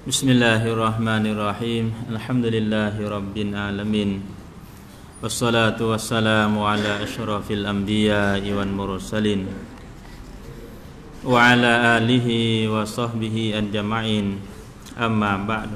بسم الله الرحمن الرحيم الحمد لله رب العالمين والصلاة والسلام على أشرف الأنبياء والمرسلين وعلى آله وصحبه أجمعين أما بعد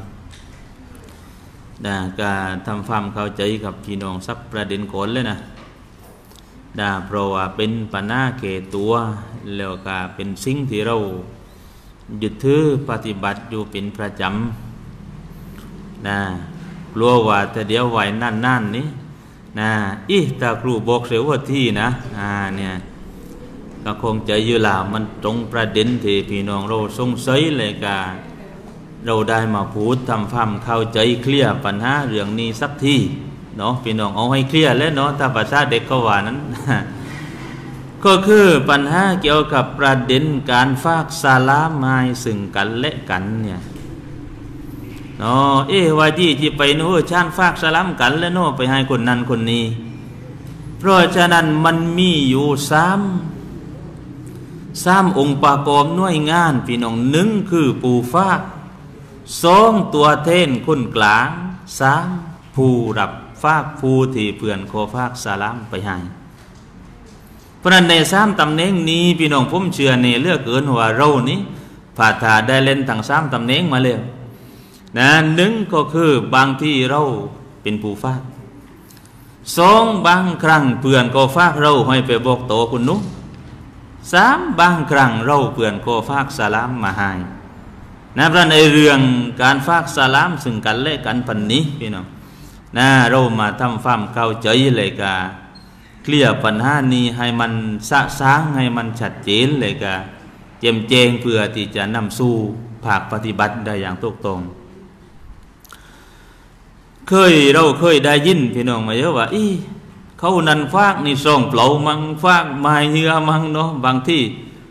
การทำความเข้าใจกับพี่น้องสักประเด็นก่อนเลยนะเพราะว่าเป็นปัญหาเกตัวแล้วก็เป็นสิ่งที่เรายึดถือปฏิบัติอยู่เป็นประจำกลัวว่าแต่เดี๋ยวไหวนั่นนี้ตาครูบอกเสียว่าที่นะเนี่ยก็คงใจอยู่ล่ะมันตรงประเด็นที่พี่น้องเราสงสัยเลยก็เราได้มาพูดทำความเข้าใจเคลียร์ปัญหาเรื่องนี้สักทีเนาะพี่น้องเอาให้เคลียร์แล้วเนาะถ้าภาษาเด็กก็ว่านั้น ก็คือปัญหาเกี่ยวกับประเด็นการฝากสลามให้ซึ่งกันและกันเนี่ยเนาะว่าที่ไปโน้ชานฝากสลามกันแล้วโน้ไปให้คนนั้นคนนี้เพราะฉะนั้นมันมีอยู่สามองค์ประกอบหน่วยงานพี่น้องหนึ่งคือผู้ฝากสองตัวแทนคนกลางสามผู้รับฝากผู้ที่เพื่อนขอฝากสลามไปให้เพราะนั้นในสามตำแหน่งนี้พี่น้องผมเชื่อในเลือกเกินว่าเรานี้ผาถาได้เล่นทั้งสามตำแหน่งมาแล้วหนึ่งก็คือบางที่เราเป็นผู้ฝากสองบางครั้งเพื่อนก็ฝากเราให้ไปบอกโตคุณนุ๊กสามบางครั้งเราเพื่อนก็ฝากสลามมาให้เพราะในเรื่องการฝากสลามซึ่งกันและกันปันนี้พี่น้องเรามาทำความเข้าใจเลยกาเคลียร์ปัญหานี้ให้มันสะสางให้มันชัดเจนเลยกะเจมแจงเพื่อที่จะนำสู่ภาคปฏิบัติได้อย่างถูกต้องเราเคยได้ยินพี่น้องมาเยอะว่าเขานันฟากนี่ส่งเปล่ามังฟากไม้เนื้อมังเนาะบางที่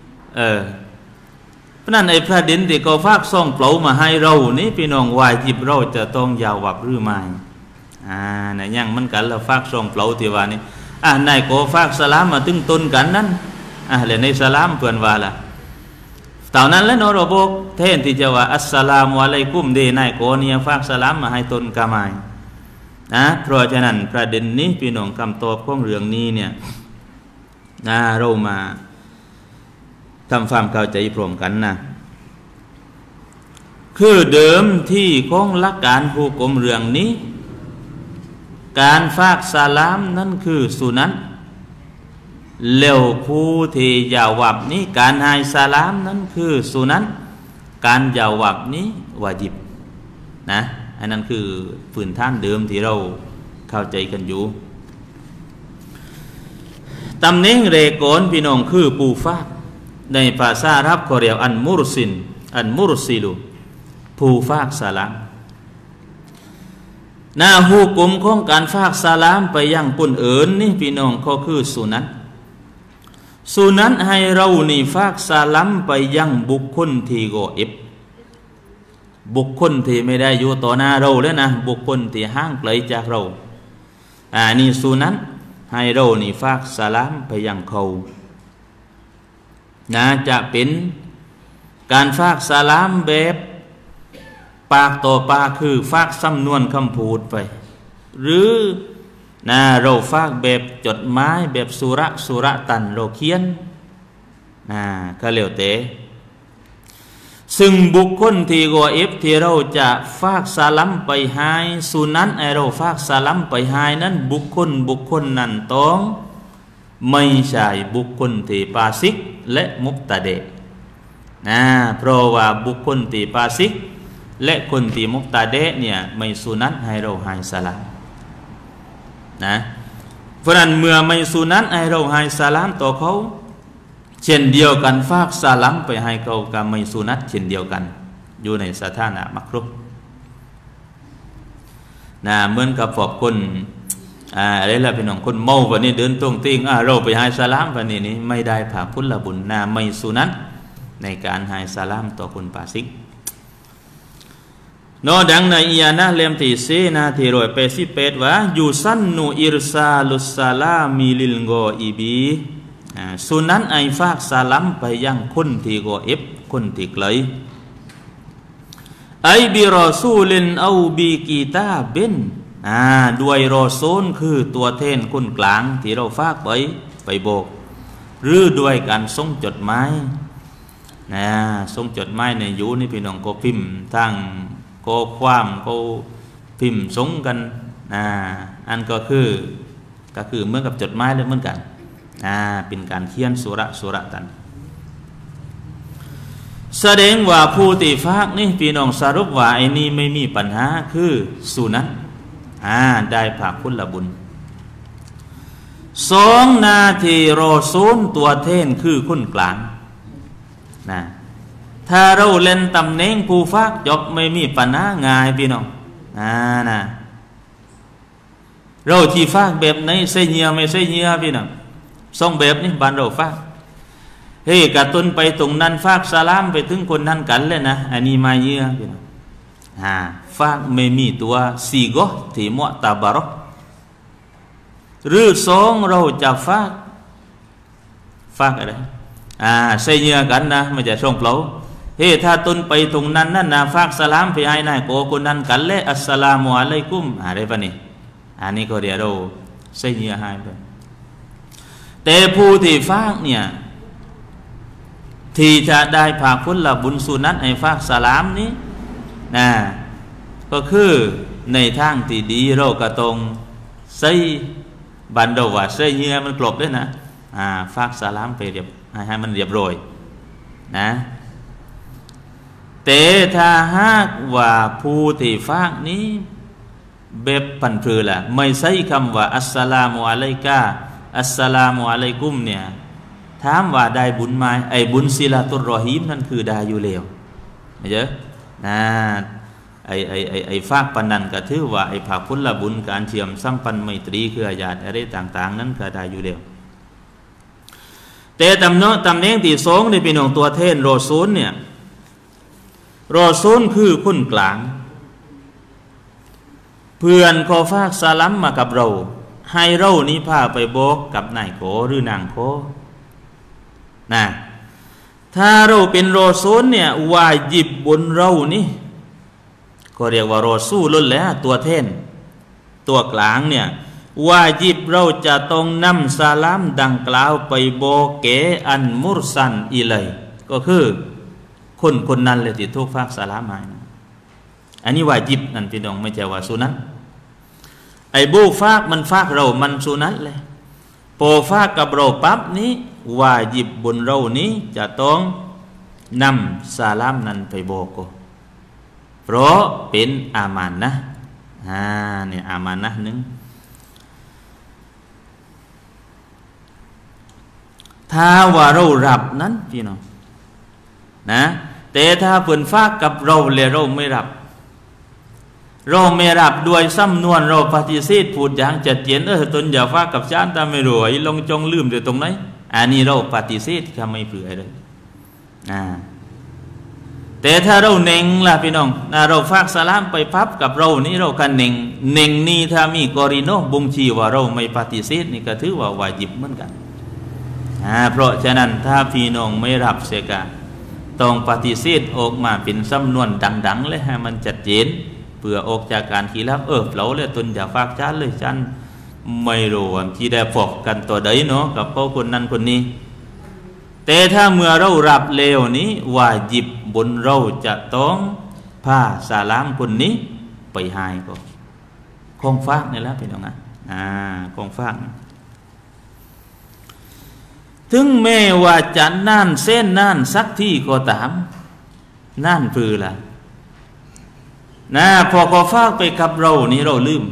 เพราะนั้นไอ้ประเด็นที่เขาฟากส่งเปล่ามาให้เรานี่พี่น้องวายจิบเราจะต้องยาววับหรือไม่เนี่ยยังมันกันเราฟากส่งเปล่าที่ว่านี่นายก็ฝากสลามมาถึงต้นกันนั้นแล้วในสลามเพื่อนว่าล่ะตอนนั้นแล้วนรบกแทนที่จะว่าอัสสลามุอะลัยกุมเดนายก็เนี่ยฝากสลามมาให้ต้นกามายเพราะฉะนั้นประเด็นนี้พี่น้องคำตอบของเรื่องนี้เนี่ยเรามาทำความเข้าใจพร้อมกันนะคือเดิมที่ของหลักการผู้กรมเรื่องนี้การฝากสลามนั่นคือสุนัตเร็วผู้ที่ยาวับนี้การให้สลามนั่นคือสุนัตการยาวับนี้วาญิบอันนั้นคือพื้นฐานเดิมที่เราเข้าใจกันอยู่ตำแหน่งเรกอนพี่น้องคือผู้ฝากในภาษาอาหรับเขาเรียกอันมุรซิลูผู้ฝากสลามหูกลมของการฝากสลามไปยังคนอื่นนี่พี่น้องก็คือสุนัตให้เรานี่ฝากสลามไปยังบุคคลที่กออิบบุคคลที่ไม่ได้อยู่ต่อหน้าเราแล้วนะบุคคลที่ห่างไกลจากเรานี่สุนัตให้เรานี่ฝากสลามไปยังเขาจะเป็นการฝากสลามแบบปากต่อปากคือฝากสำนวนคำพูดไปหรือเราฝากแบบจดหมายแบบสุระตันเราเขียนก็เรียกแต่ซึ่งบุคคลที่กอเอฟที่เราจะฝากสลัมไปให้สุนัตเราฝากสลัมไปให้นั้นบุคคลนั้นต้องไม่ใช่บุคคลที่ปาซิกและมุบตะเดเพราะว่าบุคคลที่ปาซิกและคนที่มุกตาเดะเนี่ยไม่สุนัตให้เราให้สลามเพราะนั้นเมื่อไม่สุนัตให้เราให้สลามต่อเขาเช่นเดียวกันฝากสลามไปให้เขากับไม่สุนัตเช่นเดียวกันอยู่ในสถานะมักรุเหมือนกับพวกคนอะไรล่ะพี่น้องคนเมาวันนี้เดินตรงติ้งเราไปให้สลามวันนี้ไม่ได้ผ่าพุทธบุญไม่สุนัตในการให้สลามต่อคนปาซิกดังในอียานะเล่มที่ที่188ว่ายูซันนูอิรซาลุสซาลามิลิลโกอีบีสุนัตไอฝากสลามไปยังคนที่กออิบคนที่ไกลไอบิรอซูลินเอาบีกีตาเบนด้วยรอซูลคือตัวแทนคนกลางที่เราฝากไปบอกหรือด้วยการส่งจดหมายส่งจดหมายในยุนี่พี่น้องก็พิมพ์ทั้งก็ความก็พิมพ์ส่งกันอันก็คือเหมือนกับจดหมายเลยเหมือนกันเป็นการเขียนสุระกันแสดงว่าผู้ที่ฝากนี่พี่น้องสรุปว่าไอ้นี่ไม่มีปัญหาคือสุนัตได้ภาคคุณละบุญ2 นาทีรอซูลตัวแทนคือคนกลางถ้าเราเล่นตำแหน่งผู้ฝากจบไม่มีปัญหาง่ายพี่น้องเราที่ฝากแบบไหนใส่เงียไม่ใส่เงียพี่น้องส่งแบบนี้บ้านเราฝากกระตุ้นไปตรงนั้นฝากสลามไปถึงคนนั้นกันเลยนะอันนี้มาเงียพี่น้องฝากไม่มีตัวซีโกที่มุตะบารอหรือ2เราจะฝากอะไรใส่เงียกันนะไม่จะส่งเปล่าถ้าตุนไปตรงนั้นนั่นนะฝากสลามไปให้นายโกคนนั้นกันเลยอัสสลามุอะลัยกุมอะไรปะนี่อันนี้ก็เดี๋ยวเราใส่เงียให้ไปแต่ผู้ที่ฝากเนี่ยที่จะได้ภาคคุณละบุญสุนัตให้ฝากสลามนี้ก็คือในทางที่ดีเราก็ต้องใส่บันโดว่าใส่เงื่อมันกลบด้วยนะฝากสลามไปเรียบให้มันเรียบร้อยนะแต่ถ้าหากว่าผู้ที่ฝากนี้แบบพันธุ์ล่ะไม่ใช่คำว่าอัสสลามุอะลัยกะอัสสลามุอะลัยกุมเนี่ยถามว่าได้บุญไหมไอ้บุญศิลาตุรรอฮีมนั่นคือได้อยู่แล้วไม่ใช่ไอ้ฝากปนันก็ถือว่าไอ้ภาคพุทธบุญการเชื่อมสัมพันธ์ไมตรีคือญาติอะไรต่างๆนั้นก็ได้อยู่แล้วแต่ตำแหน่งที่2ในพี่น้องตัวแทนรอซูลเนี่ยรอซูลคือคนกลางเพื่อนขอฝากสลัมมากับเราให้เรานี้พาไปบอกกับนายโขหรือนางโขถ้าเราเป็นรอซูลเนี่ยวาญิบบนเรานี่ก็เรียกว่ารอซูลแล้วตัวแทนตัวกลางเนี่ยวาญิบเราจะต้องนำสลามดังกล่าวไปบอกแก่อันมุรซันอิลัยก็คือคนนั้นเลยที่ถูกฝากสลามมาอันนี้วาญิบนั่นพี่น้องไม่ใช่ว่าสุนัตไอ้บูฝากมันฝากเรามันสุนัตเลยโปฝากกับเราปั๊บนี้วาญิบบนเรานี้จะต้องนำสลามนั้นไปบอกก็เพราะเป็นอามันนะเนี่ยอามันนะนึงถ้าว่าเรารับนั้นพี่น้องแต่ถ้าเปิ่นฝากกับเราเลยเราไม่รับด้วยซ้ำนวนเราปฏิเสธพูดอย่างจัดเจนตนอย่าฝากกับฉันตาไม่รวยลงจงลืมอยู่ตรงไหนอันนี้เราปฏิเสธทำไม่เปลือยเลยแต่ถ้าเราเน่งล่ะพี่น้องเราฝากสลามไปพับกับเรานี่เรากันเน่งนี่ถ้ามีกอริโนบ่งชี้ว่าเราไม่ปฏิเสธนี่ก็ถือว่าวาญิบเหมือนกันเพราะฉะนั้นถ้าพี่น้องไม่รับเสียกะต้องปฏิเสธออกมาเป็นสำนวนดังๆเลยให้มันจัดเจนเพื่อออกจากการขี้ลับเราเลยตนอย่าฝากฉันเลยฉันไม่รู้ว่าที่ได้ฟอกกันตัวใดเนาะกับเขาคนนั้นคนนี้แต่ถ้าเมื่อเรารับเลวนี้วาญิบบนเราจะต้องพาสลามคนนี้ไปให้ก็คงฝากนี่แหละพี่น้องคงฝากถึงแม้ว่าจะนั่นเส้นนั่นสักที่ก็ตามนั่นคือล่ะพอเขาฝากไปกับเรานี่เราลืม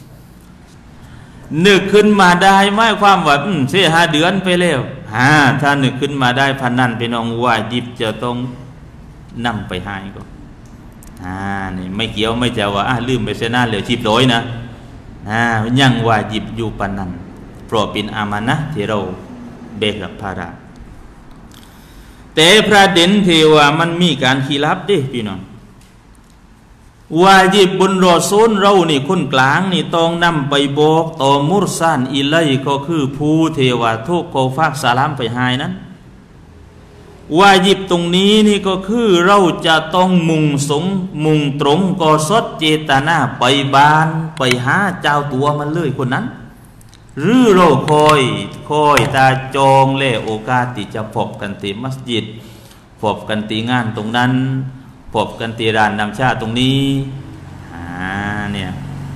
นึกขึ้นมาได้หมายความว่าเสีย5 เดือนไปแล้วถ้านึกขึ้นมาได้พันนั้นพี่น้องวาญิบจะต้องนำไปให้ก็นี่ไม่เกี่ยวไม่จะว่าลืมไปเสียหน้าเหลือชีพร้อยนะยังวาญิบอยู่ปันนั้นเพราะเป็นอามานะที่เราเบกรับภาระแต่ประเด็นที่ว่ามันมีการขีลับดิพี่น้องวาญิบบนรอซูลเรานี่คนกลางนี่ต้องนำไปบอกต่อมุรซันอิลัยก็คือผู้เทวาทุกโกฝากสลามไปให้นั้นวาญิบตรงนี้นี่ก็คือเราจะต้องมุ่งตรงก่อสดเจตนาไปบ้านไปหาเจ้าตัวมันเลยคนนั้นหรือเราคอยตาจองเล่โอกาสที่จะพบกันที่มัสยิดพบกันที่งานตรงนั้นพบกันที่ร้านน้ำชาตรงนี้เนี่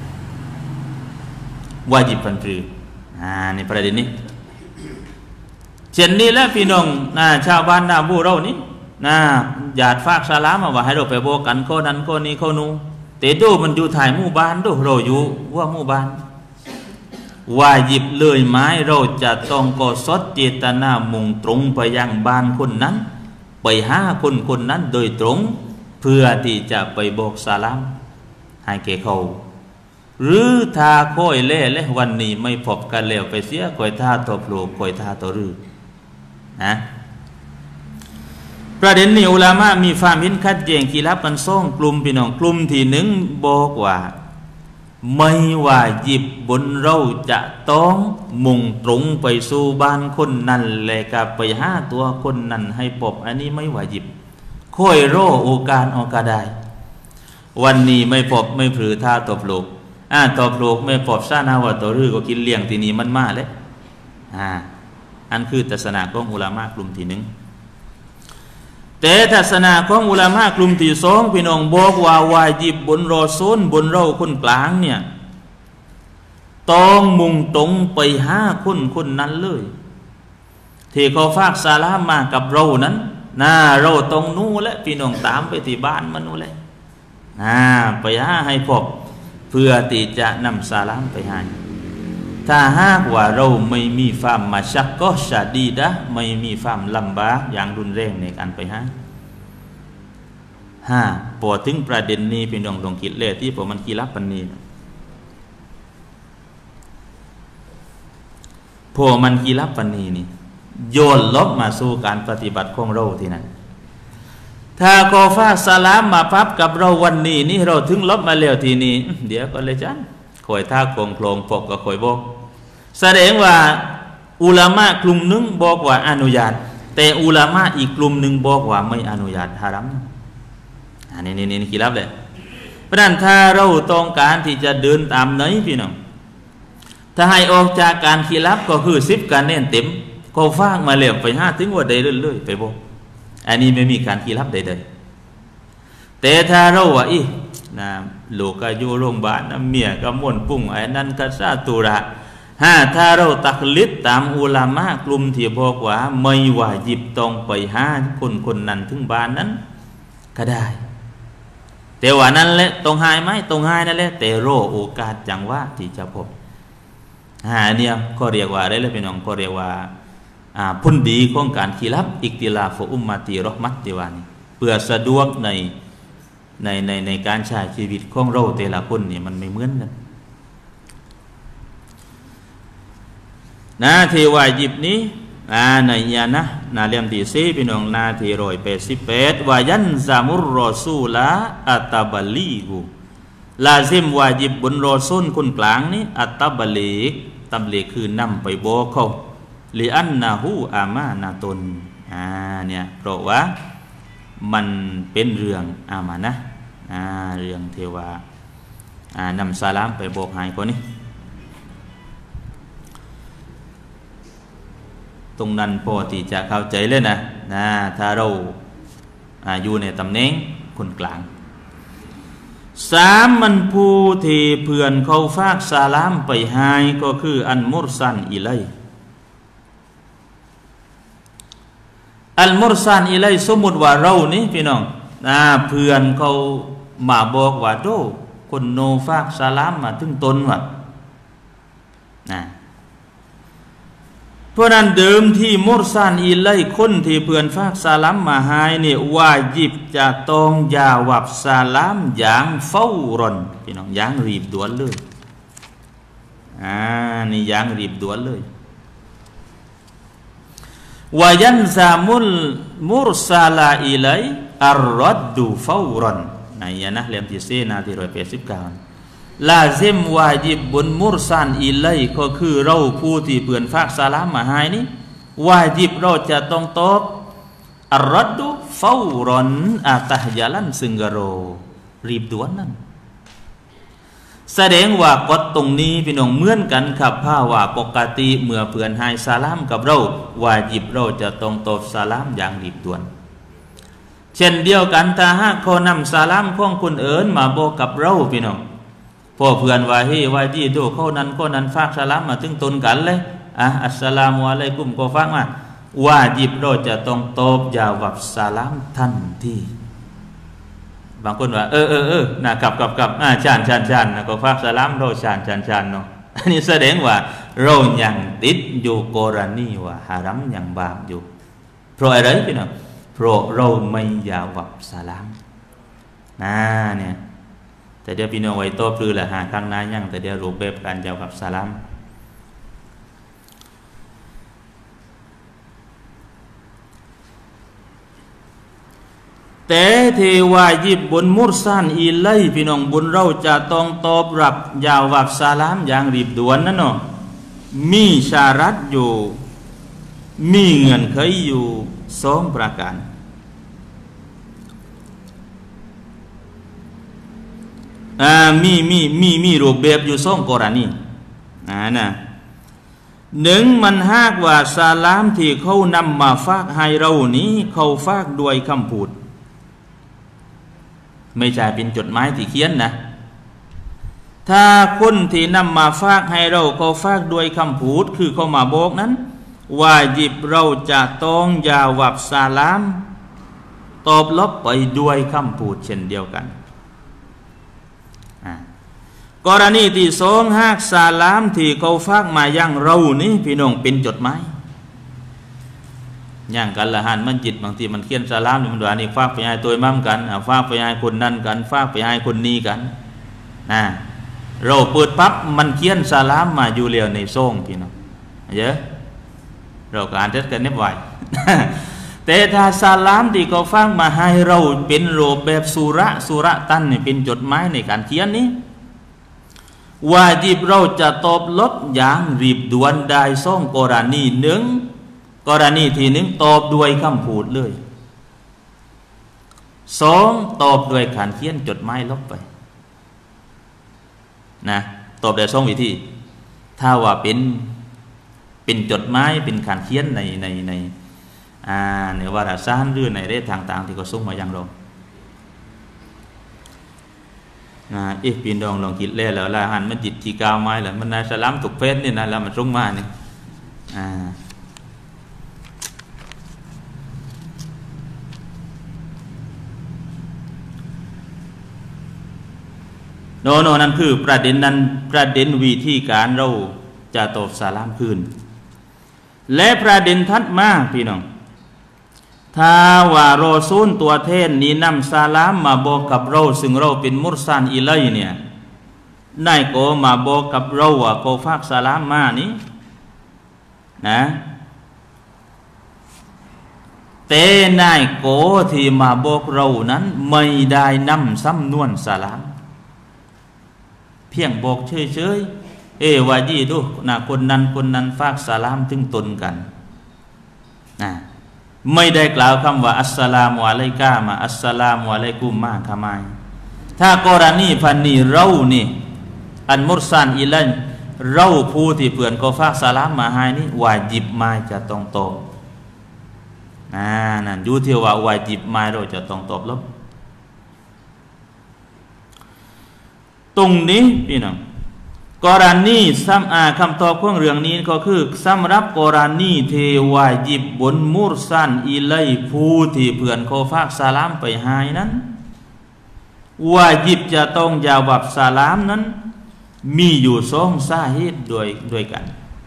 ยวาญิบพันปรือในประเด็นนี้เช่นนี้แล้วพี่น้องชาวบ้านนาบูเรานี่ญาติฝากสลามมาว่าให้เราไปบอกกันข้อนั้นข้อนี้ข้อนู้นแต่ดูมันอยู่ถ่ายหมู่บ้านดูเราอยู่ว่าหมู่บ้านวาญิบเลยไหมเราจะต้องก่อสดเจตนามุ่งตรงไปยังบ้านคนนั้นไปหาคนนั้นโดยตรงเพื่อที่จะไปบอกสลามให้แก่เขาหรือถ้าค่อยเล่และวันนี้ไม่พบกันแล้วไปเสียค่อยท่าตบโลกค่อยท่าตรือนะประเด็นนี้อุลามะมีความเห็นขัดแย้งขีรับกันสองกลุ่มพี่น้องกลุ่มที่หนึ่งบอกว่าไม่ว่าหยิบบนเราจะต้องมุ่งตรงไปสู่บ้านคนนั้นและก็ไปหาตัวคนนั้นให้พบอันนี้ไม่ว่าหยิบค่อยรอโอกาสออกก็ได้วันนี้ไม่พบไม่ผือท่าตบโลกตบโลกไม่พบซานาวัตรือก็กินเลี้ยงที่นี่มันมาแล้วอันคือทัศนะของอุลามะกลุ่มที่หนึ่งแต่ทัศนะของอุลามะกลุ่มที่สองพี่น้องบอกว่าวาญิบบนรอซูลบนเราคนกลางเนี่ยต้องมุ่งตรงไปหาคนนั้นเลยที่เขาฝากสาลามมากับเรานั้นเราต้องนู้และพี่น้องตามไปที่บ้านมันนู้แหละไปหาให้พบเพื่อที่จะนำสาลามไปให้ถ้าหากว่าเราไม่มีความมาชักก็ชาดีดะไม่มีความลำบากอย่างรุนแรงในการไปหาพอถึงประเด็นนี้เป็นดองคิดเลยที่ผมมันกีรับปันนี้พอมันกีรับปันนี้นี่โยนลบมาสู่การปฏิบัติของเราที่นั้นถ้าขอฟ้าสลามมาพับกับเราวันนี้นี่เราถึงลบมาแล้วทีนี้เดี๋ยวก็เลยจันคอยท่าโครงปกก็คอยบอกแสดงว่าอุลามะกลุ่มหนึ่งบอกว่าอนุญาตแต่อุลามะอีกกลุ่มหนึ่งบอกว่าไม่อนุญาตฮารัมนี่คิดลับเลยเพราะนั้นถ้าเราต้องการที่จะเดินตามไหนพี่น้องถ้าให้ออกจากการคิดลับก็คือ10การเน้นเต็มก็ฟากมาแล้วไป5ถึงว่าใดเรื่อยๆไปบอกอันนี้ไม่มีการคิดลับใดๆแต่ถ้าเราว่าลูกก็อยู่โรงพยาบาลเมียก็ม่วนปุ่งไอ้นั่นก็ซาตุระถ้าเราตักลิดตามอุลามะกลุ่มที่บอกว่าไม่ว่าหยิบต้องไปหาคนนั้นถึงบ้านนั้นก็ได้แต่ว่านั้นแหละต้องหายไหมต้องหายนั่นแหละแต่รอโอกาสจังว่าที่จะพบเนี่ยก็เรียกว่าอะไรเลยพี่น้องก็เรียกว่าผลดีของการขีรับอิกติลาฟอุมมาตีรอห์มัตติวานีเพื่อสะดวกในการใช้ชีวิตของเราแต่ละคนเนี่ยมันไม่เหมือนกันที่วาญิบนี้ในยานะเล่มที่4พี่น้องที่188วายันซามุรรอซูละอัตบัลีกุลาซิมวาญิบบนรอซูลคนกลางนี้อัตบัลีกตำเลคือนำไปบอกเขาลิอันนะฮูอามานาตนเนี่ยเพราะว่ามันเป็นเรื่องอามานะเรื่องเทวานำสาลามไปบอกให้คนนี้ตรงนั้นพอที่จะเข้าใจเลยนะถ้าเราอยู่ในตำแหน่งคนกลาง3มันผู้ที่เพื่อนเขาฝากสาลามไปให้ก็คืออันมุรซันอิไลอัลมุรซันอิไลสมมุติว่าเรานี่พี่น้องเพื่อนเขามาบอกว่าโดคนโนฝากสาลามมาถึงตนว่าเพราะนั้นเดิมที่มุรซันอิไลคนที่เพื่อนฝากสาลามมาให้นี่วาญิบจะต้องยาวับสาลามอย่างเฝ้ารอนพี่น้องอย่างรีบด่วนเลยนี่อย่างรีบด่วนเลยวายันซามุรซาลาอิไลอัรรัดดูฟาวรันนะเล่มที่4ที่189ลาซิมวาญิบบนมุรซันอิไลก็คือเราผู้ที่เพื่อนฝากสาลามมาให้นี้วาญิบเราจะต้องตอบอัลรัดดุฟาวรอนอาตะฮยาลันซึงกโรรีบด่วนนั่นแสดงว่ากฎตรงนี้พี่น้องเหมือนกันครับถ้าว่าปกติเมื่อเพื่อนให้ซาลามกับเราวาญิบเราจะต้องตอบซาลามอย่างรีบด่วนเช่นเดียวกันถ้าหากเขานำซาลามของคนอื่นมาบอกกับเราพี่น้องพอเพื่อนว่าเฮ้วาจีดูเขานั้นฝากซาลามมาถึงตนกันเลยอัสสลามุอะลัยกุมก็ฟังมาวาญิบเราจะต้องตอบยาวับซาลามทันทีบางคนว่านะกับชานนะก็ฝากซาลามเราชานเนาะอันนี้แสดงว่าเรายังติดอยู่กรณีว่าฮารัมยังบาปอยู่เพราะอะไรพี่น้องเพราะเราไม่ยาวับซาลามเนี่ยแต่เดี๋ยวพี่น้องไว้โตปลือละหาข้างหน้ายังแต่เดี๋ยวรูปแบบการยาวับซาลามแต่เทวายิบบนมุรซานอีไลพี่น้องบุญเราจะต้องตอบรับยาวับซาลามอย่างรีบด่วนนั่นเนาะมีชารัตอยู่มีเงื่อนไขอยู่2ประการมีรูปแบบอยู่2กรณีนะ1มันหากว่าซาลามที่เขานำมาฝากให้เรานี้เขาฝากด้วยคำพูดไม่ใช่เป็นจดหมายที่เขียนนะถ้าคนที่นำมาฝากให้เราเขาฝากด้วยคำพูดคือเขามาบอกนั้นวาญิบเราจะต้องยาวับซาลามตอบรับไปด้วยคำพูดเช่นเดียวกันกรณีที่2หากซาลามที่เขาฝากมายังเรานี่พี่น้องเป็นจดหมายอย่างกันละหันมันจิตบางทีมันเขียนซาลามมันว่านี่ฝากไปให้ตัวมั่มกันฝากไปให้คนนั้นกันฝากไปให้คนนี้กันเราเปิดปั๊บมันเขียนซาลามมาอยู่เรียวในซ่งพี่น้องเยอะเราก็อ่านเท็จกันนิดไหว แต่ถ้าซาลามที่เขาฝากมาให้เราเป็นรูปแบบสุระตันนี่เป็นจดหมายในการเขียนนี้วาญิบเราจะตอบรับอย่างรีบด่วนได้2กรณี1กรณีที่1ตอบด้วยคำพูดเลย2ตอบด้วยการเขียนจดหมายลบไปนะตอบได้2วิธีถ้าว่าเป็นจดหมายเป็นการเขียนในวารสารหรือในเรื่องต่างๆที่เขาส่งมายังเราพี่น้องลองคิดเล่แล้วละหันมันจิตที่กาวไม้แล้วมันนายสลามถูกเฟ้นนี่นะแล้วมันส่งมานี่โนนั่นคือประเด็นวิธีการเราจะตอบซาลามคืนและประเด็นทัดมาพี่น้องถ้าว่ารอซูลตัวแทนนี้นำซาลามมาบอกกับเราซึ่งเราเป็นมุรซานอิไลเนี่ยนายโกมาบอกกับเราว่าโกฝากซาลามมานี้นะแต่นายโกที่มาบอกเรานั้นไม่ได้นำสำนวนซาลามเพียงบอกเฉยๆวาจีดูคนนั้นฝากซาลามถึงตนกันไม่ได้กล่าวคำว่าอัสสลามุอะลัยกะมาอัสสลามุอะลัยกุมมาทำไมถ้ากรณีพันนี้เรานี่อันมุรซานอิลันเราผู้ที่เพื่อนก็ฝากซาลามมาให้นี่วาญิบมาจะต้องตอบนั่นดูที่ว่าวาญิบมาเราจะต้องตอบลบตรงนี้พี่น้องกรณีคำตอบของเรื่องนี้ก็คือสำหรับกรณีเทวาญิบบนมุรซานอิไลผู้ที่เพื่อนเขาฝากซาลามไปให้นั้นวาญิบจะต้องยาวับซาลามนั้นมีอยู่2สาเหตุด้วยกัน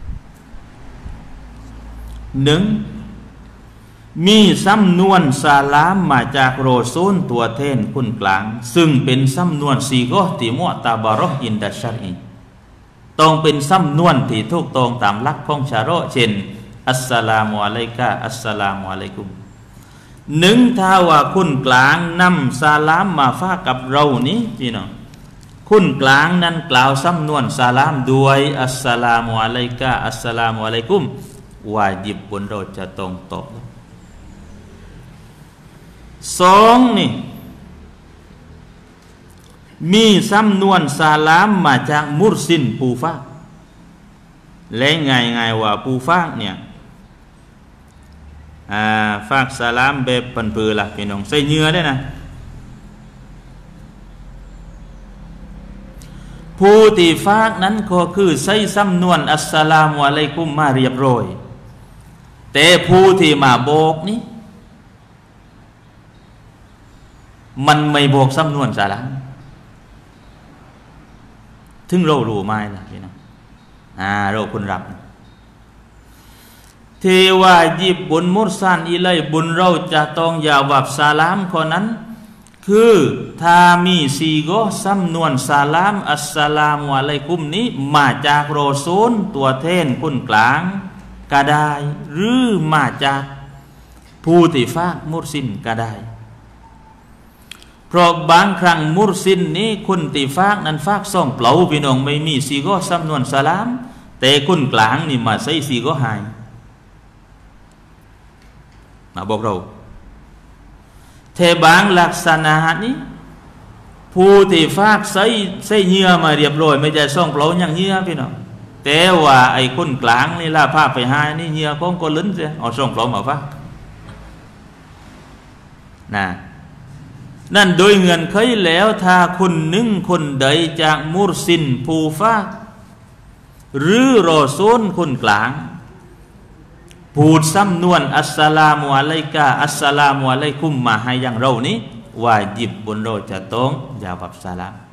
1มีสำนวนซาลามมาจากรอซูลตัวแทนคนกลางซึ่งเป็นสำนวนซีกอที่มุอ์ตะบะเราะห์อินดะชะรอีต้องเป็นสำนวนที่ถูกต้องตามหลักของชะเราะห์เช่นอัสสลามุอะลัยกะอัสสลามุอะลัยกุมถ้าว่าคนกลางนำซาลามมาฝากกับเรานี้พี่น้องคนกลางนั้นกล่าวสำนวนซาลามด้วยอัสสลามุอะลัยกะอัสสลามุอะลัยกุมวาญิบบนเราจะต้องตอบสองนี่มีสำนวนสาลามมาจากมุรซินปูฟากและง่ายๆว่าปูฟากเนี่ยฝากสาลามแบบปันปือล่ะพี่น้องใส่เนื้อได้นะผู้ที่ฝากนั้นก็คือใส่สำนวนอัสสลามุอะลัยกุมมาเรียบร้อยแต่ผู้ที่มาบอกนี้มันไม่บอกสำนวนสาลามถึงเรารู้ไหมล่ะพี่น้องเราคนรับเทวายิบบุญมุรซันอิไลบุญเราจะต้องอย่าวับสาลามคนนั้นคือถ้ามีสี่ก็สำนวนสาลามอัสสลามุอะลัยกุมนี้มาจากรอซูลตัวแทนคนกลางก็ได้หรือมาจากผู้ที่ฝากมุรซินก็ได้เพราะบางครั้งมุรซินนี้คนที่ฝากนั้นฝากซ่องเปล่าพี่น้องไม่มีสี่ก็สำนวนสาลามแต่คนกลางนี่มาใส่สี่ก็หายมาบอกเราเทบางลักษณะนี้ผู้ที่ฝากใส่เนื้อมาเรียบร้อยไม่ใช่ซ่องเปล่าอย่างเนื้อพี่น้องแต่ว่าไอ้คนกลางนี่ล่าภาพไปหายนี่เนื้อของก็ลิ้นเสียเอาซ่องเปล่ามาฝากนั่นโดยเงื่อนไขแล้วถ้าคนหนึ่งคนใดจากมุรซินผู้ฝากหรือรอซูลคนกลางพูดสำนวนอัสสลามุอะลัยกะอัสสลามุอะลัยกุมมาให้อย่างเรานี้วาญิบบนเราจะต้องอย่าวับสาลาม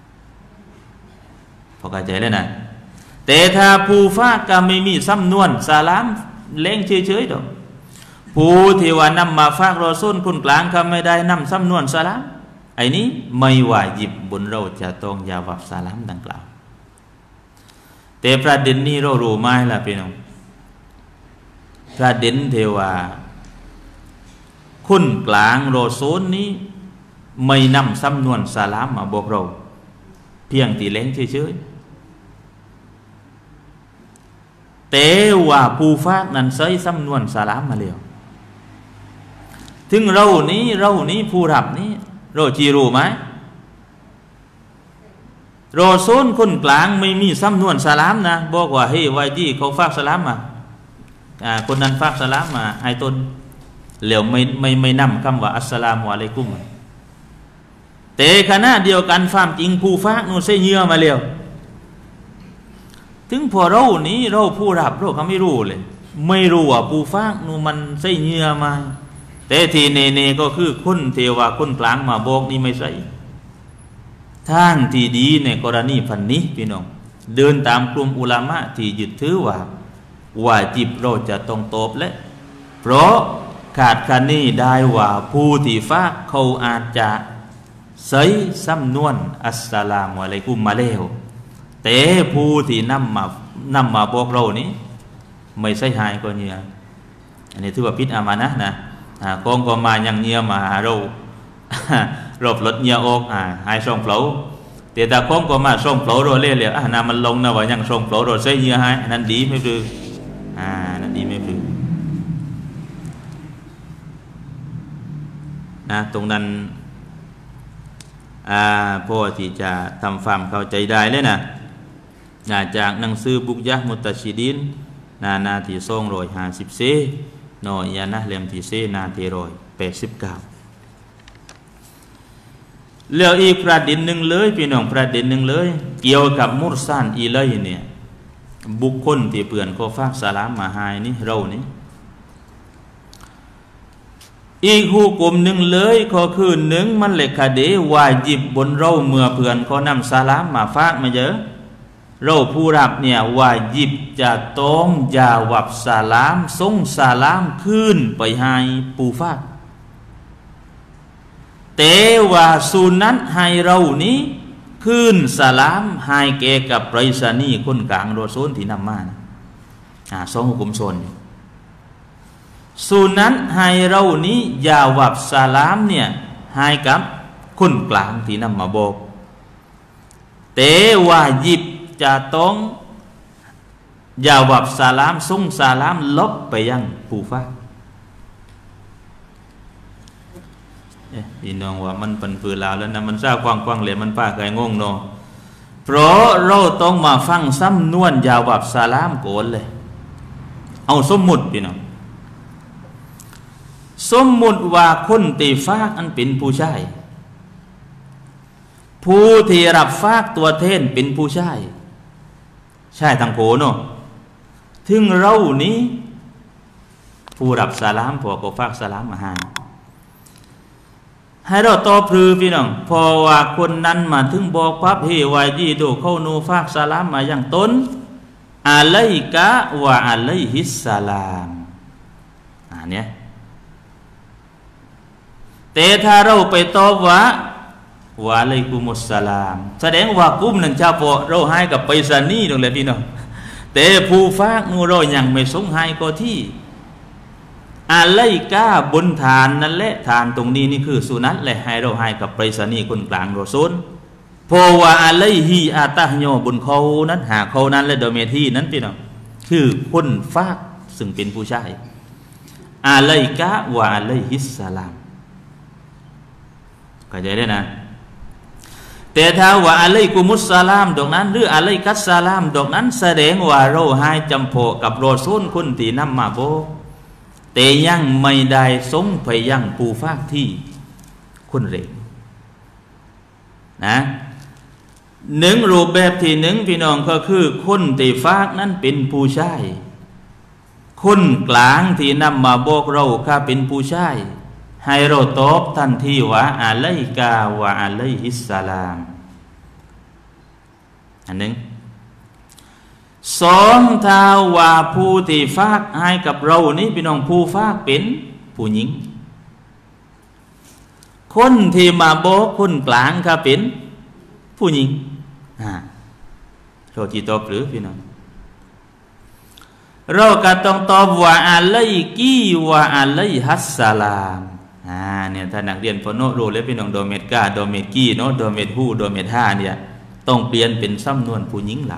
พอเข้าใจแล้วนะแต่ถ้าผู้ฝากก็ไม่มีสำนวนสาลามเล่งเฉยๆดอกผู้ที่ว่านำมาฝากรอซูลคนกลางก็ไม่ได้นำสำนวนสาลามไอ้นี้ไม่วาญิบบนเราจะต้องอย่าวับสาลามดังกล่าวแต่ประเด็นนี้เรารู้ไหมล่ะพี่น้องประเด็นเทวาคนกลางรอซูลนี้ไม่นำสำนวนสาลามมาบอกเราเพียงตีเล้งเฉยๆแต่ว่าผู้ฝากนั้นใช้สำนวนสาลามมาแล้วถึงเรานี้ผู้รับนี้เราจีรู้ไหมรอซูลคนกลางไม่มีสำนวนสาลามนะบอกว่าเฮ้ยวาจีเขาฝากสาลามมาคนนั้นฝากสลามมาให้ตนเหลวไม่นำคำว่าอัสสลามุอะลัยกุมแต่ขณะเดียวกันความจริงผู้ฝากนู่นใส่เนื้อมาแล้วถึงพอเรานี้เราผู้รับเราเขาไม่รู้เลยไม่รู้ว่าผู้ฝากนู่นมันใส่เนื้อมาแต่ทีเนก็คือคนเทวาคนกลางมาบอกนี่ไม่ใช่ทางที่ดีในกรณีพันนี้พี่น้องเดินตามกลุ่มอุลามะที่ยึดถือว่าวาญิบเราจะต้องตอบและเพราะขาดคะนี้ได้ว่าผู้ที่ฝากเขาอาจจะใช้สำนวนอัสสลามุอะลัยกุมมาแล้วแต่ผู้ที่นำมาบอกเรานี้ไม่ใช่หายก็เนียอันนี้ถือว่าพิษอามานะกองก็มาอย่างเนียมาหาเรารบรถเนียออกหายส่งเปล่าแต่ตาของก็มาส่งเปล่าเราเล่ๆน้ำมันลงนะว่ายังส่งเปล่าเราใช้เนียหายนั่นดีไม่ดื้อนั่นดีไม่ดื้อตรงนั้นพอที่จะทำความเข้าใจได้เลยนะจากหนังสือบุกยะมุตตะชิดินนาที่254นอยานะเล่มที่4นาที่189แล้วอีกประเด็นหนึ่งเลยพี่น้องประเด็นหนึ่งเลยเกี่ยวกับมุรซันอิไลเนี่ยบุคคลที่เปื่อนก็ฝากสลามมาให้นี่เรานี่อีกหุกมหนึ่งเลยก็คือหนึ่งมันเลขคดีวาญิบบนเราเมื่อเพื่อนเขานำสลามมาฝากมาเยอะเราผู้รับเนี่ยวาญิบจะต้องอย่าวับสลามส่งสลามขึ้นไปให้ผู้ฝากแต่ว่าสุนัตให้เรานี้ขึ้นสลามให้แก่กับไปรษณีย์คนกลางรอซูลที่นำมาสองหุกมชนสุนัตให้เรานี้อย่าวับสลามเนี่ยให้กับคนกลางที่นำมาบอกแต่ว่ายิบจะต้องอย่าวับสลามส่งสลามลบไปยังผู้ฝากพี่น้องว่ามันเป็นปืนลาวแล้วนะมันซากว้างๆเลยมันป้าเคยงงเนาะเพราะเราต้องมาฟังซ้ำนวนยาวแบบสลามโกนเลยเอาสมมุติพี่น้องสมมุติว่าคนตีฟากอันเป็นผู้ชายผู้ที่รับฟากตัวเทนเป็นผู้ชายใช่ทางโผเนาะถึงเรานี้ผู้รับสลามพอก็ฟากสลามมาให้เราตอบพรือพี่น้องพอว่าคนนั้นมาถึงบอกปั๊บเฮวายดีดูเข้านูฟากสลามมาอย่างต้นอะลัยกะวะอะลัยฮิสสลามเนี่ยแต่ถ้าเราไปตอบว่าวะอะลัยกุมุสสลามแสดงว่ากุ้มนั่นชาวพอเราให้กับไปซานีตรงเลยพี่น้องแต่ผู้ฟากงูเรายังไม่สงให้ก็ที่อะลัยกะบนฐานนั่นแหละฐานตรงนี้นี่คือสุนัตและให้เราให้กับไปซานีคนกลางรอซูลเพราะว่าอะลัยฮีอาตะฮโยบนเขานั้นหาเขานั้นและโดเมทีนั้นพี่น้องคือคนฟากซึ่งเป็นผู้ชายอะลัยกะวะอะลัยฮิสสลามเข้าใจได้นะแต่ถ้าว่าอะลัยกุมุสสลามดอกนั้นหรืออะลัยกัสสลามดอกนั้นแสดงว่าเราให้จำพอกับรอซูลคนที่นำมาบอกแต่ยังไม่ได้ส่งไปยังผู้ฟากที่คนเร็วนะหนึ่งรูปแบบที่หนึ่งพี่น้องก็คือคนที่ฟากนั้นเป็นผู้ชายคนกลางที่นำมาบอกเราข้าเป็นผู้ชายให้เราตอบทันทีว่าอะลัยกะวะอะลัยฮิสสลามอันหนึ่งสองถ้าว่าผู้ที่ฟากให้กับเรานี้พี่น้องผู้ฟากเป็นผู้หญิงคนที่มาบอกคนกลางข้าเป็นผู้หญิงเราจีตอบหรือพี่น้องเราก็ต้องตอบว่าอะลัยกีวะอะลัยฮัสสลามเนี่ยถ้านักเรียนพอโนรู้แล้วพี่น้องโดเมตกาโดเมตกีเนาะโดเมตฮูโดเมตฮาเนี่ยต้องเปลี่ยนเป็นสำนวนผู้หญิงเรา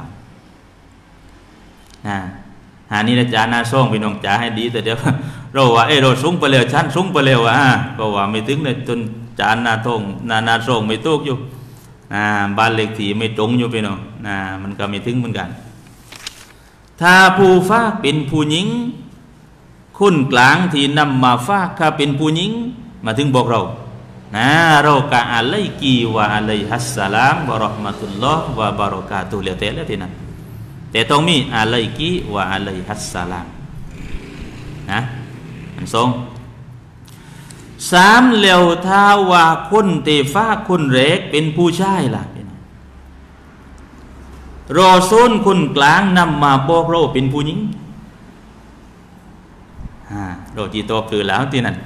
หานี่อาจารย์นาส่งพี่น้องจ๋าให้ดีแต่เดี๋ยวเราว่าเราสูงไปเร็วชั้นสูงไปเร็วก็ว่าไม่ถึงเลยจนจานนาทงนาส่งไม่ตุกอยู่บ้านเลขที่ไม่ตรงอยู่พี่น้องมันก็ไม่ถึงเหมือนกันถ้าผู้ฟากเป็นผู้หญิงคนกลางที่นำมาฟากถ้าเป็นผู้หญิงมาถึงบอกเราเรากะอะลัยกีวะอะลัยฮัสสลามวะเราะห์มะตุลลอฮ์วะบารอกาตุฮ์แล้วแต่ที่นั้นแต่ต้องมีอะลัยกีวะอะลัยฮัสสลามอันสองสามแล้วถ้าว่าคนเตฟ้าคนเล็กเป็นผู้ชายล่ะรอซูลคนกลางนำมาบอกเราเป็นผู้หญิงเราจีตอบคือแล้วที่นั่น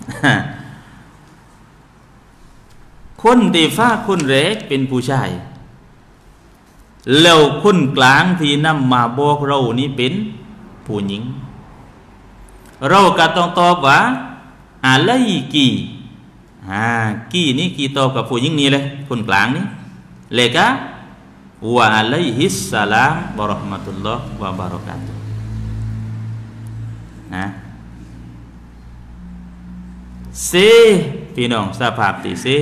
คนเตฟ้าคนเล็กเป็นผู้ชายแล้วคนกลางที่นำมาบอกเรานี่เป็นผู้หญิงเราก็ต้องตอบว่าอะลัยกีกีนี่กีตอบกับผู้หญิงนี่เลยคนกลางนี่เลยกะวะอะลัยฮิสสลามวะเราะห์มะตุลลอฮ์วะบารอกาตุฮ์พี่น้องสภาพที่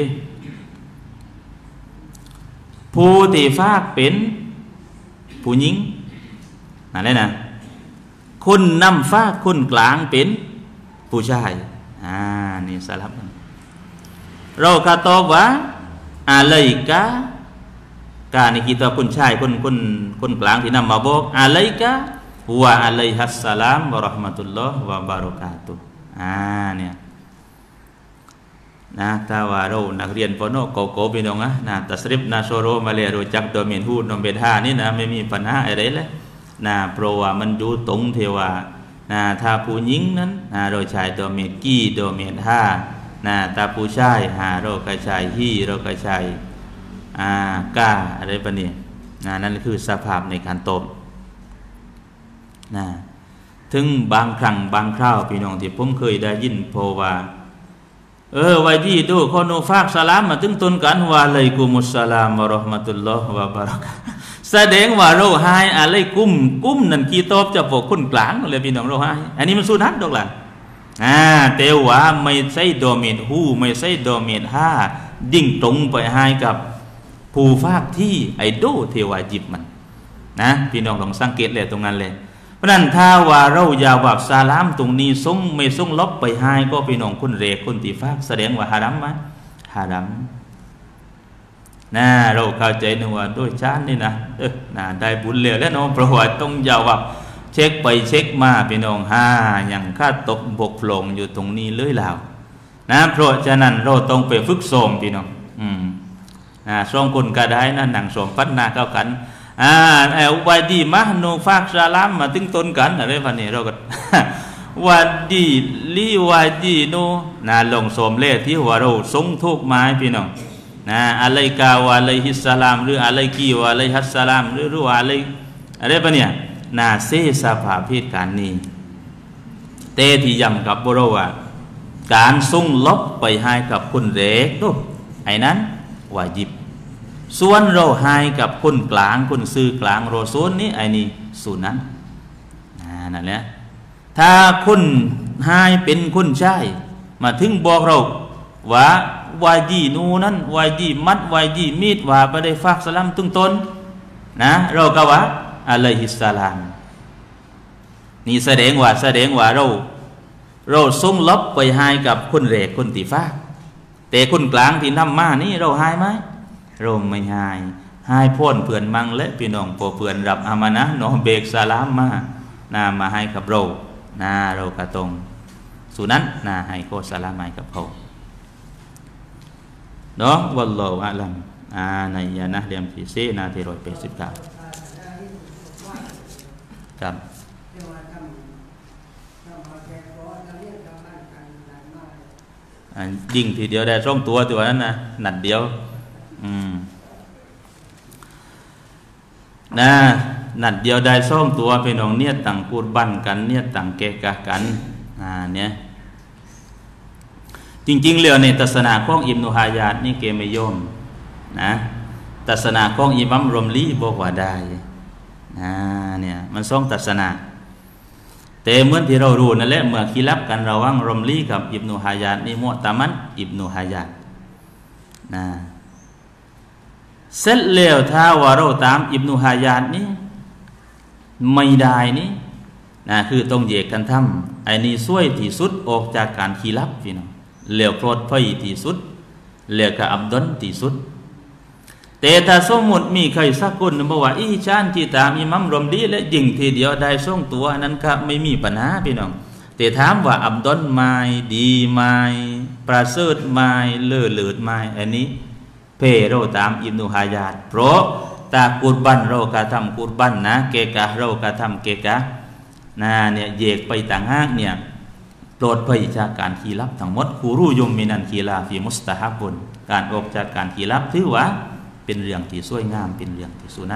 ผู้ที่ฟากเป็นผู้หญิงนั่นแหละนะคนนำฟากคนกลางเป็นผู้ชายนี่สลับกันเราก็ตอบว่าอะลัยกะการนี่คิดว่าคนชายคนกลางที่นำมาบอกอะลัยกะวะอะลัยฮัสสลามวะเราะห์มะตุลลอฮ์วะบารอกาตุฮ์เนี่ยถ้าว่าเรานักเรียนปโนโกโก้พี่น้องตัสริฟนาโซโรมาเรียรู้จักโดเมนฮูโดเมนฮานี่ไม่มีปัญหาอะไรเลยเพราะว่ามันอยู่ตรงเทว่าถ้าผู้หญิงนั้นเราใช้โดเมนกีโดเมนฮาถ้าผู้ชายเราก็ใช้ฮีเราก็ใช้กาอะไรปะเนี่ยนั่นคือสภาพในการตบถึงบางครั้งบางคราวพี่น้องที่ผมเคยได้ยินเพราะว่าว่าดีดูคนฟากสลามมาถึงต้นกันว่าอะลัยกุมุสสลามวะเราะห์มะตุลลอฮ์วะบารอกาตุฮ์แสดงว่าเราให้อะลัยกุมนั่นกีตอบจะบอกคนกลางเลยพี่น้องเราให้อันนี้มันสุนัตดอกล่ะเตว่าไม่ใช่โดเมนหูไม่ใช่โดเมนห้าดิ่งตรงไปให้กับผู้ฟากที่ไอโดเทวาจิบมันนะพี่น้องลองสังเกตเลยตรงนั้นเลยเพราะนั้นถ้าว่าเราอย่าว่าซาลามตรงนี้ส่งไม่ส่งลบไปให้ก็พี่น้องคนเรกคนตีฟากแสดงว่าฮารัมไหมฮารัมนะเราเข้าใจนึกว่าด้วยชาตินี่นะได้บุญเลยแล้วน้องเพราะว่าต้องอย่าว่าเช็คไปเช็คมาพี่น้องอย่างข้าตกบกพร่องอยู่ตรงนี้เลยแล้วนะเพราะฉะนั้นเราต้องไปฝึกซ้อมพี่น้องส่งคนก็ได้นะหนังสมพัฒนาเข้ากันวาดีมะโนฟากซาลามมาตึงต้นกันอะไรพันนี้เราก็วาดีลีวาดีโนลงสมเลที่ว่าเราทรงทุกไม้พี่น้องอะลัยกาวะลัยฮิสสลามหรืออะลัยกีวะลัยฮัสสลามหรืออะไรพันนี้เสสภาพเหตุการณ์นี้เตที่ย้ำกับบุรุษว่าการส่งลบไปให้กับคนเล็กด้วยไอ้นั้นวาญิบส่วนเราให้กับคนกลางคนซื้อกลางโรโซนนี้ไอ้นี่สุนันนั่นแหละถ้าคนให้เป็นคนใช้มาถึงบอกเราว่าวาจีนูนั้นวาจีมัดวาจีมีดว่าไปได้ฝากสลัมตึงต้นเราก็ว่าอะลัยฮิสสลามนี่แสดงว่าเราส่งลบไปให้กับคนเรกคนตีฟ้าแต่คนกลางที่นำมานี่เราให้ไหมเราไม่ให้พ่นเพื่อนมังและพี่น้องพอเพื่อนรับอามานะน้องเบกสลามมาให้กับเราเรากระตรงสุนั้นให้โคสลามให้กับเขาเนาะวัลลอฮุอะลัมในยานะเรียมที่4นาที189ครับยิงทีเดียวได้2ตัวนั้นนะนัดเดียวนัดเดียวได้2ตัวพี่น้องเนี่ยต่างกูดบันกันเนี่ยต่างเกกะกันเนี่ยจริงๆเรื่องในทัศนะของอิบนุฮายาดนี่เกไม่ยอมทัศนะของอิมัมรอมลีบอกว่าได้เนี่ยมัน2ทัศนะแต่เหมือนที่เรารู้นั่นแหละเมื่อคีรับกันระหว่างรอมลีกับอิบนุฮายาดนี่มุตะมันอิบนุฮายาดเสร็จแล้วถ้าว่าเราตามอิบนุฮายาดนี่ไม่ได้นี่คือต้องแยกกันทำไอ้นี่ช่วยที่สุดออกจากการคีรับพี่น้องเหลวโปรดภัยที่สุดเหลวกับอับดุลที่สุดแต่ถ้าสมมติมีใครสักคนบอกว่าชานที่ตามอิหมัมรอมลีและยิงทีเดียวได้2ตัวนั้นก็ไม่มีปัญหาพี่น้องแต่ถามว่าอับดุลไม่ดีไม่ประเสริฐไม่เลื่อเลิศไม่อันนี้เพเราตามอิบนุฮายาดเพราะตากุรบันเรากระทำกุรบันเกกะเรากระทำเกกะเนี่ยแยกไปต่างหากเนี่ยโปรดภัยจากการขีรับทั้งหมดคูรุยุมมินันขีลาฟีมุสตาฮับุนการออกจากการขีรับถือว่าเป็นเรื่องที่สวยงามเป็นเรื่องที่สุนัต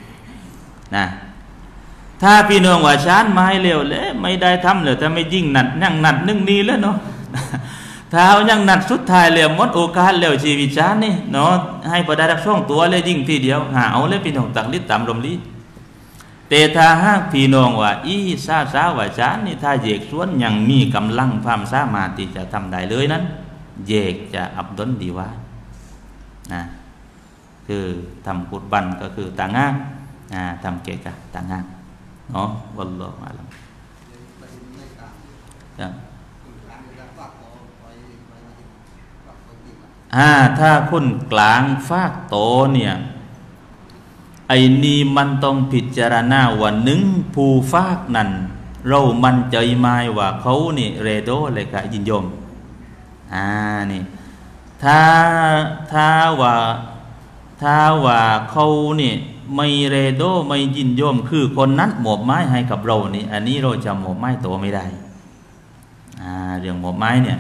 ถ้าพี่น้องว่าชานไม้เร็วเลยไม่ได้ทำเลยถ้าไม่ยิ่งหนัดนั่งหนัดนึ่งนี้แล้วเนาะถ้าเอายังหนัดสุดท้ายเลยหมดโอกาสแล้วชีวิตชานนี่เนาะให้พอได้รับช่องตัวเลยยิ่งทีเดียวเอาเลยพี่น้องตักลิดตามลมลีแต่ถ้าหากพี่น้องว่าซาว่าชานนี่ถ้าเยกส่วนยังมีกำลังความสามารถที่จะทำได้เลยนั้นเยกจะอับดุลดีว่าคือทำกุดบันก็คือต่างงานทำเกกะต่างงานเนาะวัลลอฮุอะลัมถ้าคนกลางฟากโตเนี่ยไอ้นี่มันต้องพิจารณาว่าผู้ฟากนั้นเรามั่นใจไหมว่าเขานี่เรโดเลยกะยินยมนี่ถ้าว่าเขานี่ไม่เรโดไม่ยินยอมคือคนนั้นหมอบไม้ให้กับเรานี่อันนี้เราจะหมอบไม้โตไม่ได้เรื่องหมอบไม้เนี่ย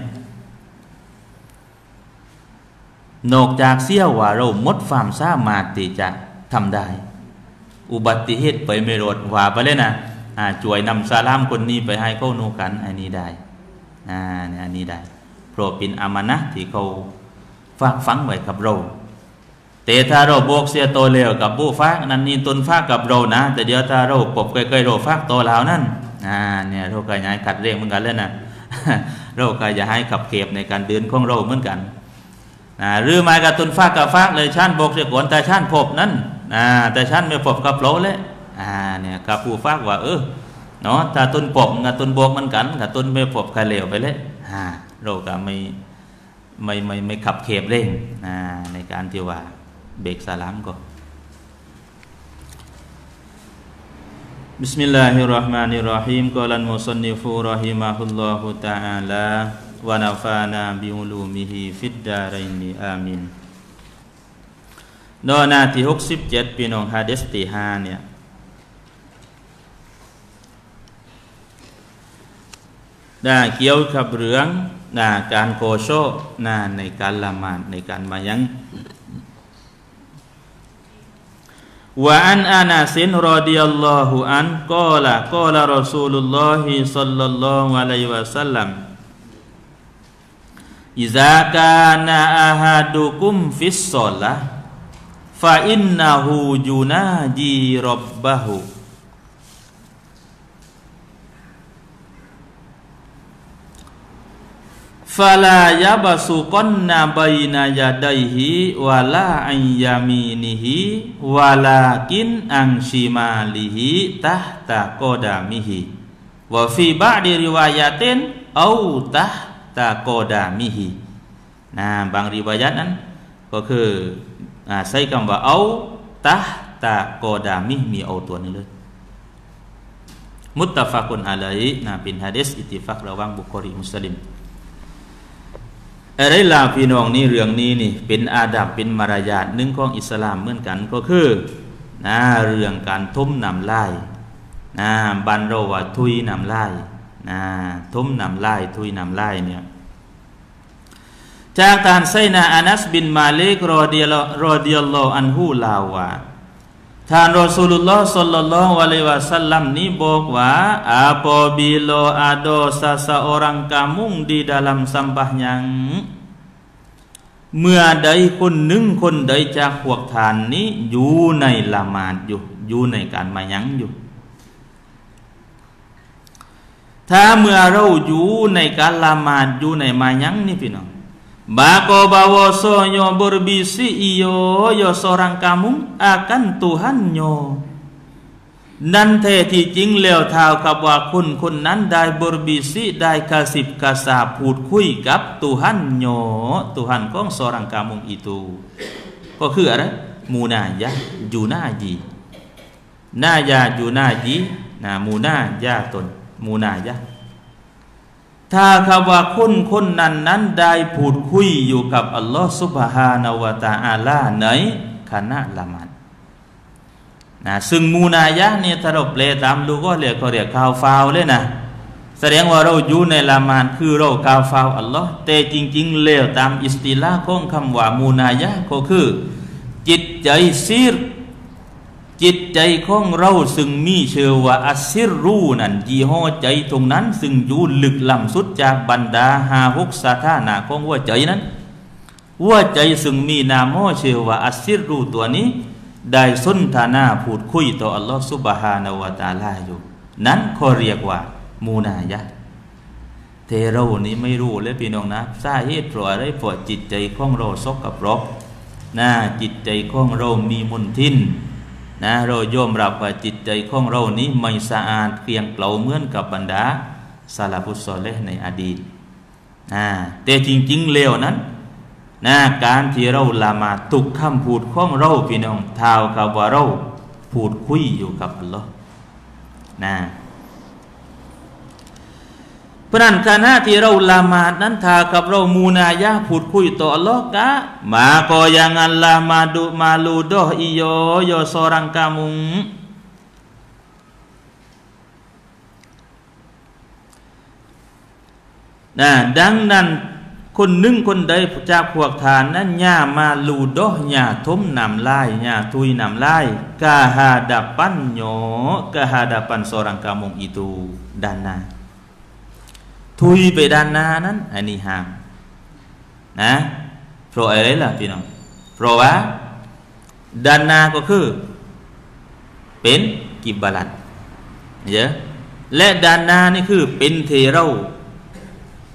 นอกจากเสี้ยวว่าเราหมดความสามารถที่จะทำได้อุบัติเหตุไปไม่รอดว่าไปเลยนะช่วยนำซาลามคนนี้ไปให้เขาโนกันอันนี้ได้อันนี้ได้เพราะเป็นอามานะที่เขาฝากฝังไว้กับเราแต่ถ้าเราบอกเสียโตเร็วกับผู้ฟากนั้นนี่ตนฟากกับเรานะแต่เดี๋ยวถ้าเราปบใกล้ๆเราฟากโตแล้วนั่นเนี่ยเราก็ย้ายขัดเร่งเหมือนกันเลยนะเราก็อย่าให้ขับเข็บในการเดินของเราเหมือนกันหรือไม้กระตุนฟากกับฟากเลยชั้นบกเสียก่อนแต่ชั้นพบนั้นแต่ชั้นไม่พบกับเราเลยเนี่ยกับผู้ฟากว่าเนาะถ้าตุนปบกับตุนบกมันกันกับตุนไม่พบใครเหลวไปเลยเราก็ไม่ขับเข็บเร่งในการที่ว่าเบรกสลามก็บิสมิลลาฮิรเราะห์มานิรเราะฮีมกอลันมุซันนิฟูรอฮิมะฮุลลอฮุตะอาลาวะนะฟานาบิอุลูมิฮิฟิดดารัยนิอามินหน้าที่67พี่น้องหะดีษที่5เนี่ยเกี่ยวกับเรื่องการโกโชในการละหมาดในการมายังว่าอันอานาซินรอฎิยัลลอฮุอันกอลารอซูลุลลอฮิศ็อลลัลลอฮุอะลัยฮิวะซัลลัมอิซากานะอะฮาดุกุมฟิศศอลาฟะอินนะฮูยูนาจีร็อบบะฮูฟาลายะบะสุกอนนาบัยนายาดัยฮิวะลาอัยยามีนิฮิวะลากินอังชิมาลิฮิตัฮตะกอดามิฮิวะฟีบะดิริวายาตินเอาตัฮตะกอดามิฮิบางริวายาตนั้นก็คือใช้คำว่าเอาตัฮตะกอดามิมีเอาตัวนี้เลยมุตตะฟักุนอะลัยเป็นหะดีษอิตติฟักระหว่างบุคอรีมุสลิมอะไรล่ะพี่น้องนี่เรื่องนี้นี่เป็นอาดับเป็นมารยาทหนึ่งของอิสลามเหมือนกันก็คือเรื่องการทุ่มน้ำลายบันโรว่าทุยน้ำลายทุ่มน้ำลายทุยน้ำลายเนี่ยจากการไซนาอานัสบินมาลิกรอดิยัลลอฮุอันฮุลาวะท่านรอซูลุลลอฮ์ศ็อลลัลลอฮุอะลัยฮิวะซัลลัมนี้บอกว่าapabila ada seseorang kamu di dalam sembahyang เมื่อใดคนหนึ่งคนใดจากพวกท่านนี้อยู่ในละหมาดอยู่ในการมายังอยู่ถ้าเมื่อเราอยู่ในการละหมาดอยู่ในมายังนี่พี่น้องMaka bahwasanya berbisi yo seorang kamu akan Tuhannya นั่นแท้ที่จริงแล้วท้าวกับว่าคนนั้นได้บรบิสิได้กระสิบกระซาบพูดคุยกับTuhannya Tuhanของseorang kamu itu ก็คืออะไรมูนายะยูนาจีนายายูนาจีมูนายาตนมูนายะถ้าคำว่าคนนั้นได้พูดคุยอยู่กับอัลลอฮฺซุบฮานะฮูวะตะอาลาในขณะละหมาดซึ่งมูนายะเนี่ยถ้าเราแปลตามดูก็เรียกกาวฟาวเลยนะแสดงว่าเราอยู่ในละหมาดคือเรากาวฟาวอัลลอฮ์แต่จริงๆแล้วตามอิสติลาห์ของคำว่ามูนายะก็คือจิตใจซิรจิตใจของเราซึ่งมีเชื่อว่าอัสซิรรูนั่นยี่ห้อใจตรงนั้นซึ่งอยู่ลึกล้ำสุดจากบรรดา5-6สถานะของหัวใจนั้นหัวใจซึ่งมีนามเชื่อว่าอัสซิรรูตัวนี้ได้สนทนาพูดคุยต่ออัลลอฮฺซุบฮานะฮูวะตะอาลาอยู่นั้นเขาเรียกว่ามูนายะแต่เรานี้ไม่รู้เลยพี่น้องนะสาเหตุเพราะอะไรเพราะจิตใจของเราสกปรกจิตใจของเรามีมลทินเรายอมรับว่าจิตใจของเรานี้ไม่สะอาดเกลี้ยงเกลาเหมือนกับบรรดาซาลาฟุสซอลิห์ในอดีตแต่จริงๆแล้วนั้นการที่เราละหมาดทุกคำพูดของเราพี่น้องเท่ากับว่าเราพูดคุยอยู่กับอัลลอฮ์เพราะนั้นการที่เราละหมาดนั้นถ้ากับเรามูนายะพูดคุยต่ออัลลอฮ์maka janganlah maludoh iyo seorang kamu ดังนั้นคนหนึ่งคนใดจากพวกท่านนั้นอย่ามาลูดออย่าทมน้ำลายอย่าทุยน้ำลายkehadapan seorang kamu itu ด้านหน้าทุยไปด้านหน้านั้นอันนี้ห้ามเพราะอะไรล่ะพี่น้องเพราะว่าด้านหน้าก็คือเป็นกิบลัดและด้านหน้านี่คือเป็นเทเรา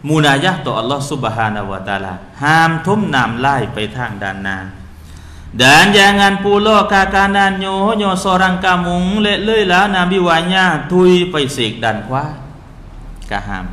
มุนายะต่ออัลลอฮ์ซุบฮานะฮูวะตะอาลาห้ามทุ่มน้ำลายไปทางด้านหน้าdan jangan pula kakanannya nyo seorang kamu lelailah Nabi wanya tui pai sik dan khóa kaham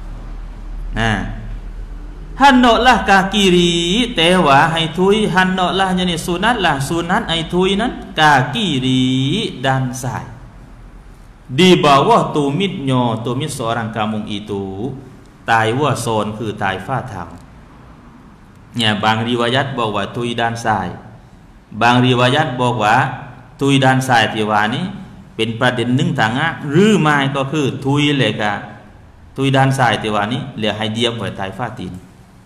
handaklah ka kiri tewa hai tui handaklah jadi sunat ai tui nan ka kiri dan sai di bawah tumitnya tumit seorang kamu itu ตายว่าโซนคือตายฝ่าเท้าเนี่ยบางริวายัตบอกว่าตุยด้านซ้ายบางริวายัตบอกว่าตุยด้านซ้ายที่ว่านี้เป็นประเด็นหนึ่งต่างหากหรือไม่ก็คือตุยเลยกะตุยด้านซ้ายที่ว่านี้เหลือให้เดียบไว้ตายฝ่าตีน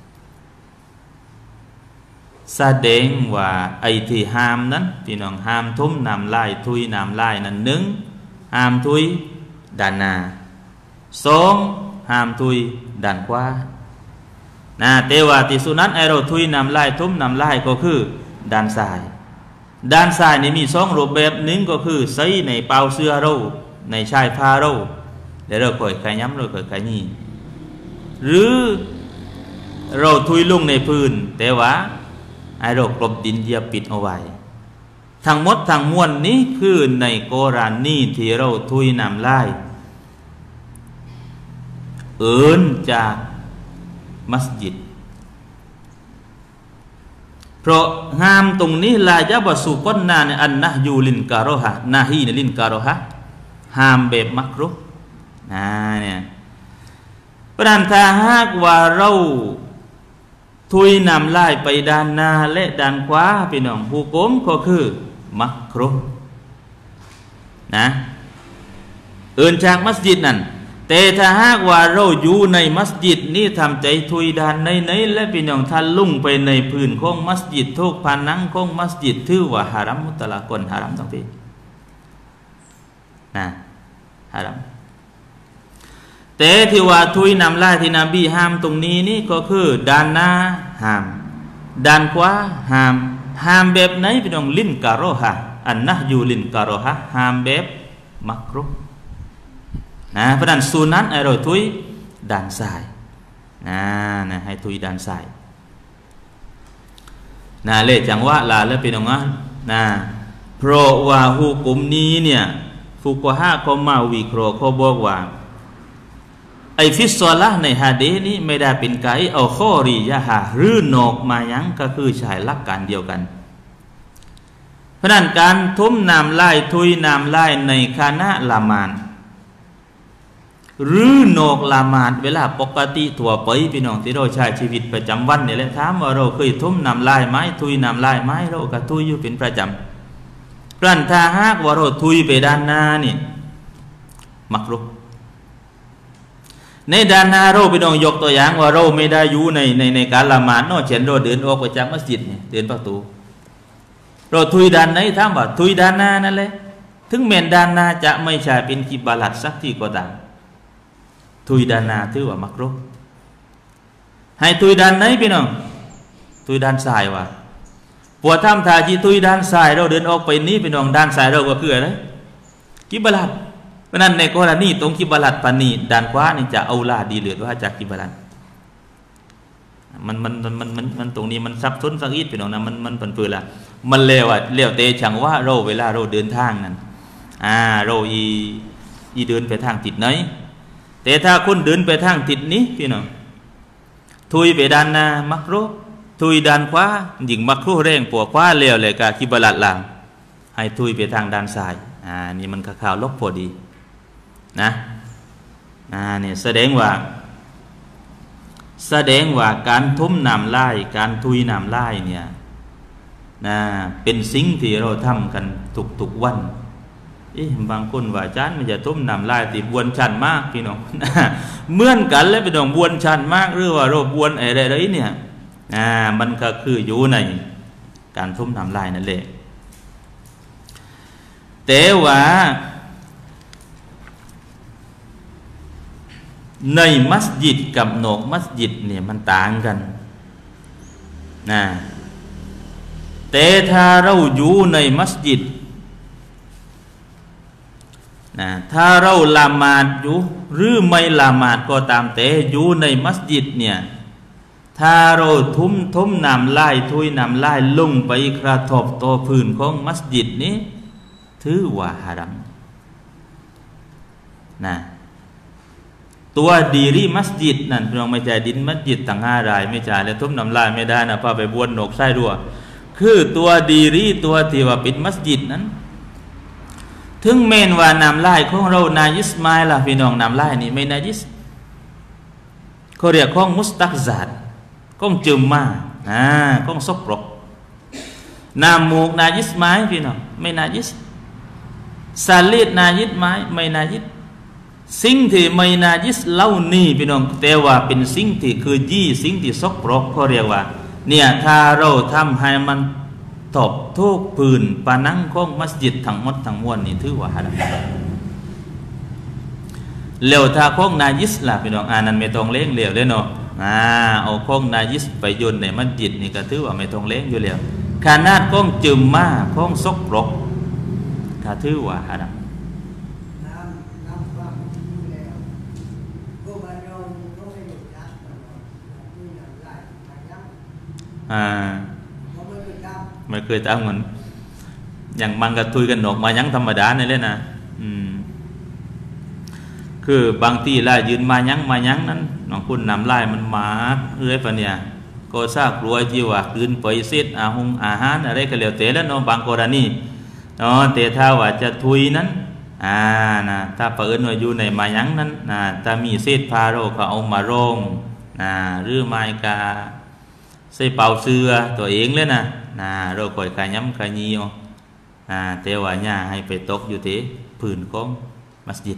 แสดงว่าไอ้ที่ห้ามนั้นพี่น้องห้ามทุ่มน้ำลายตุยน้ำลายนั้นหนึ่งห้ามตุยด้านหน้าสองห้ามตุยด้านขวาแต่ว่าที่สุนัตไอเราทุยน้ำลายทุ่มน้ำลายก็คือด้านซ้ายด้านซ้ายนี่มีสองรูปแบบหนึ่งก็คือใส่ในเปาเสื้อเราในชายผ้าเราแล้วเราค่อยขย้ำเราค่อยขยี้หรือเราทุยลงในพื้นแต่ว่าไอเรากลบดินเหยียบปิดเอาไว้ทั้งหมดทั้งมวลนี้คือในกุรอานนี้ที่เราทุยน้ำลายจากมัสยิดเพราะห้ามตรงนี้ลายะบสุก้นนาในอันนะยูลินการโฮะนาฮีในลินการโฮะห้ามแบบมักรุเนี่ยเพราะนั้นถ้าหากว่าเราทุยนำลายไปด้านหน้าและด้านขวาพี่น้องผู้กมก็คือมักรุจากมัสยิดนั่นแต่ถ้าหากว่าเราอยู่ในมัสยิดนี่ทำใจทุยด้านในและพี่น้องท่านลุ่งไปในพื้นของมัสยิดทุกผนังของมัสยิดถือว่าฮารัมมุตละกอนฮารัมต้องพี่ฮารัมแต่ที่ว่าทุยนำลายที่นบีห้ามตรงนี้นี่ก็คือด้านหน้าห้ามด้านขวาห้ามแบบไหนพี่น้องลินกะโรฮะอันนะยูลินกะโรฮะห้ามแบบมักรุเพราะนั้นสุนัตไอเราทุยด้านซ้ายให้ทุยด้านซ้ายเลจังว่าลาแล้วเป็นองเพราะว่าหุกุมนี้เนี่ยฟุกฮะเขามาวิเคราะห์เขาบอกว่าไอฟิสซอละในฮะดีษนี้ไม่ได้เป็นไกด์เอาข้อริยะฮะหรือนอกมายังก็คือใช้หลักการเดียวกันเพราะนั้นการทุ่มน้ำลายทุยน้ำลายในคณะละหมาดหรือนอกละหมาดเวลาปกติทั่วไปพี่น้องที่เราใช้ชีวิตประจำวันเนี่ยแหละถามว่าเราเคยทุ่มน้ำลายไหมทุยน้ำลายไหมเราก็ทุยอยู่เป็นประจำเพราะนั้นถ้าหากว่าเราทุยไปด้านหน้านี่มักรุกในด้านหน้าเราพี่น้องยกตัวอย่างว่าเราไม่ได้อยู่ในการละหมาดเนาะเช่นเราเดินออกไปจากมัสยิดเนี่ยเดินประตูเราทุยด้านไหนถามว่าทุยด้านหน้านั่นแหละถึงแม้ด้านหน้าจะไม่ใช่เป็นกิบาลัดสักที่ก็ตามทุยด้านหน้าถือว่ามักรุกให้ทุยด้านไหนพี่น้องทุยด้านซ้ายว่าปวดท่ามทาจีทุยด้านซ้ายเราเดินออกไปนี้พี่น้องด้านซ้ายเราก็คืออะไรกิบาลัดเพราะนั้นในกรณีตรงกิบาลัดปานีด้านขวานี่จะเอาลาดีเหลือว่าจากกิบาลัดมันตรงนี้มันซับซ้อนสักอีกพี่น้องนะมันเปื่อยละมันเลวเตะฉังว่าเราเวลาเราเดินทางนั้นเราเดินไปทางติดไหนแต่ถ้าคุณเดินไปทางทิศนี้พี่น้องทุยไปด้านหน้ามักรุทุยด้านขวาหญิงมักรุแรงปวดขวาเลี้ยวเลยกะกิบาลัดหลังให้ทุยไปทางด้านซ้ายนี่มันข่าวลบพอดีเนี่ยแสดงว่าการทุ่มน้ำลายการทุยน้ำลายเนี่ยเป็นสิ่งที่เราทำกันทุกวันบางคนว่าอาจารย์มันจะทุ่มน้ำลายติบวนชันมากพี่น้องเหมือนกันแล้วพี่น้องบวนชันมากหรือว่าเราบวนอะไรเนี่ยมันก็คืออยู่ในการทุ่มน้ำลายนั่นแหละแต่ว่าในมัสยิดกับนอกมัสยิดเนี่ยมันต่างกันแต่ถ้าเราอยู่ในมัสยิดนะถ้าเราละหมาดอยู่หรือไม่ละหมาดก็ตามแต่อยู่ในมัสยิดเนี่ยถ้าเราทุ่มน้ำลายทุยน้ำลายลงไปกระทบต่อพื้นของมัสยิดนี้ถือว่าฮารัมนะตัวดีรีมัสยิดนั่นพี่น้องไม่ใช่ดินมัสยิดต่าง5 รายไม่ใช่แล้วทุ่มน้ำลายไม่ได้นะพาไปบ้วนหนกไส้รั่วคือตัวดีรีตัวที่ว่าเป็นมัสยิดนั้นถึงเมนว่าน้ำลายของเรานายิสไมล่ะพี่น้องน้ำลายนี่ไม่นายิสเขาเรียกของมุสตักซัดของจืมมาของซกปรกน้ำมูกนายิสไมพี่น้องไม่นายิสซาลีดนายิสไมไม่นายิสสิ่งที่ไม่นายิสเล่านี่พี่น้องแต่ว่าเป็นสิ่งที่คือสิ่งที่ซกปรกเขาเรียกว่าเนี่ยถ้าเราทำให้มันตบทุกพื้นปานังของมัสยิดทั้งหมดทั้งมวลนี่ถือว่าฮารัมเลี้ยวถ้าของนายิสล่ะพี่น้องนั้นไม่ต้องเลี้ยงเลี้ยวเลยเนาะเอาของนายิสไปโยนในมัสยิดนี่ก็ถือว่าไม่ต้องเลี้ยงอยู่แล้วขนาดของจืมมาของซกปรกถ้าถือว่าฮารัมไม่เคยตามเหมือนอย่างมันกระทุยกันหนกมายังธรรมดาในเล่นนะคือบางที่ล่ายืนมายังนั้นน้องคุณนำไล่มันมาเรื่อยปะเนี่ยก็ทราบรวยที่ว่าคืนไปเสร็จอาหารอะไรก็เหลียวเตะแล้วเนาะบางกรณีเนาะแต่ถ้าว่าจะทุยนั้นนะถ้าเปิดหน่วยอยู่ในมายังนั้นถ้ามีเศษพาโรก็เอามาร่งหรือไม้กาใส่เป่าเสือตัวเองเลยนะเราคอยกาย้ำกายีแต่ว่าเนี่ยให้ไปตกอยู่ที่พื้นของมัสยิด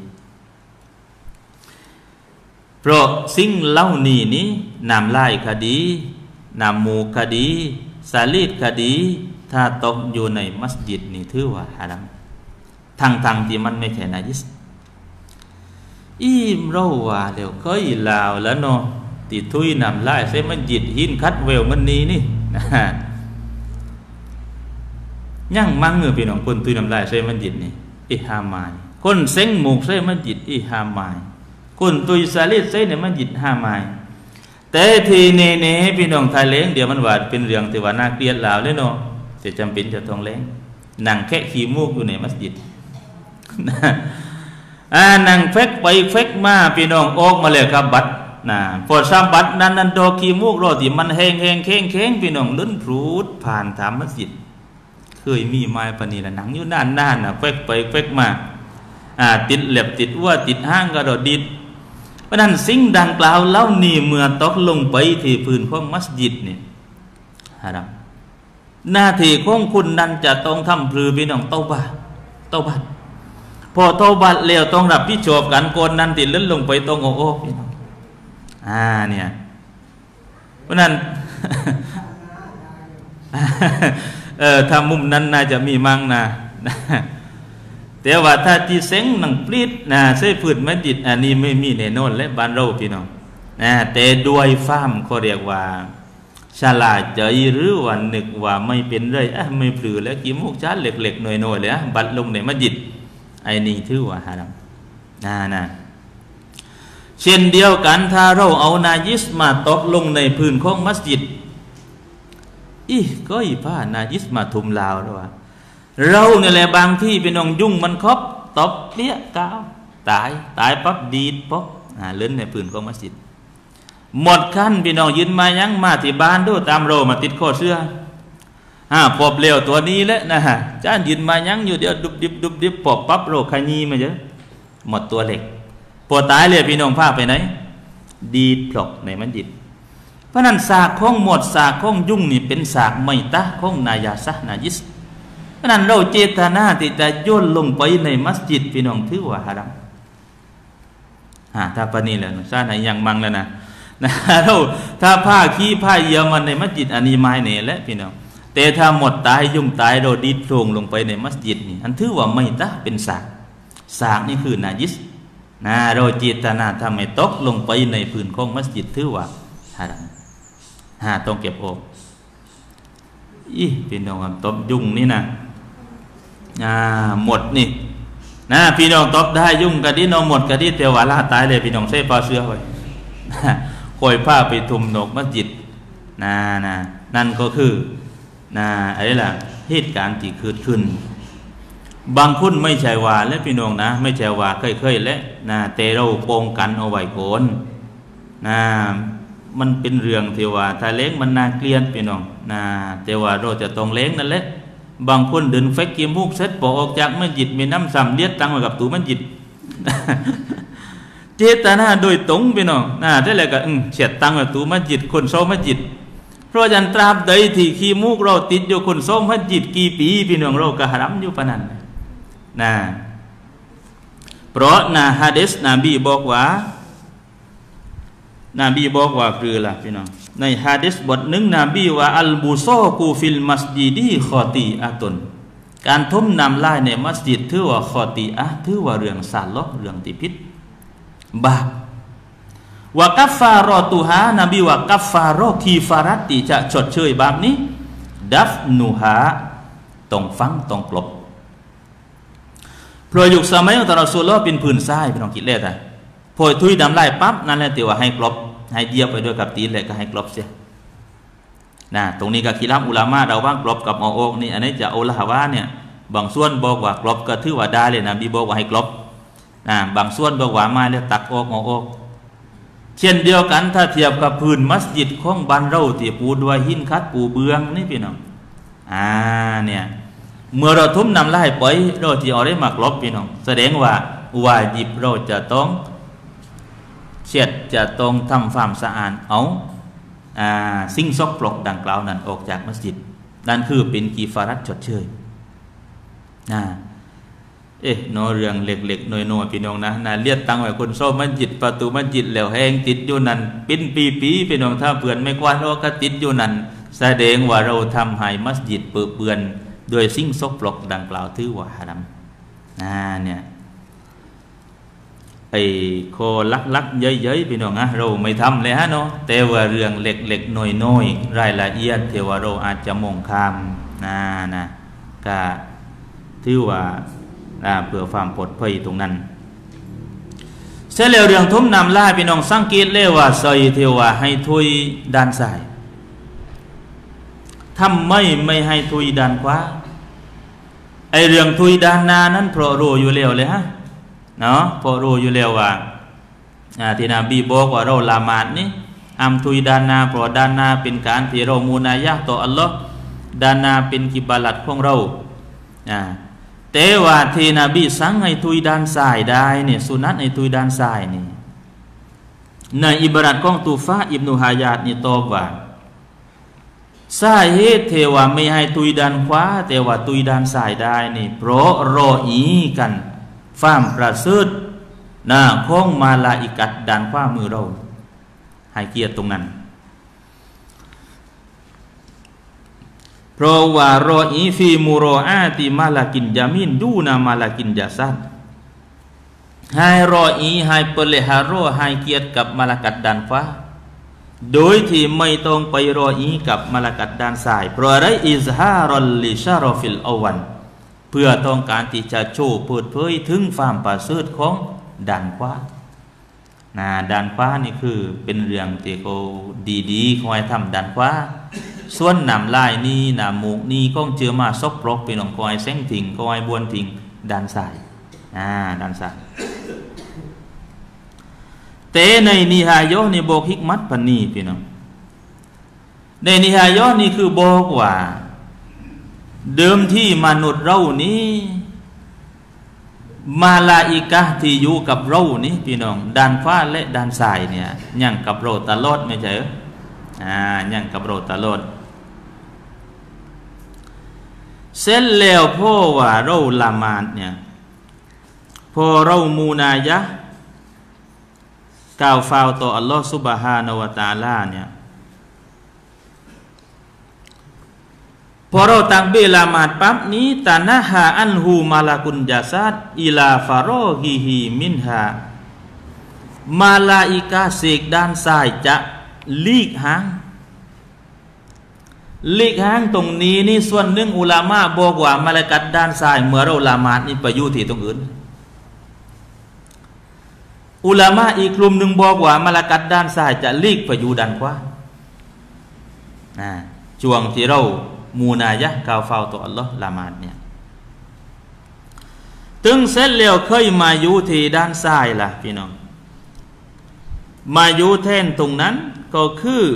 เพราะสิ่งเหล่านี้น้ำลายคดีน้ำมูกคดีสาลีดคดีถ้าตกอยู่ในมัสยิดนี่ถือว่าฮารัมทางที่มันไม่ใช่นาจิสเราว่าเดี๋ยวเคยลาวแล้วเนาะติดทุยน้ำลายใส่มันจิตหินคัดเวลมันนี้นี่ยั่งมั่งเงือพี่น้องคนทุยน้ำลายใส่มันจิตนี่ฮามายคนเซ็งหมูกใส่มันจิตฮามายคนตุยสาลิดใส่เนี่ยมันจิตฮามายแต่ทีเนพี่น้องไทยเล้งเดี๋ยวมันว่าเป็นเรื่องที่ว่าน่าเกลียดลาวเลยเนาะจะจำเป็นจะต้องเล้งนั่งแค่ขี้มูกอยู่ในมัสยิดนั่งเฟกไปเฟกมาพี่น้องออกมาเลยครับบัดพอซ้ำบัดนั้นโดขี้มูกรอที่มันแห้งเข่งพี่น้องลุ้นพรูดผ่านถามมัสยิดเคยมีไม้ปนีละหนังอยู่นานเฟกไปเฟกมาติดเหล็บติดว่าติดห้างกระโดดดิดเพราะนั้นสิ่งดังกล่าวเล่านี่เมื่อตกลงไปที่พื้นของมัสยิดเนี่ยฮารัมหน้าที่ของคุณนั้นจะต้องทำพลือพี่น้องเตาบะพอเตาบะแล้วต้องรับผิดชอบกันคนนั้นติดลื่นลงไปต้องโอ้พี่น้องเนี่ยเพราะนั้น ถ้ามุมนั้นน่าจะมีมั่งนะแต่ว่าถ้าที่เซ็งหนังปลิดใช้พื้นมัสยิดอันนี้ไม่มีแน่นอนและบ้านเราพี่น้องแต่ด้วยฟ้ามเขาเรียกว่าฉลาดใจหรือว่านึกว่าไม่เป็นไรไม่ปลือแล้วกิมุกชาเล็กๆหน่อยๆเลยบัดลงในมัสยิดไอ้นี่ถือว่าฮารัมเช่นเดียวกันถ้าเราเอานายิสมาตกลงในพื้นของมัสยิดก็ผ้านายิสมาทุมลาวแล้วว่าเราเนี่ยแหละบางที่เป็นน้องยุ่งมันครบตบเลี้ยกาวตายปั๊บดีดป๊อกเลื่อนในพื้นของมัสยิดหมดขั้นพี่น้องยืนมายังมาที่บ้านด้วยตามโรมาติดข้อเสื้อปอบเลี้ยวตัวนี้แล้วนะฮะจ้ายืนมายังอยู่เดี๋ยวดุบดิบปอบปั๊บโรขยีมาเยอะหมดตัวเหล็กปวดตายเลยพี่น้องพาไปไหนดีดปลอกในมัสยิดเพราะนั้นสากของหมดสากของยุ่งนี่เป็นสากไม่ตะของนายาซะนายิสเพราะนั้นเราเจตนาที่จะโยนลงไปในมัสยิดพี่น้องถือว่าฮารัมถ้าปานี่แหละซาไหนยังมังแล้วนะเราถ้าผ้าขี้ผ้าเยี่ยมันในมัสยิดอันนี้ไม้เนี่ยแหละพี่น้องแต่ถ้าหมดตายยุ่งตายเราดีดโผล่ลงไปในมัสยิดนี่อันถือว่าไม่ตะเป็นสากนี่คือนายิสเราเจตนาทำให้ตกลงไปในพื้นของมัสยิดถือว่าฮารัมต้องเก็บออกพี่น้องตบยุ่งนี่นะหมดนี่นะพี่น้องตอบได้ยุ่งกะดินอหมดกะดิเทวาลาตายเลยพี่น้องเซ่ปลาเสือไว้คอยผ้าไปทุมนกมัสยิดนั่นก็คืออะไรล่ะเหตุการณ์ที่เกิดขึ้นบางคนไม่ใช่ว่าและพี่น้องนะไม่ใช่ว่าเคยและแต่เราป้องกันเอาไว้ก่อนมันเป็นเรื่องที่ว่าถ้าเล้งมันน่าเกลียดพี่น้องแต่ว่าเราจะต้องเล้งนั่นแหละบางคนเดินเฟกกิมมุกเสร็จพอออกจากมัสยิดมีน้ำซ้ำเลียดตังไว้กับตู้มัสยิดเจตนาโดยตรงพี่น้องได้เลยก็เฉียดตังไว้ตู้มัสยิดคนโซมัสยิดเพราะยันตราบใดที่ขี้มุกเราติดอยู่คนโซมัสยิดกี่ปีพี่น้องเราก็หารัมอยู่ปานนั้นเพราะฮะดีษนบีบอกว่าคือล่ะพี่น้องในฮะดีษบทหนึ่งนบีว่าอัลบุซอกูฟิลมัสยิดีคอตีอะตุนการทุ่มน้ำลายในมัสยิดถือว่าคอตีอะถือว่าเรื่องสาลเรื่องที่ผิดบาปว่ากัฟฟารอตุฮานบีว่ากัฟฟารอคีฟารัตติจะชดเชยบาปนี้ดัฟนูฮาต้องฟังต้องกลบเพราะยุคสมัยของท่านรอซูลเป็นพื้นทรายพี่น้องคิดเล่ะพอทุยดำลายปั๊บนั่นแหละที่ว่าให้กลบให้เดียวไปด้วยกับตีนเลยก็ให้กลบเสียตรงนี้ก็คิดรับอุลามะเราว่ากลบกับเอาอกนี่อันนี้จะอุลาวะเนี่ยบางส่วนบอกว่ากลบก็ถือว่าได้เลยนะบีบอกว่าให้กลบบางส่วนบอกว่ามาแล้วตักอกเอาอกเช่นเดียวกันถ้าเทียบกับพื้นมัสยิดของบ้านเราที่ปูด้วยหินคัดปูเบืองนี่พี่น้องเนี่ยเมื่อเราทุ่มน้ำลายไปเราที่เอาได้มากลบพี่น้องแสดงว่าวาญิบเราจะต้องเช็ดจะต้องทำความสะอาดเอาสิ่งซกปรกดังกล่าวนั้นออกจากมัสยิดนั่นคือเป็นกีฟารัตชดเชยนอเรื่องเล็กๆน้อยๆพี่น้องนะเลียดตังไว้คนโซ่มัสยิดประตูมัสยิดแล้วแห้งติดอยู่นั่นเป็นปีๆพี่น้องถ้าเปื่อนไม่กวาดก็ติดอยู่นั่นแสดงว่าเราทำให้มัสยิดเปื้อนโดยสิ่งซกปรกดังกล่าวถือว่าฮารัมเนี่ยโคลักๆเย้ยๆพี่น้องเราไม่ทำเลยฮะเนาะแต่ว่าเรื่องเล็กๆน้อยๆรายละเอียดที่ว่าเราอาจจะมองข้ามก็ถือว่าเพื่อความปลอดภัยตรงนั้นเสร็จแล้วเรื่องทุ่มน้ำลายพี่น้องสังเกตเลยว่าใส่เทว่าให้ทุยด้านซ้ายทำไม่ให้ทุยด้านขวาเรื่องทุยด้านหน้านั้นเพราะรู้อยู่แล้วเลยฮะเนาะเพราะรู้อยู่แล้วว่าที่นบีบอกว่าเราละหมาดนี่ทุยด้านหน้าเพราะด้านหน้าเป็นการที่เรามูนายะต่ออัลลอฮ์ด้านหน้าเป็นกิบาลัดของเราแต่ว่าที่นบีสั่งให้ทุยด้านซ้ายได้เนี่ยสุนัตให้ทุยด้านซ้ายนี่ในอิบารัตของตูฟาอิบนุฮายาตนี่ตอบว่าสาเหตุเทว่าไม่ให้ทุยด้านขวาแต่ว่าทุยด้านซ้ายได้นี่เพราะรออีกันฟ้ามประเสริฐของมาลาอิกัดด้านขวามือเราให้เกียรติตรงนั้นเพราะว่ารออีฟีมูรออาติมาลากินยามินดูนามาลากินยาซัดให้รออีให้เปเลฮารอให้เกียรติกับมาลากัดด้านขวาโดยที่ไม่ต้องไปรออีกับมาลากัดด้านซ้ายเพราะอะไรอิซฮารอลลิชารอฟิลอวันเพื่อต้องการที่จะโชว์เปิดเผยถึงความประเสริฐของด้านขวาด้านขวานี่คือเป็นเรื่องที่เขาดีๆคอยทำด้านขวาส่วนน้ำลายนี่น้ำมูกนี่ก็เจอมาซกปรกเป็นของคอยเส้งถิงคอยบวนถิงด้านซ้ายด้านซ้ายแต่ในนิฮายะนี่บอกฮิกมัตพันนี่พี่น้องในนิฮายะนี่คือบอกว่าเดิมที่มนุษย์เรานี้มาลาอิกะที่อยู่กับเรานี่พี่น้องด้านขวาและด้านซ้ายเนี่ยยังกับเราตลอดไม่ใช่ยังกับเราตลอดเสร็จแล้วเพราะว่าเราละหมาดเนี่ยพอเรามูนายะกล่าวฟาวต่ออัลลอฮฺซุบฮานะฮูวะตะอาลาเนี่ยพอเราตักบีละหมาดปั๊บนี้ตานะฮาอันฮูมาลากุนญาซัดอิลาฟารอฮิฮิมินฮามาลาอิกะเสกด้านซ้ายจะลีกหางตรงนี้นี่ส่วนหนึ่งอุลามะบอกว่ามาลากัดด้านซ้ายเมื่อเราละหมาดนี่ไปอยู่ที่ตรงอื่นอุลามะอีกกลุ่มหนึ่งบอกว่ามาลากัดด้านซ้ายจะลีกไปอยู่ด้านขวาช่วงที่เรามูนายะกาวเฝ้าต่ออัลลอฮ์ละหมาดเนี่ยถึงเสร็จแล้วเคยมาอยู่ที่ด้านซ้ายล่ะพี่น้องมาอยู่แทนตรงนั้นก็คือ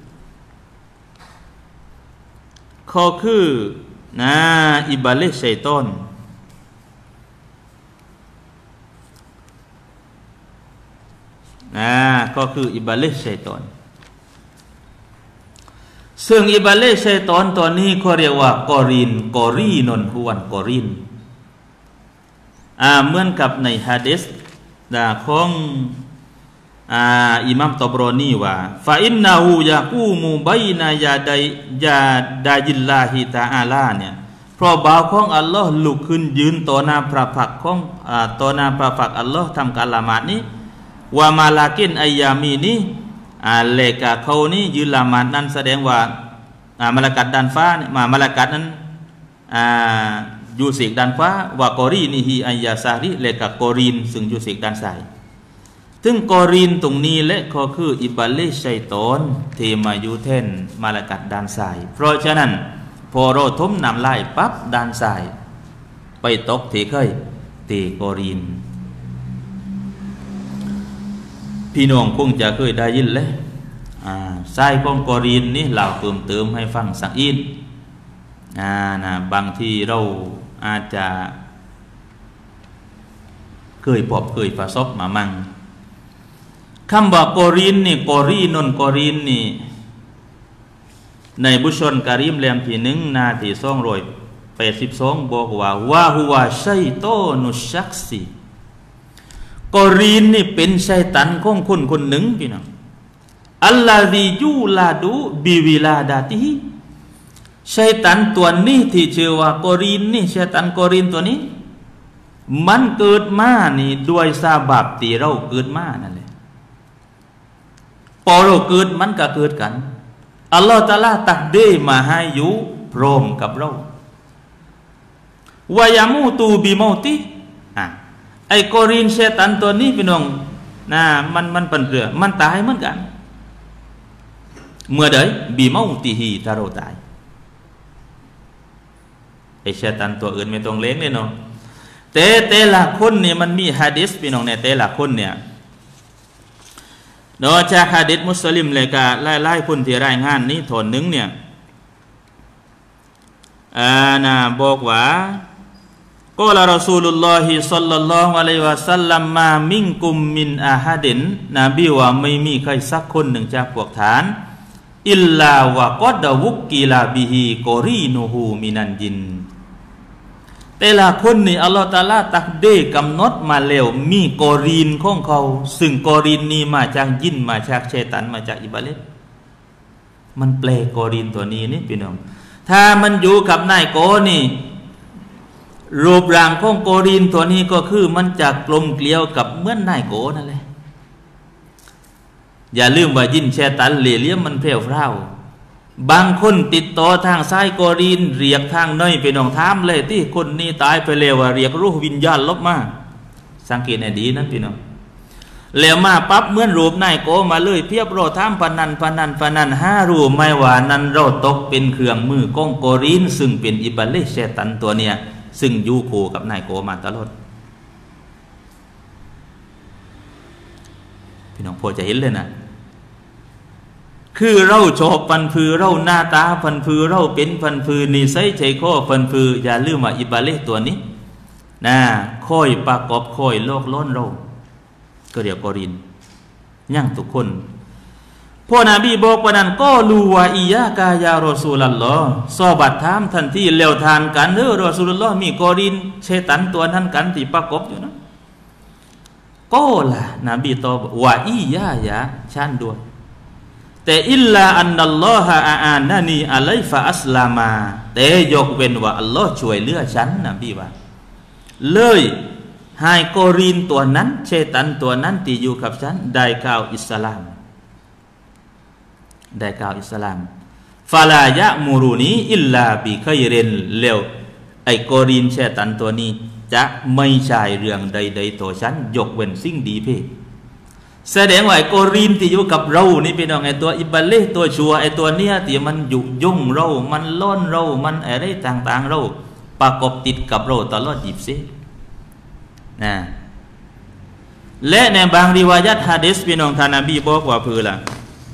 อิบาลิชัยฏอนก็คืออิบาลิชัยฏอนซึ่งอิบาลิชัยฏอนตัวนี้เขาเรียกว่ากอรีนนฮุวันกอรีนเหมือนกับในหะดีษของอิหม่ามตอบรอนีว่าฟาอินนาหูยะกูมูบัยนายาดายิลลาฮิตาอาลาเนี่ยเพราะบ่าวของอัลลอฮ์ลุกขึ้นยืนต่อหน้าพระพักของต่อหน้าพระพักอัลลอฮ์ทำการละหมาดนี้ว่ามาลากินอัยยามีนี้เลกะเขานี้ยืนละหมาดนั้นแสดงว่ามาลากัดด้านฟ้ามาลากัดนั้นอยู่สีกด้านฟ้าว่ากอรีนิฮีอัยยาซาริเลกะกอรีนซึ่งอยู่สีกด้านซ้ายถึงกอรีนตรงนี้และก็คืออิบาลิชัยฏอนที่มาอยู่แทนมาลากัดด้านซ้ายเพราะฉะนั้นพอเราทมน้ำลายปั๊บด้านซ้ายไปตกที่เคยที่กอรีนพี่น้องคงจะเคยได้ยินเลยซ้ายของกอรีนนี่เราเพิ่มเติมให้ฟังสักอินบางที่เราอาจจะเคยพบเคยประสบมามั่งคำว่ากอรีนนี่กอรีนนกอรีนนี่ในบุชรการิมเล่มที่1 นาที282บอกว่าฮุวาชัยฏอนุชักซีกอรีนนี่เป็นชัยฏอนของคนคนหนึ่งพี่น้องอัลลอฮียูลาดูบิวิลาดาติฮิชัยฏอนตัวนี้ที่ชื่อว่ากอรีนนี่ชัยฏอนกอรีนตัวนี้มันเกิดมานี่ด้วยซาบับที่เราเกิดมานั่นแหละพอเราเกิดมันก็เกิดกันอัลลอฮฺตะอาลาตักดีมาให้อยู่พร้อมกับเราวายามูตูบิมอติไอ้กอรีนชัยฏอนตัวนี้พี่น้องมันเป็นเรือมันตายเหมือนกันเมื่อใดบิมอติฮีถ้าเราตายไอ้ชัยฏอนตัวอื่นไม่ต้องเลี้ยงเลยเนาะแต่ละคนเนี่ยมันมีหะดีษพี่น้องเนี่ยแต่ละคนเนี่ยนอกจากหะดีษมุสลิมเลยก็ไล่คนที่รายงานนี้ถอนหนึ่งเนี่ยบอกว่าก็ละรอซูลุลลอฮิศ็อลลัลลอฮุอะลัยฮิวะซัลลัมมามินกุมมินอาฮัดินนบีว่าไม่มีใครสักคนหนึ่งจากพวกท่านอิลลาวะกอดวุกกิลาบิฮิกอรีนูฮูมินันจินแต่ละคนนี่อัลลอฮฺตะอาลาตักเดกำหนดมาแล้วมีกอรีนของเขาซึ่งกอรีนนี้มาจากยินมาจากชัยฏอนมาจากอิบาลิสมันแปลกอรีนตัวนี้นี่พี่น้องถ้ามันอยู่กับนายโกนี่รูปร่างของกอรีนตัวนี้ก็คือมันจะกลมเกลียวกับเหมือนนายโกนั่นแหละอย่าลืมว่ายินชัยฏอนเหลี่ยมมันเพลวเฝ้าบางคนติดต่อทางซ้ายกอรีนเรียกทางน้อยไปน้องถามเลยที่คนนี้ตายไปแล้วว่าเรียกรูปวิญญาณลบมาสังเกตให้ดีนั่นพี่น้องแล้วมาปั๊บเหมือนรูปนายโกมาเลยเพียบโรถามพนันห้ารูปไม่ว่านั้นเราตกเป็นเครื่องมือก้องกอรีนซึ่งเป็นอิบาลิชัยฏอนตัวเนี่ยซึ่งอยู่คู่กับนายโกมาตลอดพี่น้องพอจะเห็นเลยนะคือเราชอบฟันฟือเราหน้าตาฟันฟือเราเป็นฟันฟือนิสัยใจคอฟันฟืออย่าลืมว่าอิบาลิตัวนี้ค่อยประกอบค่อยโลกล้นเราก็เรียกกอรินยั่งทุกคนพ่อนบีบอกว่านั้นก็ลูวาอิยะกายารอซูลัลลอฮ์ซอบัดถามทันทีแล้วทานกันรอซูลุลลอฮ์มีกอรินชัยฏอนตัวนั้นกันที่ประกอบอยู่นะก็ล่ะนบีตอบว่าอิยะฉันด้วยแต่อิลลาอันนัลลอฮะอานานีอะลัยฟะอัสลามาแต่ยกเว้นว่าอัลลอฮ์ช่วยเหลือฉันนบีว่าเลยให้กอรีนตัวนั้นชัยฏอนตัวนั้นที่อยู่กับฉันได้กล่าวอิสลามฟาลายะมูรุนีอิลลาบิคัยรินเลวไอ้กอรีนชัยฏอนตัวนี้จะไม่ใช่เรื่องใดๆต่อฉันยกเว้นสิ่งดีเพ่แสดงว่าไอ้กอรีนที่อยู่กับเรานี่พี่น้องไอ้ตัวอิบาเลตัวชัวไอ้ตัวเนี้ยที่มันอยู่ยุ่งเรามันล้อนเรามันอะไรต่างๆเราประกอบติดกับเราตลอด24นะและในบางริวายัตฮะดีษพี่น้องท่านนบีบอกว่าคือล่ะ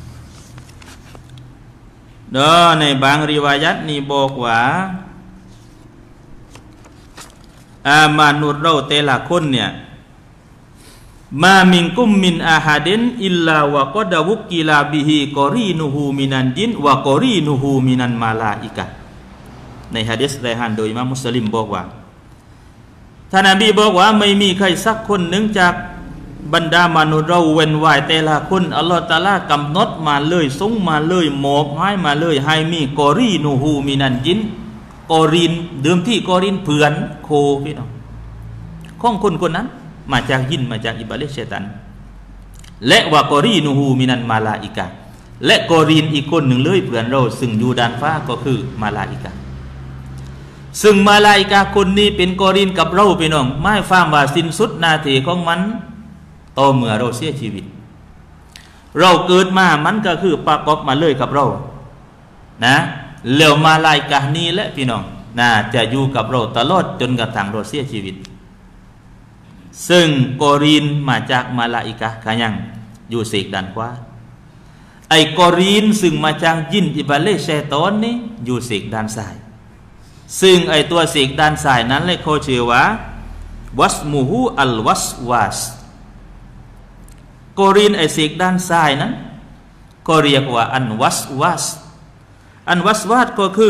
ในบางริวายัตนี่บอกว่ามนุษย์เราแต่ละคนเนี่ยมามิงกุมมินอาฮัดินอิลลาวะกอดวุกิลาบิฮิกอรีนูฮูมินันจินวะกอรีนูฮูมินันมาลาอิกะในหะดีษรายงานโดยอิหม่ามมุสลิมบอกว่าท่านนบีบอกว่าไม่มีใครสักคนหนึ่งจากบรรดามนุษย์เราเว้นไว้แต่ละคนอัลลอฮฺตะอาลากำหนดมาเลยส่งมาเลยมอบให้มาเลยให้มีกอรีนูฮูมินันจินกอรีนเดิมที่กอรีนเพื่อนโคพี่น้องของคนคนนั้นมาจากยินมาจากอิบาลิสชัยฏอนและวะกอรีนูฮูมินันมาลาอิกะและกอรีนอีกคนหนึ่งเลยเพื่อนเราซึ่งอยู่ด้านฟ้าก็คือมาลาอิกะซึ่งมาลาอิกะคนนี้เป็นกอรีนกับเราพี่น้องไม่ฟังว่าสิ้นสุดนาทีของมันต่อเมื่อเราเสียชีวิตเราเกิดมามันก็คือประกอบมาเลยกับเรานะแล้วมาลาอิกะนี้และพี่น้องนะจะอยู่กับเราตลอดจนกระทั่งเราเสียชีวิตซึ่งกอรีนมาจากมาลาอิกะขยังอยู่เสกด้านขวาไอ้กอรีนซึ่งมาจากยินอิบาเลชัยฏอนนี่อยู่เสกด้านซ้ายซึ่งไอ้ตัวเสกด้านซ้ายนั้นเลยเขาชื่อว่าวัสมูฮูอัลวัสวาสกอรีนไอ้เสกด้านซ้ายนั้นก็เรียกว่าอันวัสวาสอันวัสวาสก็คือ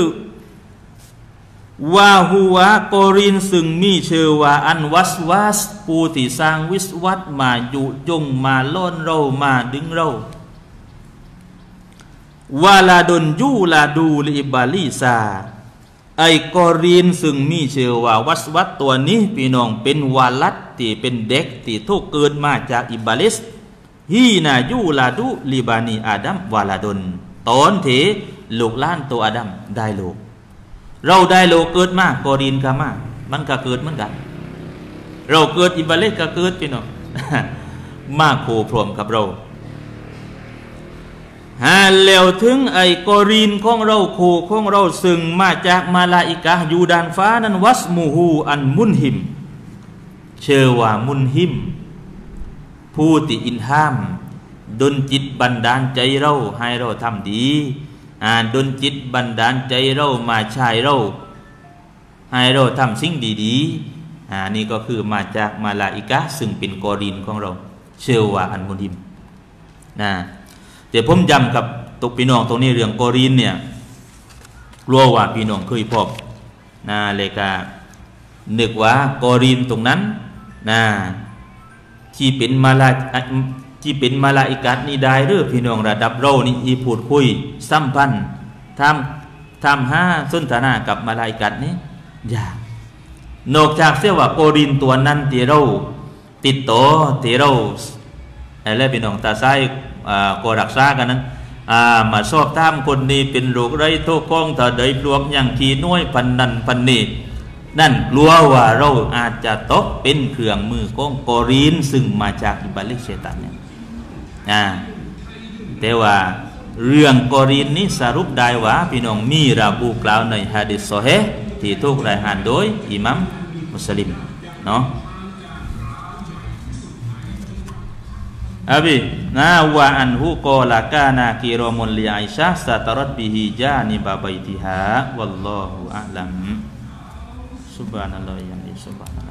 ว่าหัวกอรินซึ่งมีชื่อว่าอันวัสวัสผู้ที่สร้างวิสวัตมายุยงมาล้นเรามาดึงเราวาลาดนยูลาดูลิบาลีซาไอกอรินซึ่งมีชื่อว่าวัสวัตตัวนี้พี่น้องเป็นวาลัดที่เป็นเด็กที่ถูกเกิดมาจากอิบาลิสฮีนายูลาดูลิบานีอาดัมวาลาดนตอนที่ลูกหลานตัวอาดัมได้ลูกเราได้โลเกิดมากกอรีนก็มากมันก็เกิดเหมือนกันเราเกิดอิบาเลสก็เกิดพี่น้องมากโคพร้อมกับเราแล้วถึงไอ้กอรีนของเราโคของเราซึ่งมาจากมาลาอิกะอยู่ด้านฟ้านั้นวัสมูฮูอันมุนหิมเชื่อว่ามุนหิมผู้ที่อินห้ามดลจิตบันดาลใจเราให้เราทำดีดลจิตบันดาลใจเรามาใช้เราให้เราทำสิ่งดีๆนี่ก็คือมาจากมาลาอิกะซึ่งเป็นกอรินของเราเชื่อว่าอันมุนิมนะแต่ผมย้ำกับตุกพี่น้องตรงนี้เรื่องกอรินเนี่ยกลัวว่าพี่น้องเคยพบเลยก็นึกว่ากอรินตรงนั้นที่เป็นมาลาอิกัดนี่ได้หรือพี่น้องระดับเรานี่อีพูดคุยสัมพันธ์ทำห้าสนทนากับมาลาอิกัดนี้ยากนอกจากเสียว่ากอรินตัวนั้นที่เราติดต่อที่เราอะไรพี่น้องตาไซก็รักษากันนั้นมาสอบถามคนนี้เป็นโรคไรโทษกล้องถ้าได้ปลวกอย่างที่น้อยพันนันพันนี้นั่นกลัวว่าเราอาจจะตกเป็นเครื่องมือของกอรีนซึ่งมาจากอิบาลิสชัยฏอนเนี่ยแต่ว่าเรื่องกอรีนนี้สรุปได้ว่าพี่น้องมีระบุกล่าวในหะดีษซอฮีฮ์ที่ถูกรายงานโดยอิหมัมมุสลิมเนาะว่าอันฮุกอลากานากิรอมุลลิอิชะสะตรัดบิฮิจานิบะบัยติฮาวัลลอฮุอะลัมSubhanallah yang subhanallah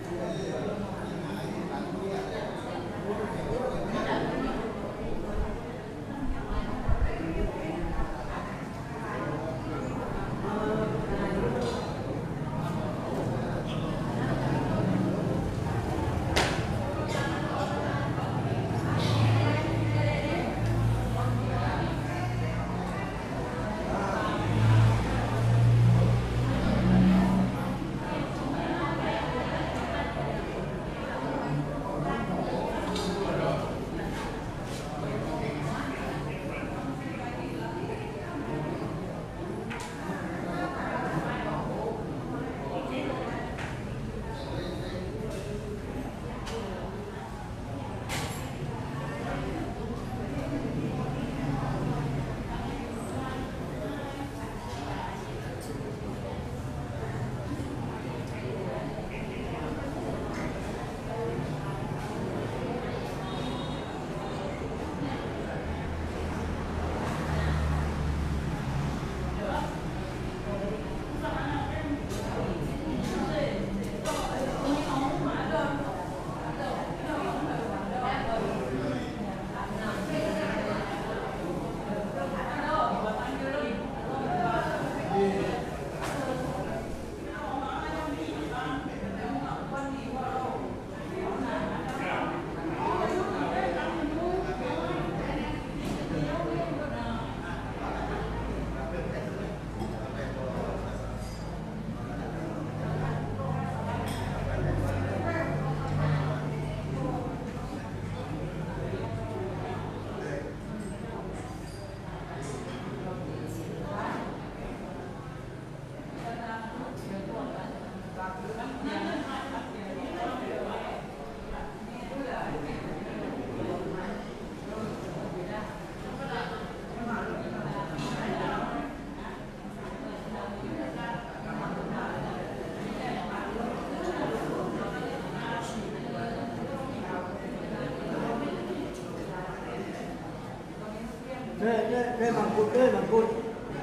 đây bằng cụt đây bằng cụt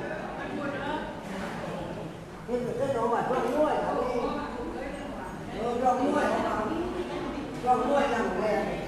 cái đồ mà rong muối rong muối làm cái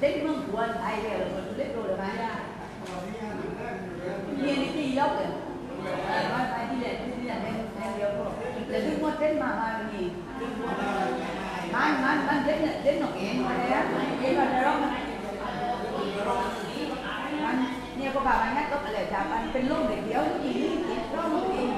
đến mương cuốn thay về là một lít rồi được hay nha nhiên đi dốc rồi nói phải đi là đem điều rồi để đừng có đến mà gì man đến nó nghe mà đấy cái là đó manเนี่ยก็แบบนั้นก็เลยจะมันเป็นลูกเด็กเดียวที่นี่ก็มันเอง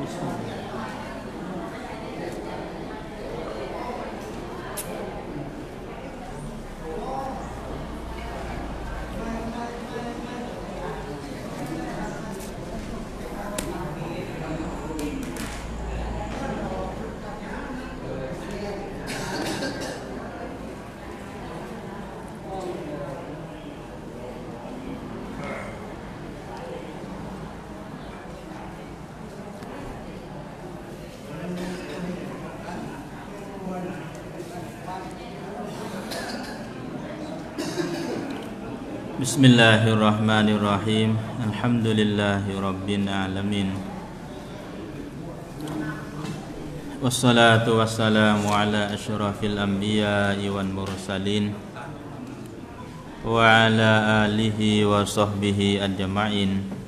بسم الله الرحمن الرحيم الحمد لله رب العالمين والصلاة والسلام على أشرف الأنبياء والمرسلين وعلى آله وصحبه أجمعين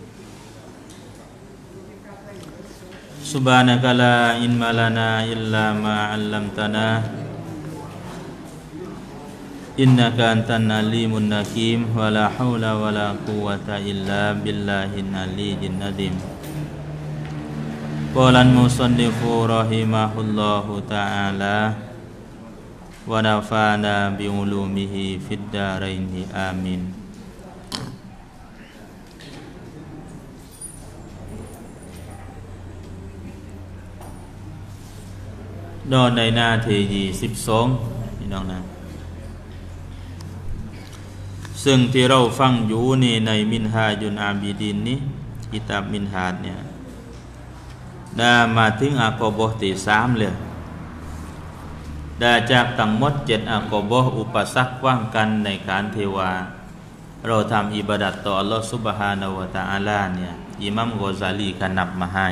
سبحانك لا علم لنا إلا ما علمتنا Innaka antan alimun hakim wa la hawla wa la quwwata illa billahil aliyyil azim. Qala al-musannifu rahimahullahu ta'ala wa nafa'ana bi ulumihi fid dharain amin. Đóในหน้าที่22พี่น้องนะซึ่งที่เราฟังอยู่นี่ในมินฮาจุนอาบิดินนี้กิตาบมินฮาดเนี่ยได้มาถึงอักบะที่3เลยได้จากทั้งหมด7อักบะอุปสรรคว่างกันในการเทวาเราทำอิบาดัตต่ออัลลอฮฺซุบฮานะฮูวะตะอาลาเนี่ยอิหม่ามกอซาลีก็นับมาให้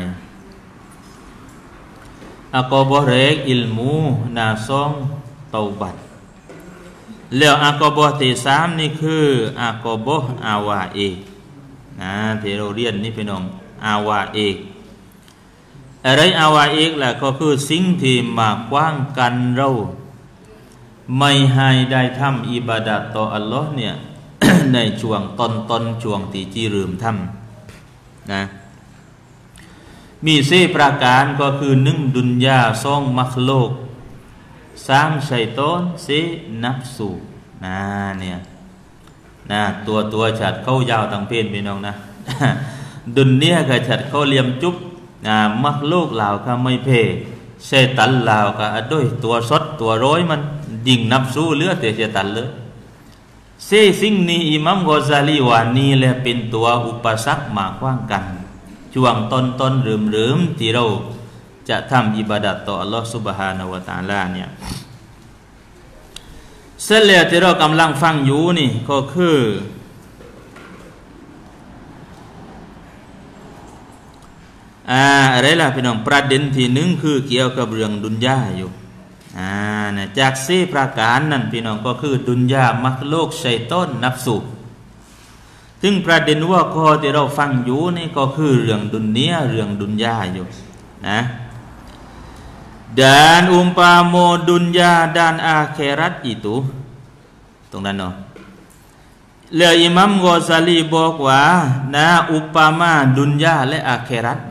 อักบะแรกอิลมูนาซองเตาบัตแล้วอักบะที่3นี่คืออักบะอาวาเอกนะที่เราเรียนนี่พี่น้องอาวาเอกอะไรอาวาเอกล่ะก็คือสิ่งที่มาขวางกันเราไม่ให้ได้ทำอิบาดัตต่ออัลลอฮ์เนี่ย ในช่วงต้นช่วงที่จีลืมทำนะมี4ประการก็คือ1ดุนยา2มัคลุก3ชัยฏอน4นัฟสุนะเนี่ยนะตัวฉัดเข้ายาวทางเพศพี่น้องนะ ดุนเนี่ยก็ฉัดเข้าเหลี่ยมจุ๊บมักลูกเหล่าก็ไม่เพเชตันเหล่าก็ด้วยตัวสดตัวร้อยมันดิ่งนับสู้เลือดแต่เชตันเลยสิ่งนี้อิหม่ามกอซาลีว่านี่แหละเป็นตัวอุปสรรคมาขวางกันช่วงต้นลืมที่เราจะทำอิบาดัตต่ออัลลอฮฺซุบฮานะฮูวะตะอาลาเนี่ยเสร็จแล้วที่เรากำลังฟังอยู่นี่ก็คืออะไรล่ะพี่น้องประเด็นที่1คือเกี่ยวกับเรื่องดุนยาอยู่นะจาก4ประการนั้นพี่น้องก็คือดุนยามักโลกชัยฏอนนัฟสุซึ่งประเด็นว่าข้อที่เราฟังอยู่นี่ก็คือเรื่องดุนเนียเรื่องดุนยาอยู่นะdan umpama dunia dan akhirat itu ตรงนั้นเนาะแล้วอิหม่ามกอซาลีบอกว่านะอุปมาดุนยาและอาคิเราะห์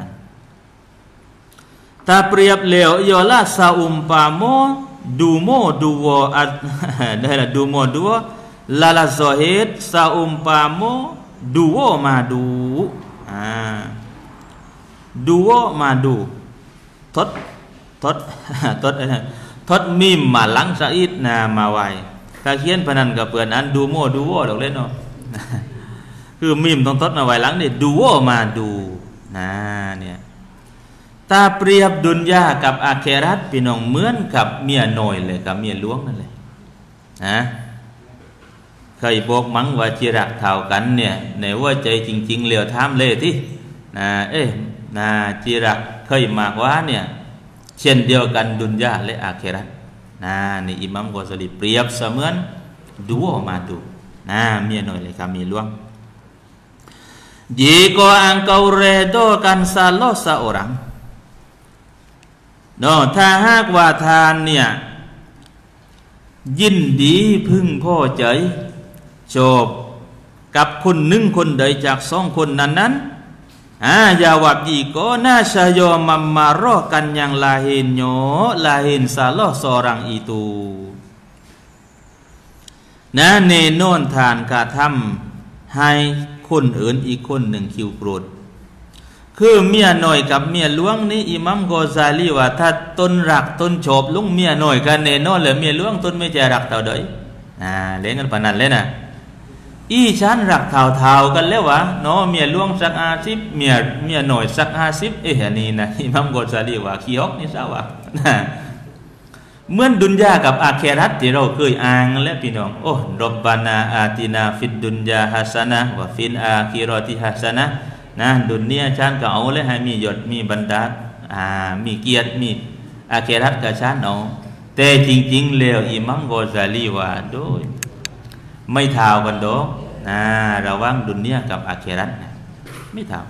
ถ้าเปรียบแล้วย่อละซาอุมปาโมดูโมดูวอได้ละดูโมดูวลาลาซอฮิดซาอุมปาโมดูวมาดูดูวมาดูทดมีมมาหลังซะอีดนามาไว้ถ้าเขียนพนันกับเปื่อนอันดูโมดูวดอกเล่นเนาะคือมีมต้องทดมาไว้หลังนี่ดูวมาดูนะเนี่ยถ้าเปรียบดุนยากับอาคิเราะห์พี่น้องเหมือนกับเมียน้อยเลยกับเมียหลวงนั่นแหละนะเคยบอกมั้งว่าจิรักเท่ากันเนี่ยในว่าใจจริงๆเหลียวถามเลยที่นะจิรักเคยมากว่าเนี่ยเช่นเดียวกันดุนยาและอาคิเราะห์นี่อิหม่ามกอซาลีเปรียบเสมือนดูมาดูเมียน้อยเลยกับเมียหลวง jika engkau redokan salah seorang ถ้าหากว่าทานเนี่ยยินดีพึงพอใจชอบกับคนหนึ่งคนใดจาก2คนนั้น jawab jika nasya memarokan yang lainnya lain salah seorang itu นะแน่นอนทานกระทำให้คนอื่นอีกคนหนึ่งคิวโกรธคือเมียหน่อยกับเมียหลวงนี่อิหมัมกอซาลีว่าถ้าตนรักตนชอบลุงเมียหน่อยกันแน่นอนเลยเมียหลวงตนไม่จะรักเท่าใดเล่นกันปานนั้นเลยนะอีฉันรักเท่าๆกันแล้ววะเนาะเมียหลวงสัก50เมียหน่อยสัก50อันนี้นะอิหมัมกอซาลีว่าขี้ฮอกนี่ซะวะเหมือนดุนยากับอาเครัตที่เราเคยอ่านแล้วพี่น้องโอ้รบบานาอาตินาฟิดดุนยาฮัสนะวะฟินอาคิรอติฮัสนะนะดุนยาฉันก็เอาแล้วให้มียศมีบรรดามีเกียรติมีอาเครัตกับฉันเอาแต่จริงๆแล้วอิหมัมกอซาลีว่าโดยไม่เท่ากันดอกระหว่างดุนยากับอาเครัตไม่เท่า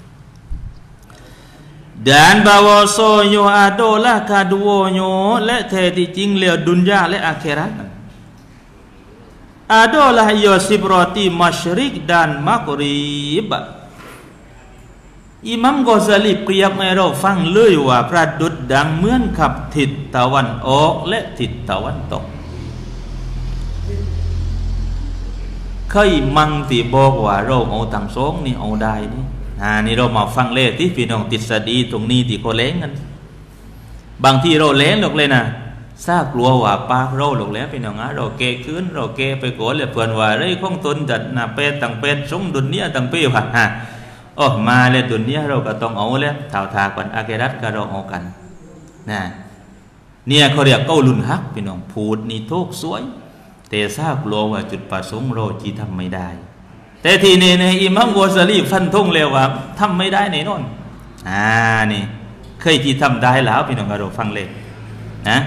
dan bahwasanya adalah keduanyaและแท้ที่จริงแล้วดุนยาและอาคิเราะห์ adalah ya sibrati masyriq dan maghrib อิหมัมกอซาลีเปรียบให้เราฟังเลยว่าประดุจดังเหมือนกับทิศตะวันออกและทิศตะวันตกเคยมั่งที่บอกว่าเราเอาทั้งสองนี่เอาได้นี่เรามาฟังเลยที่พี่น้องติดสดีตรงนี้ที่เขาเล้งกันบางที่เราเล้งหรอกเลยนะซากลัวว่าปากเราหรอกแล้วพี่น้องเราเกคืนเราเกไปโกรธเลยเพื่อนว่าเรื่องของตนจัดเป็ดต่างเป็ดสงดุนเนี้ยต่างเป็ดว่ามาเลยดุนเนี้ยเราก็ต้องเอาแล้วถ่าวทากันอาเกรัตก็เราเอากันเนี่ยเขาเรียกเก้าลุนฮักพี่น้องพูดนี่ทุกสวยแต่ซากลัวว่าจุดประสงค์เราจีทำไม่ได้แต่ทีนี้ในอิหมัมกอซาลีฟันธงเลยว่าทำไม่ได้แน่นอนนี่เคยที่ทำได้แล้วพี่น้องเราฟังเลยนะ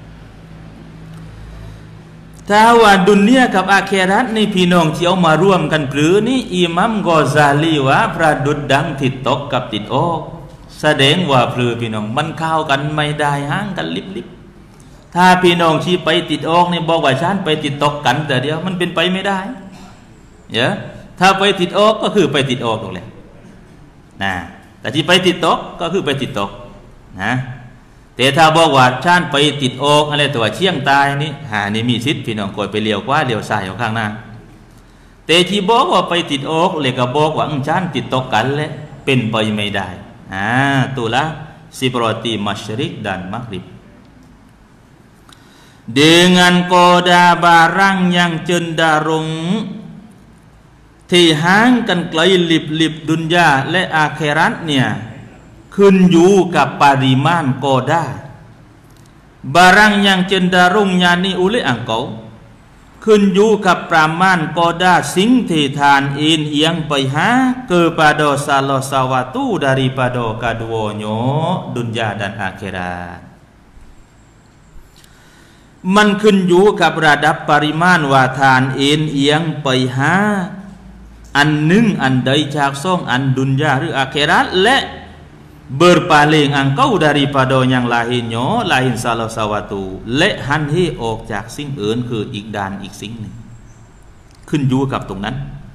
ถ้าว่าดุนเนียกับอาเครัตนี่พี่น้องที่เอามาร่วมกันหรือนี่อิหมัมกอซาลีว่าประดุจดังติดตกกับติดออกแสดงว่าหรือพี่น้องมันเข้ากันไม่ได้ห่างกันลิบๆถ้าพี่น้องที่ไปติดออกนี่บอกว่าฉันไปติดตกกันแต่เดียวมันเป็นไปไม่ได้ถ้าไปติดออกก็คือไปติดออกตรงเลยแต่ที่ไปติดตกก็คือไปติดตกแต่ถ้าบอกว่าฉันไปติดออกอะไรตัวเชี่ยงตายนี่นี่มีสิทธิ์พี่น้องกดไปเลี้ยวขวาเลี้ยวซ้ายอยู่ข้างหน้าแต่ที่บอกว่าไปติดออกเลยก็บอกว่าฉันติดตกกันเลยเป็นไปไม่ได้ตัวละsibrati masyriq dan maghrib dengan koda barang yang cenderungที่ห่างกันไกลลิบดุนยาและอาเครัตเนี่ยขึ้นอยู่กับปริมาณโกดา barang yang cenderung yani oleh engkau ขึ้นอยู่กับประมาณโกดาสิ่งที่ทานเอียงไปหา kepada salah satu daripada keduanya dunia dan akhirat มันขึ้นอยู่กับระดับปริมาณว่าทานเอียงไปหาอันหนึ่งอันใดจากสองอันดุนยาหรืออาเครัตและ berpaling engkau daripada yang lainnya lain salah satu และหันให้ออกจากสิ่งอื่นคืออีกด้านอีกสิ่งหนึ่งขึ้นอยู่กับตรงนั้น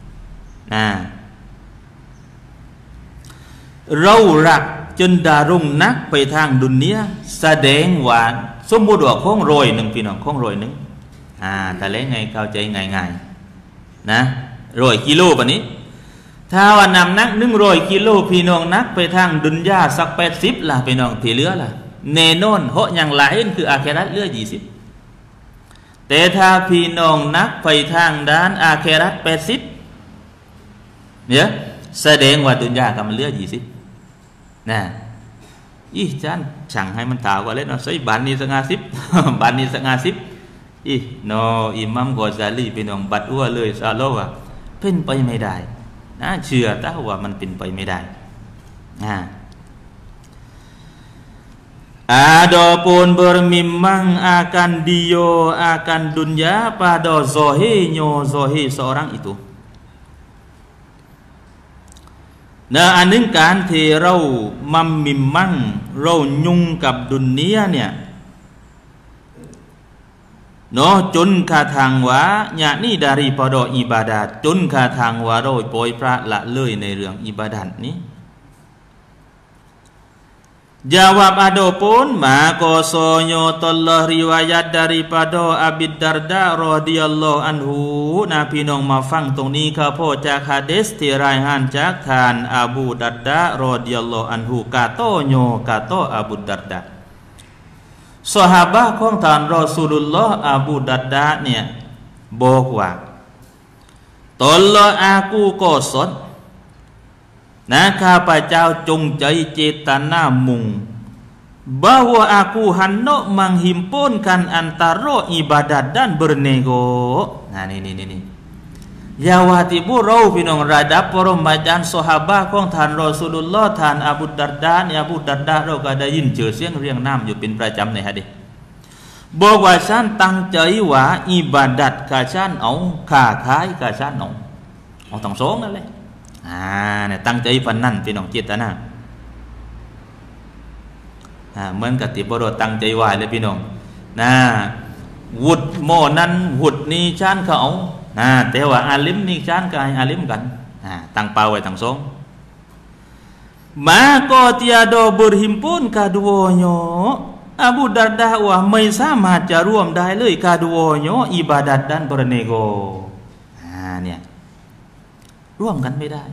เรารักจนดารุ่งนักไปทางดุนเนี้ยแสดงว่าสมมุติว่าของรอยหนึ่งพี่น้องของรอยหนึ่งแต่แล้วไงเข้าใจง่ายๆนะ100 กิโลปะนี้ถ้าว่านำนัก100 กิโลพี่น้องนักไปทางดุนยาสัก80ล่ะพี่น้องที่เหลือล่ะแน่นอนเพราะอย่างหลายคืออาเครัตเหลือ20แต่ถ้าพี่น้องนักไปทางด้านอาเครัต80เนี่ยแสดงว่าดุนยาก็มันเหลือ20จันสั่งให้มันถาวว่าเล่นเอาใส่บานนี้สัก50บานนี้สัก50อิหมัมกอซาลีพี่น้องบัดอ้วเลยซาโลว่าเป็นไปไม่ได้เชื่อแต่ว่ามันเป็นไปไม่ได้adapun bermimang akan dia akan dunia pada zahirnya zahir seorang itu อันนึงการที่เรามัมมิมมั่งเรายุ่งกับดุนเนียเนี่ยจนกระทั่งว่านี่ daripada ibadat จนกระทั่งว่าเราปล่อยพระละเลยในเรื่องอิบาดัตนี้ Jawab adapun maka sanyatullah riwayat daripada Abi Darda radhiyallahu anhu นะพี่น้องมาฟังตรงนี้ครับพ่อจากหะดีษที่รายงานจากท่านอบูดัรดะรอฎิยัลลอฮุอันฮุกาโตโยกาโตอบูดัรดะซอฮาบะห์ของท่านรอซูลุลลอฮ์อบูดัรดะเนี่ยบอกว่าTolong aku kosot nahข้าพเจ้าจงใจเจตนามุ่ง bahwa aku hendak menghimpunkan antara ibadat dan bernego. Nah ini ya watibu rau พี่น้องระดับปรมาจารย์ซอฮาบะห์ของท่านรอซูลุลลอฮ์ท่านอบูดัรดะเนี่ยอบูดัรดะเราก็ได้ยินชื่อเสียงเรียงนามอยู่เป็นประจำในหะดีษบอกว่าฉันตั้งใจว่าอิบาดัตกับฉันเอาค้าขายกับฉันเอาทั้งสองนั่นแหละเนี่ยตั้งใจปันนั่นพี่น้องเจตนาเหมือนกับที่บรอตั้งใจไว้เลยพี่น้องวุฒิโมนั้นวุฒินี้ฉันเขาแต่ว่าอาลิมนี่ฉันกับอาลิมกันตั้งเป้าไว้ทั้งสองmaka tiada berhimpun keduanya Abu Darda ว่าไม่สามารถจะร่วมได้เลยkeduanya ibadat dan bernegoเนี่ยร่วมกันไม่ได้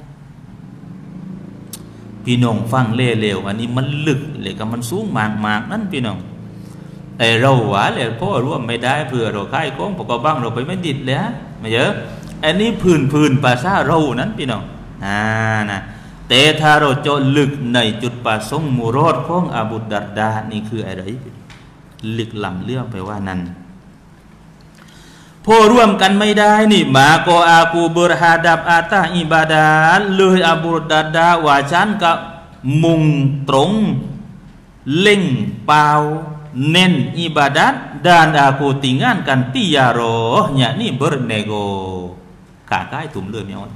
พี่น้องฟังเร็วๆอันนี้มันลึกเลยก็มันสูงมากๆนั่นพี่น้องเราว่าเลยเพราะร่วมไม่ได้เพื่อเราขายของปกบ้างเราไปไม่ดิดแล้วไม่เยอะอันนี้พื้นภาษาเรานั้นพี่น้องนะแต่ถ้าเราเจาะลึกในจุดประสงค์มุรอดของอบูดัรดานี่คืออะไรลึกล้ำเรื่องไปว่านั้นพอร่วมกันไม่ได้นี่มาก็อากูberhadap atas ibadat เลยอบูดัรดาว่าฉันก็มุ่งตรงเล็งเป้าเน้นอิบาดัต dan aku tinggalkan tiarohnya ni bernego ขาใกล้ถุ่มเลื่อมยอด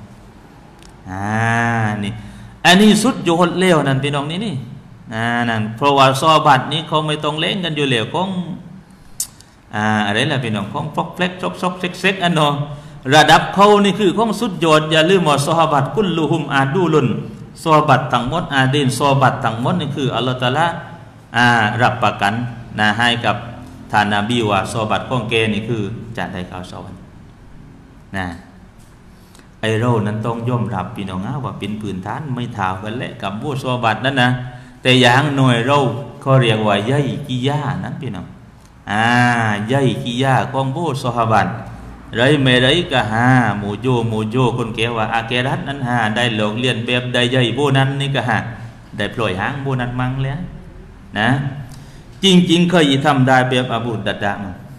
นี่อันนี้สุดยอดเลวนั่นพี่น้องนี่นั่นเพราะว่าซอบัตนี่เขาไม่ต้องเล่นกันอยู่แล้วของอะไรล่ะพี่น้องของฟอกเฟล็กซอกเซ็กอันนั้นระดับเขานี่คือของสุดยอดอย่าลืมว่าซอบัตกุลลุฮุมอาดูลุนซอบัตทั้งหมดอาดินซอบัตทั้งหมดนี่คืออัลลอฮฺตะอาลารับประกันให้กับท่านนบีว่าซอบัตของแกนี่คือจะได้เข้าสวรรค์ไอเรานั้นต้องยอมรับพี่น้องว่าเป็นพื้นฐานไม่ท้ากันแหละกับผู้ซอบัตนั้นนะแต่อย่างหน่วยเราเขาเรียกว่ายัยกิยานั้นพี่น้องยัยกิยาของผู้ซอฮาบัตไรไม่ไรก็โมโจคนแก่ว่าอาเกรัตนั้นได้หลอกเลียนแบบได้ยัยผู้นั้นนี่ก็ได้ปล่อยหางผู้นั้นมั่งแล้วนะจริงๆเคยทำได้แบบอบูดัรดะ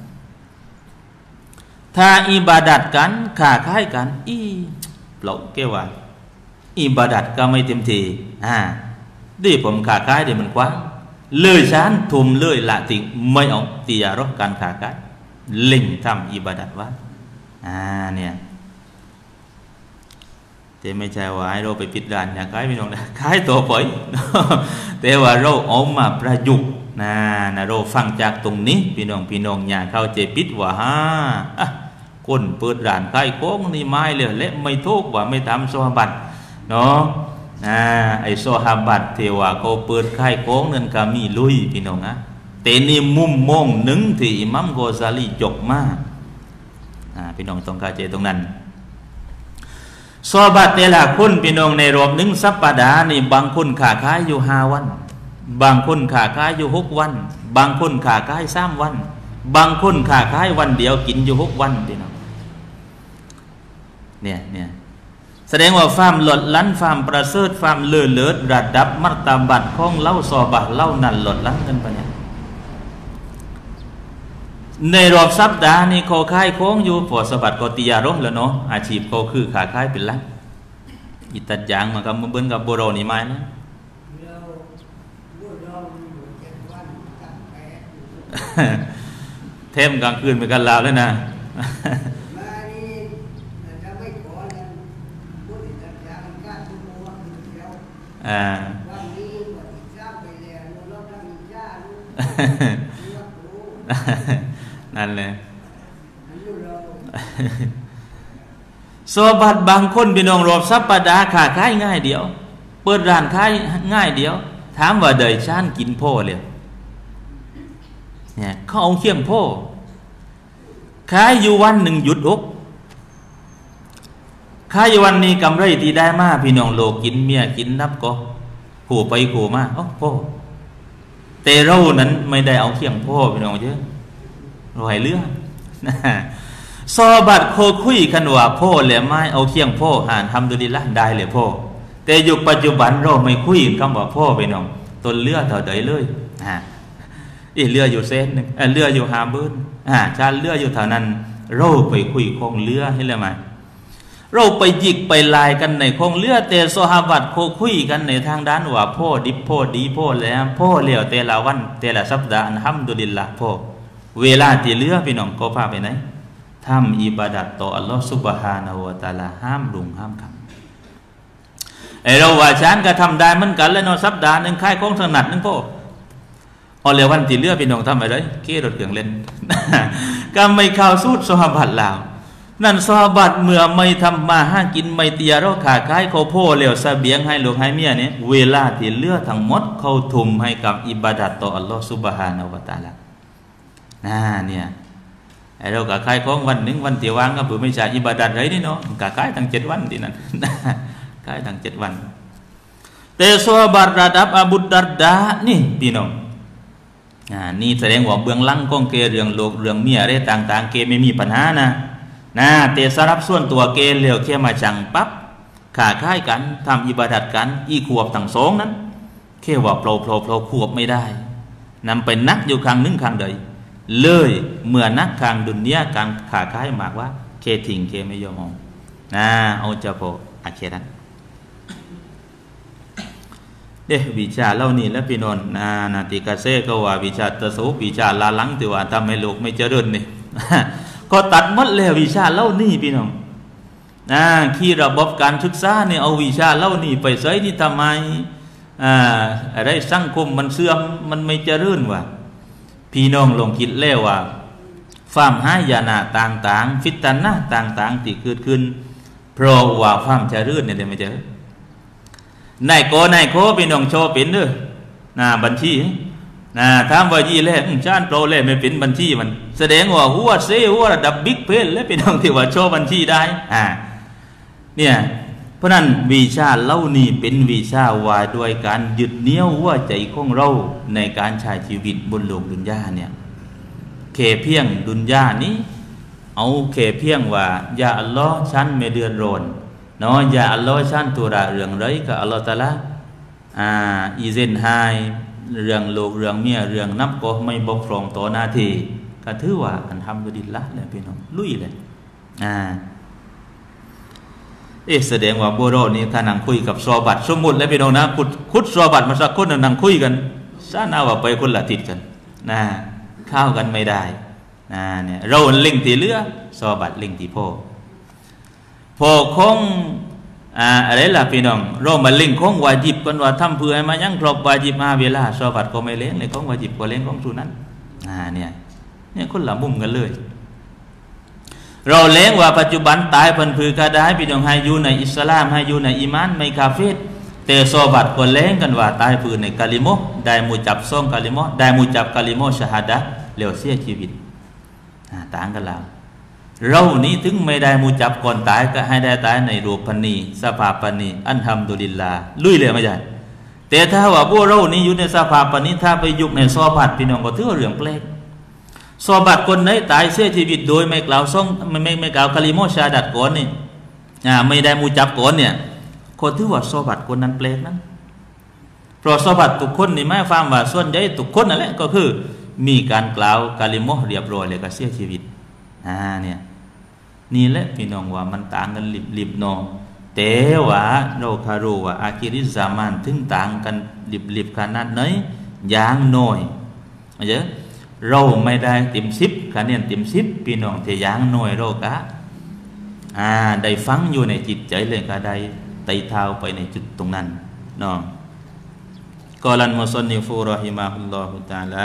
ถ้าอิบาดัตกันค้าขายกันเปล่าแกว่าอิบาดัตก็ไม่เต็มทีดิผมค้าขายดิมันกว้างเลยฉันทุ่มเลยละติไม่เอาตียารกการค้าขายเล่งทำอิบาดัตว่าเนี่ยแต่ไม่ใช่ว่าให้เราไปปิดร้านอยากขายพี่น้องนะขายตัวไปแต่ว่าเราเอามาประยุกต์เราฟังจากตรงนี้พี่น้องอย่าเข้าใจผิดว่าคนเปิดร้านขายของนี่ไม่เลยและไม่ทุกว่าไม่ทำซอฮาบัตเนาะไอซอฮาบัตเทว่าเขาเปิดขายของนั่นก็มีลุยพี่น้องแต่นี่มุมมองหนึ่งที่อิหมัมกอซาลียกมาพี่น้องต้องเข้าใจตรงนั้นซอฮาบัตแต่ละคนพี่น้องในรอบหนึ่งสัปดาห์นี่บางคนค้าขายอยู่5 วันบางคนค้าขายอยู่6 วันบางคนค้าขาย3 วันบางคนค้าขายวันเดียวกินอยู่6 วันพี่น้องเนี่ยแสดงว่าความหลดลั้นความประเสริฐความเลื่อเลิศระดับมัรตาบัตของเล่าซอบะเล่านั่นหลดลั้นกันไปเนี่ยในรอบสัปดาห์นี้เขาขายของอยู่พอสบัดก็ติยารแล้วเนาะอาชีพเขาคือค้าขายเป็นหลักอิตัดยางมันก็เบิ้งกับโบโรนี่ไหมนะเทมกลางคืนเป็นกันลาวเลยนะนั่นเลยซอบัตบางคนพี่น้องรอบสัปดาห์ค้าขายง่ายเดียวเปิดร้านขายง่ายเดียวทถามว่าเดยชานกินพ่อเลยเนี่ยเขาเอาเคี่ยงพ่อขายอยู่วันหนึ่งหยุดอกขายอยู่วันนี้กำไรที่ได้มาพี่น้องโลกินเมียกินนับก็ขู่ไปขู่มาพ่อแต่เรานั้นไม่ได้เอาเคี่ยงพ่อพี่น้องเยอะรอยเลือดซอบัดโคคุยกันว่าพ่อแหละไม่เอาเคี่ยงพ่อหานทำดูดีละได้เลยพ่อแต่ยุคปัจจุบันเราไม่คุยคำว่าพ่อไปน้องต้นเลือดเท่าใดเลยเลืออยู่เส้นนึงเลืออยู่5 มื้อชาเลืออยู่เท่านั้นเราไปคุยคงเลือให้เลยไหมเราไปจิกไปลายกันในคงเลือแต่ซอฮาบัดโคคุยกันในทางด้านว่าพ่อดิบพ่อดีพ่อแล้วพ่อเลี้ยวแต่ละวันแต่ละสัปดาห์อัลฮัมดุลิลละพ่อเวลาที่เลือพี่น้องก็พาไปไหนทำอิบาดัตต่ออัลลอฮฺซุบฮานะฮูวะตะอาลาห้ามลุงห้ามคำเราว่าฉันก็ทำได้เหมือนกันแล้วนอนสัปดาห์นึงค่ายของถนัดนึงพ่อเอาเลยวันที่เลือพี่น้องทำอะไรเกี่รถเครื่องเล่นก็ไม่ข่าวสูตรซอฮาบัดลาวนั่นซอฮาบัดเมื่อไม่ทำมาห้ากินไม่เตียเราขาขายเขาพ่อเลี้ยวเสบียงให้ลูกให้เมียเนี่ยเวลาที่เลือทั้งหมดเขาทุ่มให้กับอิบาดัตต่ออัลลอฮฺซุบฮานะฮูวะตะอาลาเนี่ยเราก็ขายของวันหนึ่งวันที่วางก็เพื่อไม่ใช่อิบาดัตไรนี่เนาะก็ขายทั้ง7 วันที่นั่นขายทั้ง7 วันแต่ซอฮาบัดระดับอบูดัรดานี่พี่น้องนี่แสดงว่าเบื้องหลังของเกเรื่องโลกเรื่องเมียอะไรต่างๆเกไม่มีปัญหานะแต่สำหรับส่วนตัวเกเลี้ยวแค่มาจังปั๊บขาค่ายกันทำอิบาดัตกันขวบทั้งสองนั้นแค่ว่าโผล่ขวบไม่ได้นำไปนักอยู่ครั้งหนึ่งครั้งใดเลยเมื่อนักทางดุนเนียการขาค่ายมากว่าเคทิ้งเคไม่ยอมมองเอาเจ้าพออาเคนั้นวิชาเล่านี่แล้วพี่นนท์นาติกาเซ่ก็ว่าวิชาตะสูวิชาลาลังที่ว่าทำให้โลกไม่เจริญนี่ ก็ตัดหมดเลยวิชาเล่านี่พี่น้องขี้ระบบการศึกษาเนี่ยเอาวิชาเล่านี่ไปใช้ที่ทำไมอะไรสังคมมันเสื่อมมันไม่เจริญว่ะพี่น้องลองคิดแล้วว่าความหายนะต่างๆฟิตนะต่างๆที่เกิดขึ้นเพราะว่าความเจริญเนี่ยไม่เจริญนายโคพี่น้องโชว์เป็นเด้อบัญชีถามว่ายี่เล่ชาญโปรเล่ไม่เป็นบัญชีมันแสดงว่าหัวระดับบิ๊กเพลแล้วพี่น้องที่ว่าโชว์บัญชีได้เนี่ยเพราะนั้นวิชาเล่านี่เป็นวิชาว่าด้วยการยึดเหนี่ยวหัวใจของเราในการใช้ชีวิตบนโลกดุนยาเนี่ยแค่เพียงดุนยานี้เอาแค่เพียงว่ายาอัลลอฮ์ฉันไม่เดือดร้อนเนาะยาอัลลอฮ์ฉันตัวละเรื่องไรก็อัลลอฮ์ตะอาลาอีเซนไฮเรื่องโลกเรื่องเมียเรื่องนับก็ไม่บกพร่องต่อหน้าที่ก็ถือว่าอันทำดุลิลละเลยพี่น้องลุยเลยแสดงว่าบัวโรนี่ถ้านั่งคุยกับซอบัตสมมุติแล้วพี่น้องนะคุดซอบัตมาสักคนนั่งคุยกันซาหน้าว่าไปคนละทิศกันเข้ากันไม่ได้เนี่ยเราเล่งตีเลือซอบัตเล่งตีพ่อคงอะไรล่ะพี่น้องเรามาเล่งของวาจิบกันว่าทำเพื่อให้มายังครบวาจิบมาเวลาซอบัตก็ไม่เล่งเลยของวาจิบก็เล่งของสุนันเนี่ยคนละมุมกันเลยเราเลี้ยงว่าปัจจุบันตายพันผือกระได้พี่น้องให้อยู่ในอิสลามให้อยู่ในอิมานไม่คาเฟ่แต่ซอบัตก็เลี้ยงกันว่าตายผือในกาลิโมได้มูจับซ่องกาลิโมได้มูจับกาลิโมชาฮัดะเลี้ยวเสียชีวิตต่างกันแล้วเรานี้ถึงไม่ได้มูจับก่อนตายก็ให้ได้ตายในรูปพันนีสภาพพันนีอันทำดุลิลลาลุยเลยไม่ใช่แต่ถ้าว่าพวกเรานี้อยู่ในสภาพพันนีถ้าไปยุกในซอบัตพี่น้องก็ถือว่าเรื่องแปลกซอบัตคนไหนตายเสียชีวิตโดยไม่กล่าวซ่องไม่กล่าวคาลิโมชาดัดก่อนนี่ไม่ได้มูจับก่อนเนี่ยคนถือว่าซอบัตคนนั้นแปลกนั้นเพราะซอบัตทุกคนนี่ไม่ฟังว่าส่วนใหญ่ทุกคนนั่นแหละก็คือมีการกล่าวคาลิโมเรียบร้อยเลยก็เสียชีวิตเนี่ยนี่แหละพี่น้องว่ามันต่างกันลิบๆเนาะแต่ว่าเราคารู้ว่าอาคิริซามานถึงต่างกันลิบๆขนาดไหนอย่างน้อยเยอะเราไม่ได้ติ่ม10คะแนนติ่ม10พี่น้องที่อย่างน้อยเราก็ได้ฟังอยู่ในจิตใจเลยก็ได้ไต่เท้าไปในจุดตรงนั้นเนาะกอลันมุซันนิฟูรอฮิมาฮุลลอฮุตะอาลา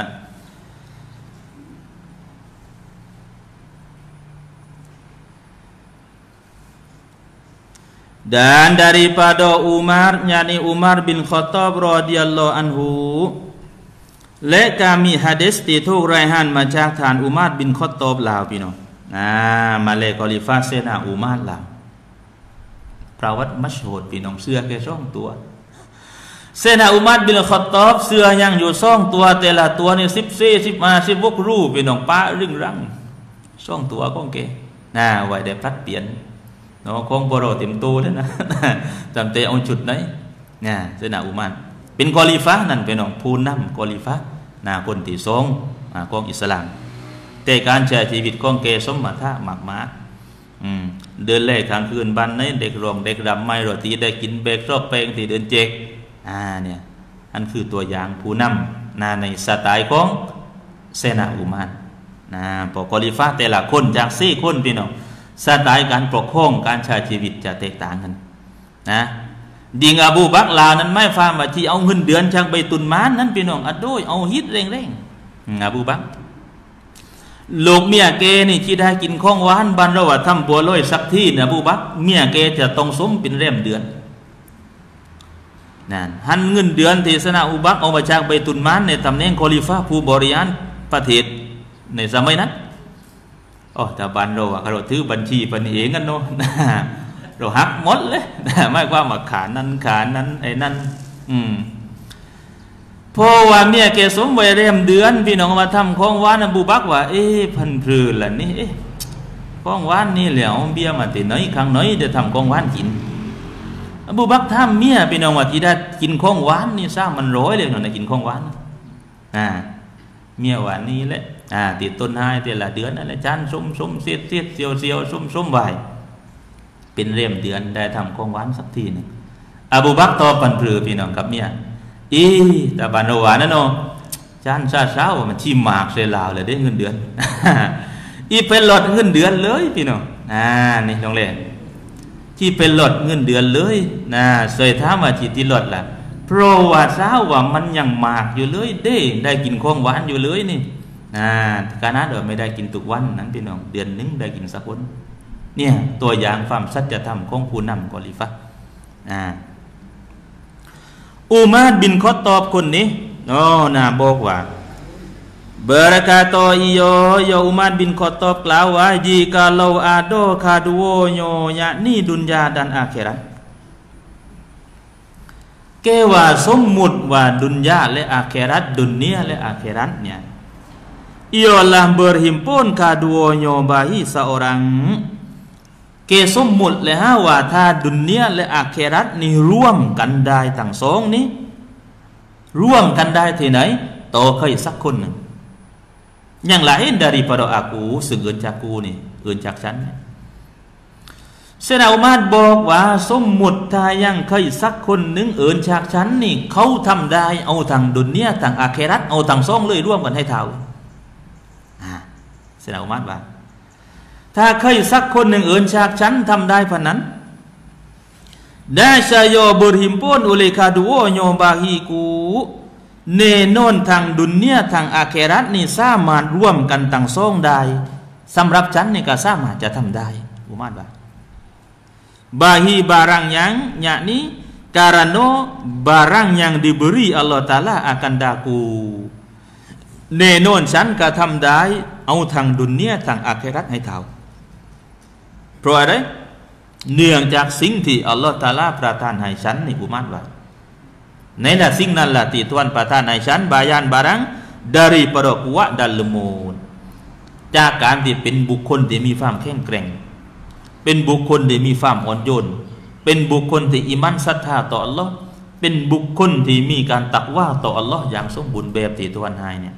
Dan daripada Umar, yakni Umar bin Khattab radhiyallahu anhu และการมีหะดีษที่ถูกรายงานมาจากท่านอุมัรบินคอฏฏอบลาวพี่น้องมาเลยคอลิฟะเซนาอุมัรลาวประวัติมัชฮูรพี่น้องเสื้อแค่2ตัวเซนาอุมัรบินคอฏฏอบเสื้อยังอยู่2ตัวแต่ละตัวนี่14 15 16รูปพี่น้องป้ารึงรัง2ตัวของแกไว้ได้พลัดเปลี่ยนเนาะของบ่รอเต็มตัวแล้วนะจำเตเอาจุดไหนเซนาอุมัรเป็นคอลิฟะนั่นพี่น้องผู้นำคอลิฟะคนที่2ของอิสลามแต่การใช้ชีวิตของแกสมถะมากๆเดินเล่กลางคืนบ้านไหนเด็กร้องเด็กรำไม่โรตีได้กินเบกซอกแป้งที่เดินเจกเนี่ยอันคือตัวอย่างผู้นำในสไตล์ของเซนาอุมัรพอคอลิฟะแต่ละคนจาก4คนพี่น้องสไตล์การปกครองการใช้ชีวิตจะแตกต่างกันดิ่งอบูบักรลานั้นไม่ฟังว่าที่เอาเงินเดือนจากใบตุนมานนั้นพี่น้องอัดโดยเอาฮิตเร่งอบูบักลูกเมียเกนี่ที่ได้กินข้องหวานบ้านเราว่าทำบัวลอยสักที่อบูบักเมียเกจะต้องสมเป็นเร่มเดือนนั่นหันเงินเดือนที่สนาอุบักเอามาจากใบตุนมานในตำแหน่งคอลิฟะผู้บริหารประเทศในสมัยนั้นแต่บ้านเราเราถือบัญชีปันเองกันเนาะเราหักหมดเลยไม่ว่ามาขานั้นไอ้นั่นเพราะว่าเมียแกสมวัยเริ่มเดือนพี่น้องมาทำของหวานอบูบักว่าพันพลือล่ะนี่ของหวานนี่เหลียวเบี้ยมาตีน้อยครั้งน้อยเดี๋ยวทำของหวานกินอบูบักทำเมียพี่น้องว่าที่ได้กินของหวานนี่ซ้ำมันร้อยเลยหน่อยกินของหวานเมียหวานนี่แหละติดต้นไม้แต่ละเดือนนั่นแหละจานส้มเสียดเสียวส้มใบเป็นเริ่มเดือนได้ทำของหวานสักทีนึงอบูบักตอบปันพลือพี่น้องกับเมียแต่บานหวานนั่นเนาะจานเช้ามันชิมหมากเสียลาวเลยได้เงินเดือนเป็นหลอดเงินเดือนเลยพี่น้องนี่ลองเล่นที่เป็นหลอดเงินเดือนเลยเคยถามว่าที่หลอดล่ะเพราะว่าเช้าว่ามันยังหมากอยู่เลยได้กินของหวานอยู่เลยนี่การนั้นเราไม่ได้กินทุกวันนั้นพี่น้องเดือนนึงได้กินสักคนเนี่ยตัวอย่างความสัจธรรมของผู้นำคอลิฟะอุมัรบินคอฏฏอบคนนี้บอกว่าberkata ya Umar bin Khattab กล่าวว่า jikalau ada keduanya yakni dunia dan akhirat แกว่าสมมุติว่าดุนยาและอาคิเราะห์ดุนยาและอาคิเราะห์เนี่ย ialah berhimpun keduanya bagi seorang แกสมมุติเลยว่าถ้าดุนยาและอาคิเราะห์นี่ร่วมกันได้ทั้งสองนี้ร่วมกันได้ที่ไหนต่อใครสักคนหนึ่งyang lain daripada akuซึ่งอื่นจากกูนี่อื่นจากฉันเซนาอุมัรบอกว่าสมมุติถ้ายังใครสักคนหนึ่งอื่นจากฉันนี่เขาทำได้เอาทางดุนยาทางอาคิเราะห์เอาทางสองเลยร่วมกันให้เท่าเซนาอุมัรว่าถ้าใครสักคนหนึ่งอื่นจากฉันทำได้พนั้นได้saya berhimpun oleh keduanya bagikuแน่นอนทางดุนยาทางอาคิเราะห์นี่สามารถร่วมกันทั้งสองได้สำหรับฉันนี่ก็สามารถจะทำได้อุมัรว่าบาฮีbarang yang yakni karena barang yang diberi Allah Taala akan daku แน่นอนฉันก็ทำได้เอาทางดุนยาทางอาคิเราะห์ให้เท่าเพราะอะไรเนื่องจากสิ่งที่อัลลอฮฺตะอาลาประทานให้ฉันนี่อุมัรว่าในนั้นสิ่งนั้นละที่Tuhanประทานให้ฉันบายันบารัง daripada kuat dan lemut จากการที่เป็นบุคคลที่มีความแข็งแกร่งเป็นบุคคลที่มีความอ่อนโยนเป็นบุคคลที่อิมานศรัทธาต่ออัลลอฮ์เป็นบุคคลที่มีการตักว่าต่ออัลลอฮ์อย่างสมบูรณ์แบบที่Tuhanให้เนี่ย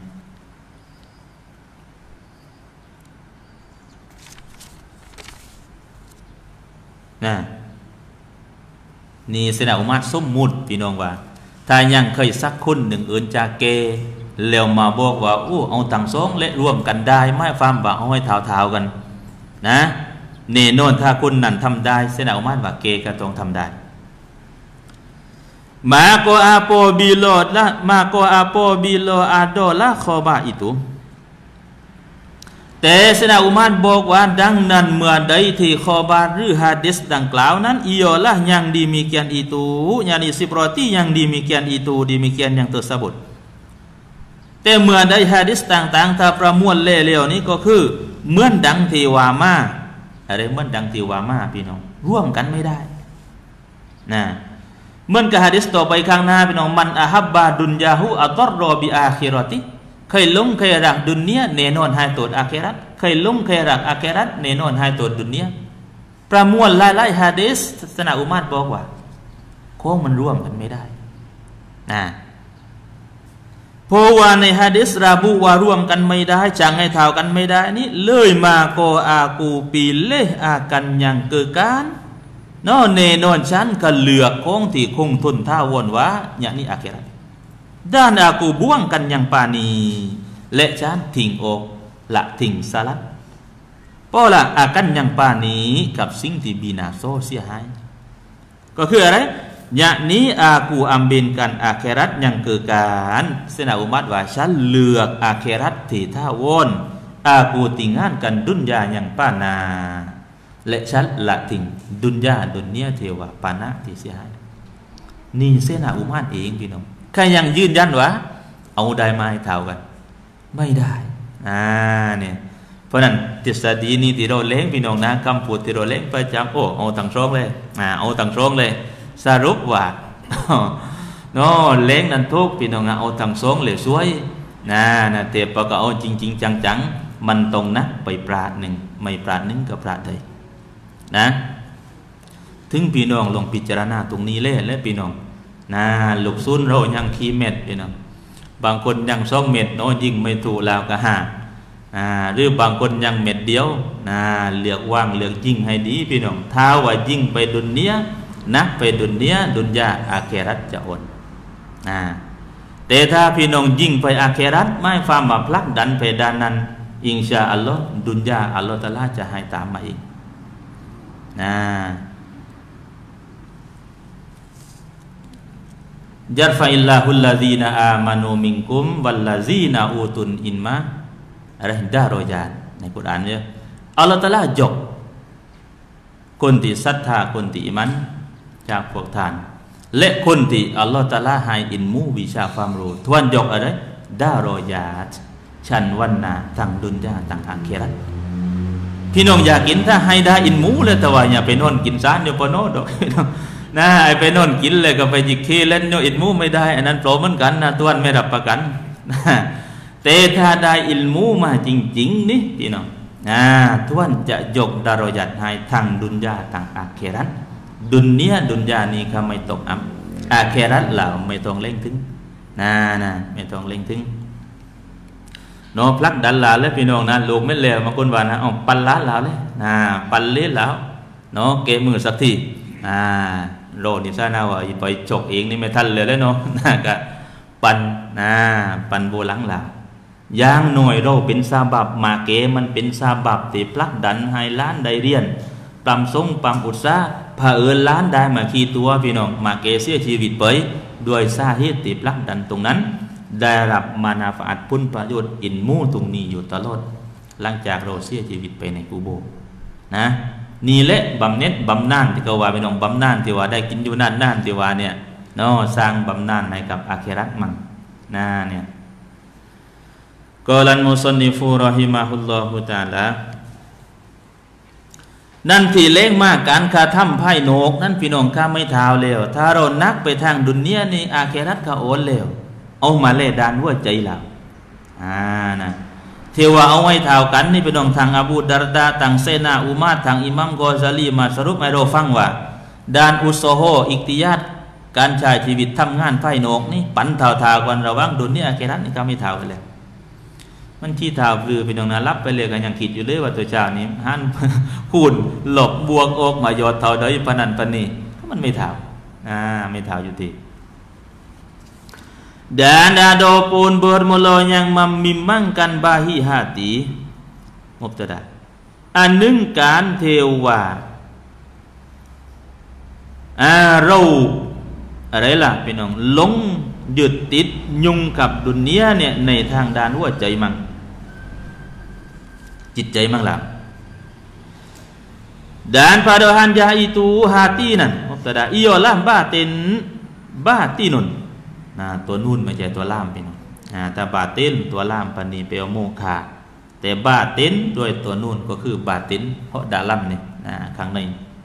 นี่เสนาอุมัรสมมุติพี่น้องว่าถ้ายังเคยสักคนหนึ่งอื่นจากเกแล้วมาบอกว่าเอาทั้งสองและร่วมกันได้ไม่ฟังว่าเอาให้เท่าๆกันนะแน่นอนถ้าคนนั้นทำได้เสนาอุมัรว่าเกก็ต้องทำได้maka apabila ada lah khabar itu แต่เสนาอุมัรบอกว่าดังนั้นเมื่อใดที่คอบาหรือฮะดิษดังกล่าวนั้นialah yang demikian itu yakni seperti yang demikian itu demikian yang tersebut แต่เมื่อใดฮะดิษต่างๆถ้าประมวลเร็วๆนี้ก็คือเหมือนดังที่ว่ามาอะไรเหมือนดังที่ว่ามาพี่น้องร่วมกันไม่ได้นะเหมือนกับฮะดิษต่อไปข้างหน้าพี่น้องมันอะฮับบาดุนยาฮูอัตรอบิอาคิรอติใครลงใครรักดุนเนียแน่นอนให้ตัวอาคิรัตใครลงใครรักอาคิรัตแน่นอนให้ตัวดุนเนียประมวลหลายๆฮะดิษศาสนาอุมัรบอกว่าโค้งมันร่วมกันไม่ได้นะเพราะว่าในฮะดิษระบุว่าร่วมกันไม่ได้จังให้เท่ากันไม่ได้นี่เลยมาโกอากูปีเลอากันอย่างเกิดการเนาะแน่นอนฉันก็เลือกโค้งที่คงทนท่าวนว่าอย่างนี้อาคิรัตด้านอากูบ้วงกันอย่างปานีและฉันทิ้งอกละทิ้งสลัดเพราะละอากันอย่างปานีกับสิ่งที่บินาโซเสียหายก็คืออะไรอย่างนี้อากูอัมเบนกันอาเครัตยังเกิดการเสนาอุมัดว่าฉันเลือกอาเครัตที่ท่าวนอากูติงงานกันดุนยาอย่างปานาและฉันละทิ้งดุนยาดุนเนียเทวะปานะที่เสียหายนี่เสนาอุมัดเองพี่น้องใครยังยืนยันว่าเอาได้มาให้เท่ากันไม่ได้เนี่ยเพราะนั้นทฤษฎีนี้ที่เราเล่นพี่น้องนะคำพูดที่เราเล่นประจำโอ้เอาต่างช่องเลยเอาต่างช่องเลยสรุปว่าเนาะเล่นนั้นทุกพี่น้องเอาต่างช่องเลยสวยนะแต่พอก็เอาจริงๆจังๆมันตรงนะไปปราดหนึ่งไม่ปราดหนึ่งก็ปราดใดนะถึงพี่น้องลองพิจารณาตรงนี้เลยและพี่น้องลูกซุนเรายังขี้เม็ดพี่น้องบางคนยัง2 เม็ดเนาะยิงไม่ถูกแล้วก็หรือบางคนยังเม็ดเดียวเลือกว่างเลือกยิงให้ดีพี่น้องท้าว่ายิงไปดุนเนี้ยนักไปดุนเนี้ยดุนยาอาเครัตจะอดแต่ถ้าพี่น้องยิงไปอาเครัตไม่ฟังมาพลักดันไปด้านนั้นอินชาอัลลอฮ์ดุนยาอัลลอฮ์ตะอาลาจะให้ตามมาเองยัดฟะอิลลาฮุลลาซีนาอามานูมิงกุมวัลลาซีนาอูตุนอินมาอะไรดารอยานในกุรอานเนี่ยอัลลอฮฺตะอาลายกคนที่ศรัทธาคนที่อิมันจากพวกท่านและคนที่อัลลอฮฺตะอาลาให้อินมูวิชาความรู้ทวนยกอะไรดารอยาตชั้นวันนาทางดุนยาทางอาคิเราะห์พี่น้องอยากกินถ้าให้ได้อินมูเลยแต่ว่าอย่าไปนอนกินซานเดี๋ยวปนโนดอกไอ้ไปนอนกินเลยก็ไปจิกเคเล่นโยอินมูไม่ได้อันนั้นโปรเหมือนกันนะทวนไม่รับประกันแต่ถ้าได้อิลมูมาจริงๆนี่พี่น้องทวนจะยกดารอยัดให้ทางดุนยาทางอาเครัตดุนเนี้ยดุนยานี้เขาไม่ตกอับอาเครัตเราไม่ต้องเล่งถึงไม่ต้องเล่งถึงเนาะพลักดันลาแล้วพี่น้องนะลูกไม่เลวบางคนว่านะปันล้านแล้วเลยปันเลี้ยแล้วเนาะเกมือสักทีโรนี่ซะนะว่าไปจกเองนี่ไม่ทันเลยแล้วเนาะก็ปันโบหลังหลังย่างหน่วยเราเป็นซาบับมาเกมันเป็นซาบับที่พลักดันให้ล้านได้เรียนปามทรงปามอุตสาเผอิญล้านได้มาขี่ตัวพี่น้องมาเกเสียชีวิตไปด้วยสาเหตุที่พลักดันตรงนั้นได้รับมานาฟาอัดพุ่นประโยชน์อินมูตรงนี้อยู่ตลอดหลังจากเราเสียชีวิตไปในกูโบนะนี่แหละบำเน็จบำนาญที่เขาว่าพี่น้องบำนาญที่ว่าได้กินอยู่นานที่ว่าเนี่ยเนาะสร้างบำนาญให้กับอาคิเราะห์มั่งเนี่ยกอลันมุซันนิฟูรอฮิมะฮุลลอฮุตะอาลานั่นที่เล่งมากการคาทำไพ่โนกนั่นพี่น้องข้าไม่เท้าเลวถ้าเรานักไปทางดุนเนียนี่อาคิเราะห์เขาโอนเลวเอามาเล่ดานหัวใจเรานะเทว่าเอาไว้เท่ากันนี่เป็นองทางอบูดาร์ดาทางเซนาอุมาทางอิมัมกอซาลีมาสรุปให้เราฟังว่าดานอุโซโฮอิกติยัดการใช้ชีวิตทำงานไพ่โนกนี่ปันเท่ากันระวังดุนเนียอาคิเราะห์นี่ก็ไม่เท่ากันเลยมันที่เท่าคือเป็นองนั้นรับไปเลยกันยังคิดอยู่เลยว่าตัวเจ้านี้หันคูณหลบบวกออกมายอดเท่าใดปนันปนีมันไม่เท่าไม่เท่าอยู่ที่dan adapun bermula yang membimbangkan bahi hati mubtada อันหนึ่งการเทว่าเราอะไรล่ะพี่น้องหลงยึดติดยุ่งกับดุนเนียเนี่ยในทางด้านหัวใจมั่งจิตใจมั่งหลับdan padahal itu hati nan mubtada iyalah batin batinun ตัวนู่นไม่ใช่ตัวล่ามพี่น้องแต่บาตินตัวล่ามปณีเปลวโมฆะแต่บาตินด้วยตัวนู่นก็คือบาตินเพราะดาลัมนี่ข้างใน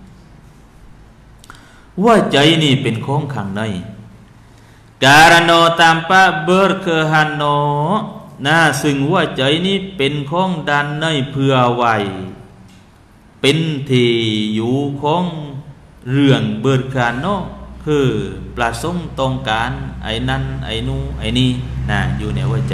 ว่าใจนี่เป็นของข้างในการโนตามปะเบิร์เคฮันโนซึ่งว่าใจนี้เป็นของด้านในเพื่อไว้เป็นที่อยู่ของเรื่องเบิร์คานโนคือประสงค์ต้องการไอ้นั่นไอ้นู้ไอ้นี่อยู่ในหัวใจ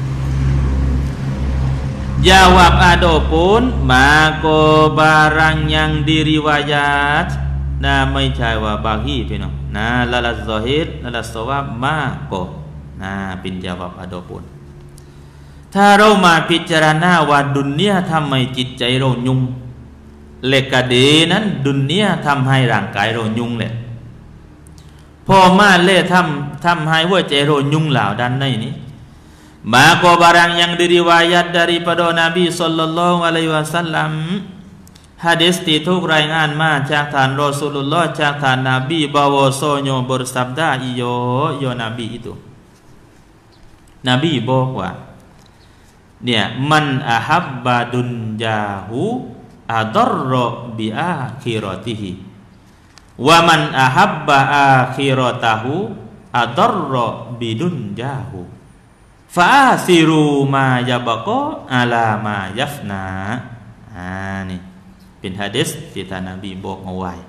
ยาวับอาโดปุนมาโกบารังยังดิริวายาตไม่ใช่ว่าบาฮีพี่น้องละละซอฮิดละละสวาบมาโกเป็นยาวับอาโดปุนถ้าเรามาพิจารณาว่าดุนเนียทำให้จิตใจเรายุ่งเล็กกะดีนั้นดุนเนียทำให้ร่างกายเรายุ่งแหละพอมาเล่ทำให้หัวใจเรายุ่งเหล่าด้านในนี้มาก็บารังyang diriwayat daripada Nabi sallallahu alaihi wasallam หะดีษที่ถูกรายงานมาจากท่านรอซูลุลลอฮ์จากท่านนบีbahwasanya bersabda iyo Nabi itu Nabiบอกว่าเนี่ยมันอาฮับบาดุนยาหูอาดรบิอาคิรอติฮิวะมันอาฮับบาอาคิรอตาหูอาดรบิดุนยาหูฟาซิรูมายาบะกออาลามายัฟนานี่เป็นหะดีษที่ท่านนบีบอกเอาไว้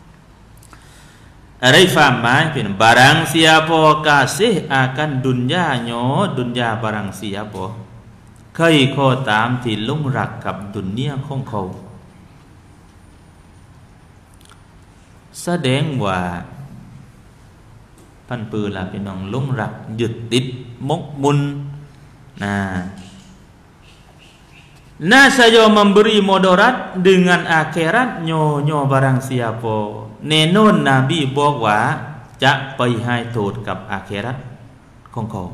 อะไรฟาหมายเป็น barang siapa kasih akan dunyanya dunya barang siapa ใครก็ตามที่หลงรักกับดุนเนียของเขาแสดงว่าพันปือละพี่น้องหลงรักยึดติดมกมุนsaya memberi moderat dengan akhirat nyo barang siapa nenon Nabi บอกว่าจะไปให้โทษกับอาคิเราะห์ของเขา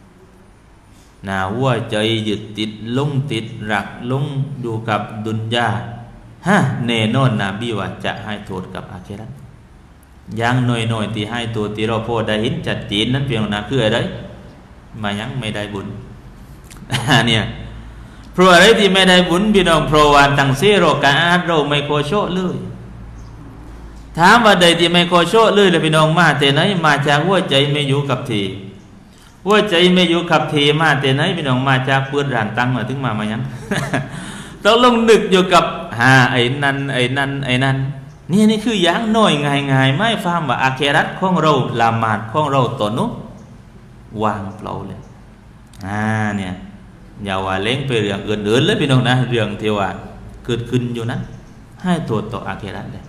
หัวใจยึดติดลงติดรักลงอยู่กับดุนยาแน่นอนนบีว่าจะให้โทษกับอาคิเราะห์อย่างน้อยๆที่ให้ตัวที่เราพอได้เห็นชัดเจนนั้นเพียงนั้นคืออะไรมายังไม่ได้บุญเนี่ยเพราะอะไรที่ไม่ได้บุญพี่น้องเพราะว่าตั้งเสโรกาอาดเราไม่โคโชเลยถามว่าใดที่ไม่โคโชเลยเลยพี่น้องมาแต่ไหนมาจากหัวใจไม่อยู่กับทีหัวใจไม่อยู่กับทีมาแต่ไหนพี่น้องมาจากเปื้อนร่างตั้งมาถึงมายังต้องลงนึกอยู่กับไอ้นั่นนี่คืออย่างน้อยง่ายๆไม่ฟังว่าอาคิเราะห์ของเราละหมาดของเราตนุวางเปล่าเลยเนี่ยอย่าว่าเล้งไปเรื่องอื่นๆเลยพี่น้องนะเรื่องที่ว่าเกิดขึ้นอยู่นั้นให้ตัวต่ออาคิเราะห์เลย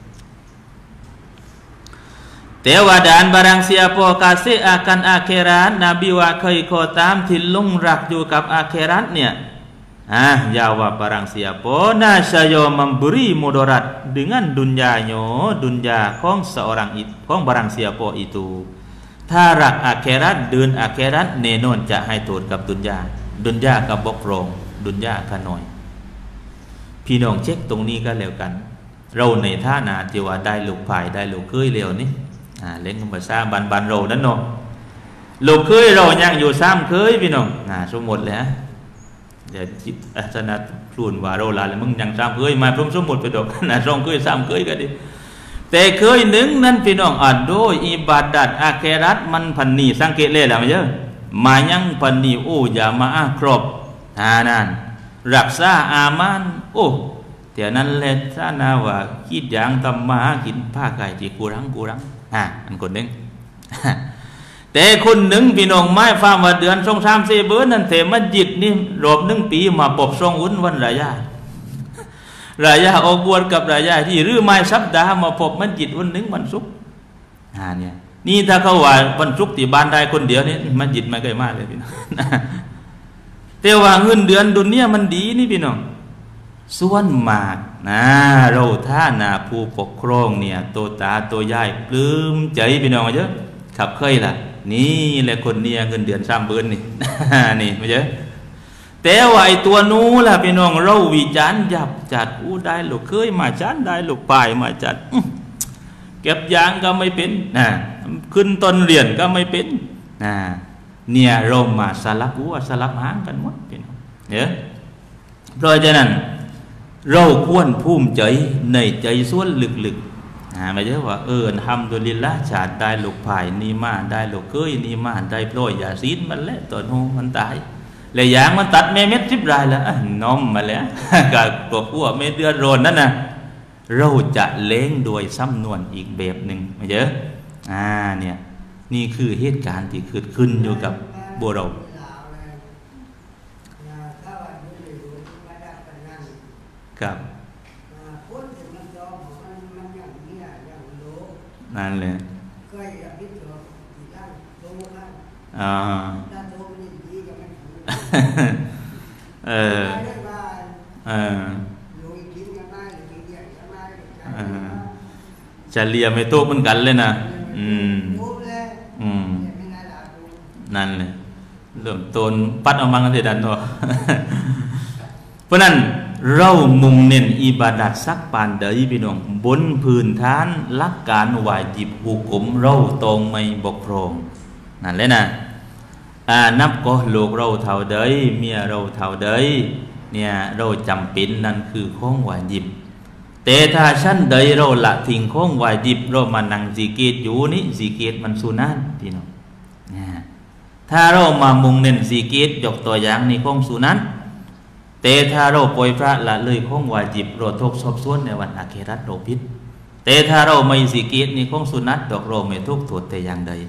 แต่ว่าด่าน barang siapa kasih akan akhirat Nabi ว่าใครก็ตามที่หลงรักอยู่กับอาคิเราะห์เนี่ยya wa barang siapa saya memberi mudarat dengan dunyanya dunya ของ seorang itu ของ barang siapa itu ถ้ารักอาคิเราะห์เดินอาคิเราะห์แน่นอนจะให้โทษกับดุนยากับบกพร่องดุนยาขน้อยพี่น้องเช็คตรงนี้ก็แล้วกันเราในฐานะที่ว่าได้ลูกภายได้ลูกเคยแล้วนี่เล่นภาษาบันเรานั่นเนาะลูกเคยเรายังอยู่3เคยพี่น้องสมมติเลยเดี๋ยวจิตอาจารย์ครูนว่าเราละแล้วมึงยัง3เคยมาพร้อมสมมติไปดอก2เคย3เคยก็ดีแต่เคยหนึ่งนั้นพี่น้องโดยอิบาดัตอาคิเราะห์มันพันนีสังเกตเลยแล้วมั้ยเยอะมายังพันนีอย่ามาครบนั่นรักษาอามานแต่นั้นแหละท่านว่าคิดอย่างทำมากินผ้าไก่ที่กูรังอันคนหนึ่งแต่คนหนึ่งพี่น้องไม่ฟังว่าเดือน2-3 4เดือนนั่นเถมัสยิดนี่รอบ1 ปีมาปบทรงอุ่นวันรายาออกบวชกับรายาที่หรือไม่สัปดาห์มาพบมัสยิดวันหนึ่งวันศุกร์เนี่ยนี่ถ้าเขาว่าวันศุกร์ที่บ้านได้คนเดียวนี่มัสยิดไม่เคยมาเลยพี่น้องแต่ว่าเงินเดือนดุนเนี่ยมันดีนี่พี่น้องส่วนมากเราท่านาผู้ปกครองเนี่ยตัวตาตัวยายปลื้มใจพี่น้องเยอะขับเคยล่ะนี่แหละคนเนี่ยเงินเดือน3 เดือนนี่นี่ไม่ใช่แต่ว่าไอตัวนู้ล่ะพี่น้องเราวิจารณ์หยับจัดอู้ได้ลูกเคยมาจัดได้ลูกปลายมาจัดเก็บยางก็ไม่เป็นนะขึ้นต้นเรียนก็ไม่เป็นนะเนี่ยเรามาสลับหัวสลับหางกันหมดพี่น้องเนี่ยเพราะฉะนั้นเราควรภูมิใจในใจส่วนลึกๆไม่ใช่ว่าทำโดยลิละชาติได้ลูกภายนี่มาได้ลูกเคยนี่มาได้โปรยอย่าซีดมันแล้วตัวนู้มันตายเลยยางมันตัดเม็ดทิพรายแล้วน้อมมาแล้วกับตัวพวกเม็ดเดือดร้อนนั่นนะเราจะเล้งโดยซ้ำนวนอีกแบบหนึ่งไม่ใช่เนี่ยนี่คือเหตุการณ์ที่เกิดขึ้นอยู่กับบัวเราครับนั่นเลยจะเลียไม่โต๊ะเหมือนกันเลยนะนั่นเลยเริ่มต้นปัดออกมากันเถิดดันตัวเพราะนั้นเรามุ่งเน้นอิบาดัตสักปานใดพี่น้องบนพื้นฐานหลักการวาญิบหุกุมเราตรงไม่บกพร่องนั่นเลยนะนับก็ลูกเราเท่าใดเมียเราเท่าใดเนี่ยเราจำเป็นนั่นคือของวาญิบแต่ถ้าชั้นใดเราละทิ้งของวาญิบเรามานั่งซิกเกตอยู่นี่ซิกเกตมันสุนัตพี่น้องถ้าเรามามุ่งเน้นซิกเกตยกตัวอย่างนี่ของสุนัตแต่ถ้าเราปล่อยพระละเลยของวาญิบเราทุกข์สอบสวนในวันอาเคราะห์เราผิดแต่ถ้าเราไม่ซิกเกตนี่ของสุนัตดอกเราไม่ทุกข์โทษแต่อย่างใด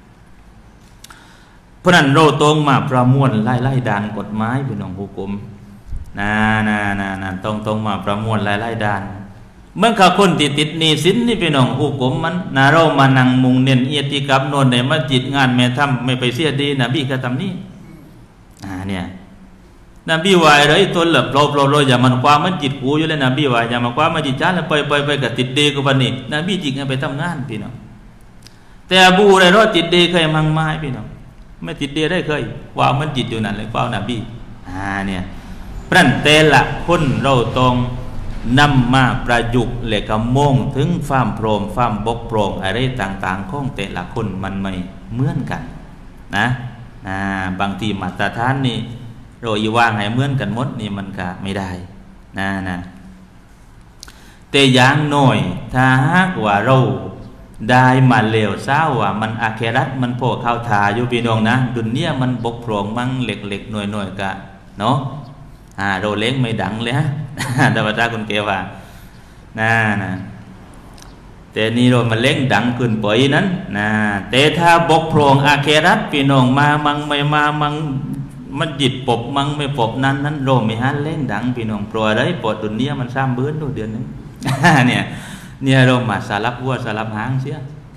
เพราะนั้นเราต้องมาประมวลไล่ด่านกฎหมายพี่น้องผู้กรมต้องมาประมวลไล่ด่านเมื่อข้าคนติดหนี้สินนี่พี่น้องผู้กรมมันเรามานั่งมุงเน้นเอียติกับโน่นในมัสยิดงานแม่ทำไม่ไปเสียดีนบีก็ทำนี่เนี่ยนบีว่าอะไรตัวหลับเราอย่ามันความมัสยิดกูอยู่เลยนบีว่าอย่ามาความมัสยิดจ้าแล้วไปกับติดดีกับวันนี้นบีจริงให้ไปทำงานพี่น้องแต่อบูอะไรรอดติดดีเคยมั่งไม้พี่น้องไม่ติดเดียได้เคยว่ามันจิตอยู่นั่นเลยเฝ้านาบีเนี่ยพรั่นแต่ละคนเราต้องนำมาประยุกต์และก็มองถึงความพร้อมความบกพร่องอะไรต่างๆของแต่ละคนมันไม่เหมือนกันนะบางทีมาตรฐานนี่เราอีว่างให้เหมือนกันหมดนี่มันก็ไม่ได้นะแต่อย่างน้อยถ้าหากว่าเราได้มาเลวเศร้าว่ามันอาเครัตมันโผล่เข้าทาอยู่พี่น้องนะดุนเนี้ยมันบกพร่องมั่งเล็กๆหน่วยๆกะเนาะเราเล้งไม่ดังเลยฮะแต่พระเจ้าคุณเกว่านะแต่นี่เรามันเล้งดังขึ้นไปนั้นแต่ถ้าบกพร่องอาเครัตพี่น้องมามั่งไม่มามั่งมันจิตปบมั่งไม่ปบนั้นเราไม่ฮันเล้งดังพี่น้องปล่อยได้ปลดดุนเนี้ยมันซ้ำเบื้อนดูเดือนนึงเนี่ยเรามาสลับหัวสลับหางเสีย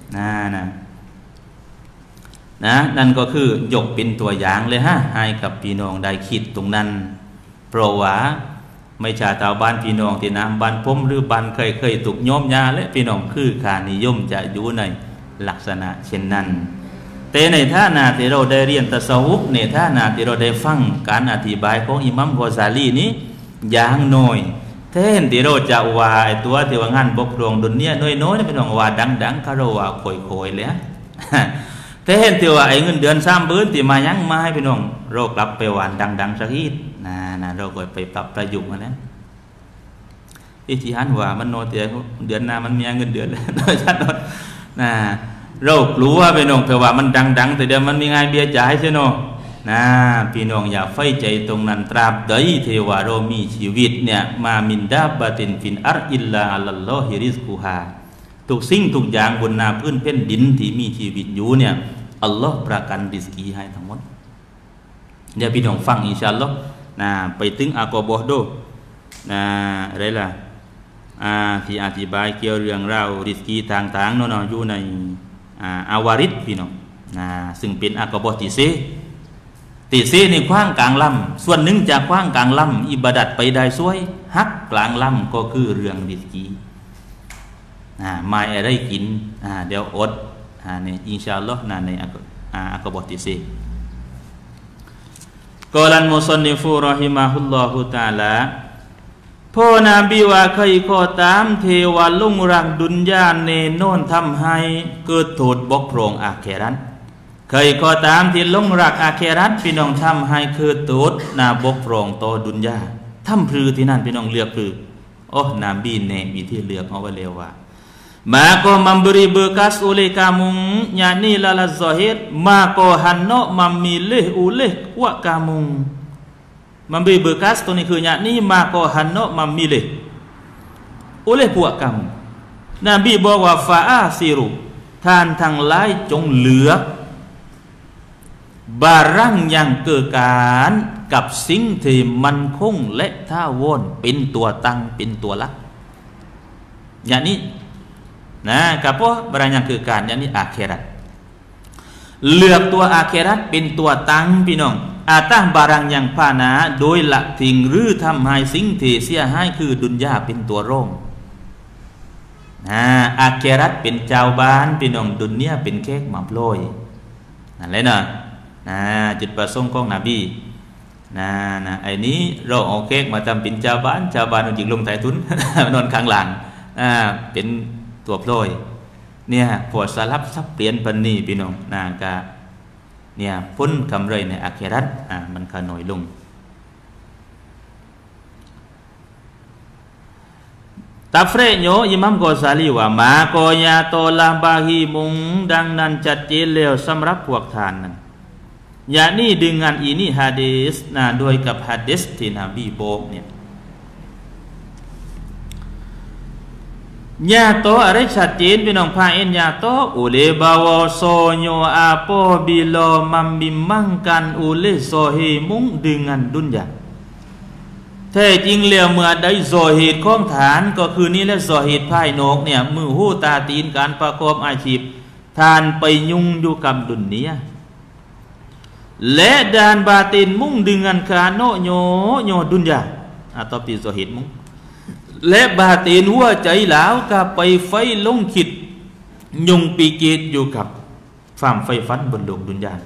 นั่นก็คือยกเป็นตัวอย่างเลยให้กับพี่น้องได้คิดตรงนั้นเพราะว่าไม่ใช่ชาวบ้านพี่น้องที่น้ำบ้านพมหรือบ้านเคยถูกโยมยาและพี่น้องคือการนิยมจะอยู่ในลักษณะเช่นนั้นแต่ในท่านาที่เราได้เรียนตัสวุฟในท่านาที่เราได้ฟังการอธิบายของอิหมัมกอซาลีนี้อย่างน้อยแทนที่เราจะว่าตัวที่ว่างานบกพร่องดุนเนี้ยน้อยๆเป็นว่าดังๆเขาเราว่าค่อยๆเลยแทนที่ว่าเงินเดือน3 มื้อที่มายังมาให้พี่น้องเรากลับไปหวานดังๆสักทีเราก็ไปปรับประยุกต์มาแล้วที่ฮันว่ามันโนเตียเดือนหน้ามันมีเงินเดือนแล้วชัดเรากลัวพี่น้องแต่ว่ามันดังๆแต่เดี๋ยวมันมีไงเบี้ยจ่ายใช่ไหมพี่น้องอย่าไฟใจตรงนั้นตราบใดเทวาเรามีชีวิตเนี่ยมามินดาบะตินฟินอัรอิลลาอัลลอฮิริสกูฮาทุกสิ่งทุกอย่างบนนาพื้นแผ่นดินที่มีชีวิตอยู่เนี่ยอัลลอฮ์ประกันริสกีให้ทั้งหมดเดี๋ยวพี่น้องฟังอินชาอัลลอฮ์ไปถึงอากอบอดูอะไรล่ะที่อธิบายเกี่ยวเรื่องราวริสกีต่างๆเนาะอยู่ในอาวาริดพี่น้องซึ่งเป็นอากอบอติเซนี่ขว้างกลางลำส่วนหนึ่งจากขว้างกลางลำอิบาดัดไปได้ช่วยฮักกลางลำก็คือเรื่องริสกีไม่อะไรกินเดี๋ยวอดเนี่ยอินชาอัลลอฮ์ในอากอบอติเซกอลันมุซันนิฟูรอฮิมาฮุลลอฮุตะอาลาพ่อนบีว่าใครก็ตามเทวาลุ่งรังดุนยาเนโน่นทำให้เกิดโทษบกพร่องอาเครัตใครก็ตามที่ลุ่งรักอาเครัตพี่น้องทำให้เกิดโทษนาบกพร่องต่อดุนยาทำพลือที่นั่นพี่น้องเลือกพลือโอ้นบีเนมีที่เลือกเอาไว้แล้วว่าmaka memberi bekas oleh kamu yakni lala zahir maka hendak memilih oleh kuat kamu memberi bekas tu niคือ yakni maka hendak memilih oleh kuat kamu Nabi บอกว่าฟาอาซิรุท่านทั้งหลายจงเลือกบารังอย่างเกิดการกับสิ่งที่มันคงและท่าวอนเป็นตัวตั้งเป็นตัวหลักอย่างนี้นะกับพวกบารยังคือการอย่างนี้อาเครัตเลือกตัวอาเครัตเป็นตัวตั้งพี่น้องอาตั้งบารยังพานะโดยละทิ้งหรือทำให้สิ่งที่เสียหายคือดุนยาเป็นตัวร่องอาเครัตเป็นเจ้าบ้านพี่น้องดุนเนียเป็นแขกมาโปรยนั่นเลยนะจุดประสงค์ของนบีไอ้นี้เราเอาแขกมาทำเป็นเจ้าบ้านจริงลงไถ่ทุน นอนข้างหลังเป็นตัวโปรยเนี่ยพอสลับซับเปลี่ยนปันนี้พี่น้องกะเนี่ยพ้นกำไรในอาเครัตมันขาน้อยลงตาเฟรโยอิมัมกอซาลีว่ามาโกยาโตลาบาฮีมุงดังนั้นจัดเจนแล้วสำหรับพวกทานนั้นyakni dengan ini hadisด้วยกับhadisที่นบีบอกเนี่ยญาโตอะไรชัดเจนพี่น้องพาเอ็นญาโตอุเลบาวโซโยอาโปบิโลมัมบิมังกันอุเลโซเฮมุงdenganดุนยาแท้จริงแล้วเมื่อได้โซเหตุของฐานก็คือนี่และโซเหตุภายนอกเนี่ยมือหูตาตีนการประกอบอาชีพทานไปยุ่งอยู่กับดุนเนียและดานบาตินมุ่งdengan kano nyoดุนยาatau piโซเหตุมุงและบาตินหัวใจหลาวก็ไปไฟลงขิดยุงปีเกตอยู่กับความไฟฟันบนโลกดุนยา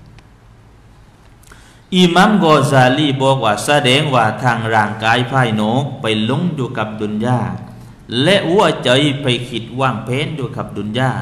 อิหมัมกอซาลีบอกว่าแสดงว่าทางร่างกายภายนอกไปลงอยู่กับดุนยาและหัวใจไปขิดว่างเพนอยู่กับดุนยา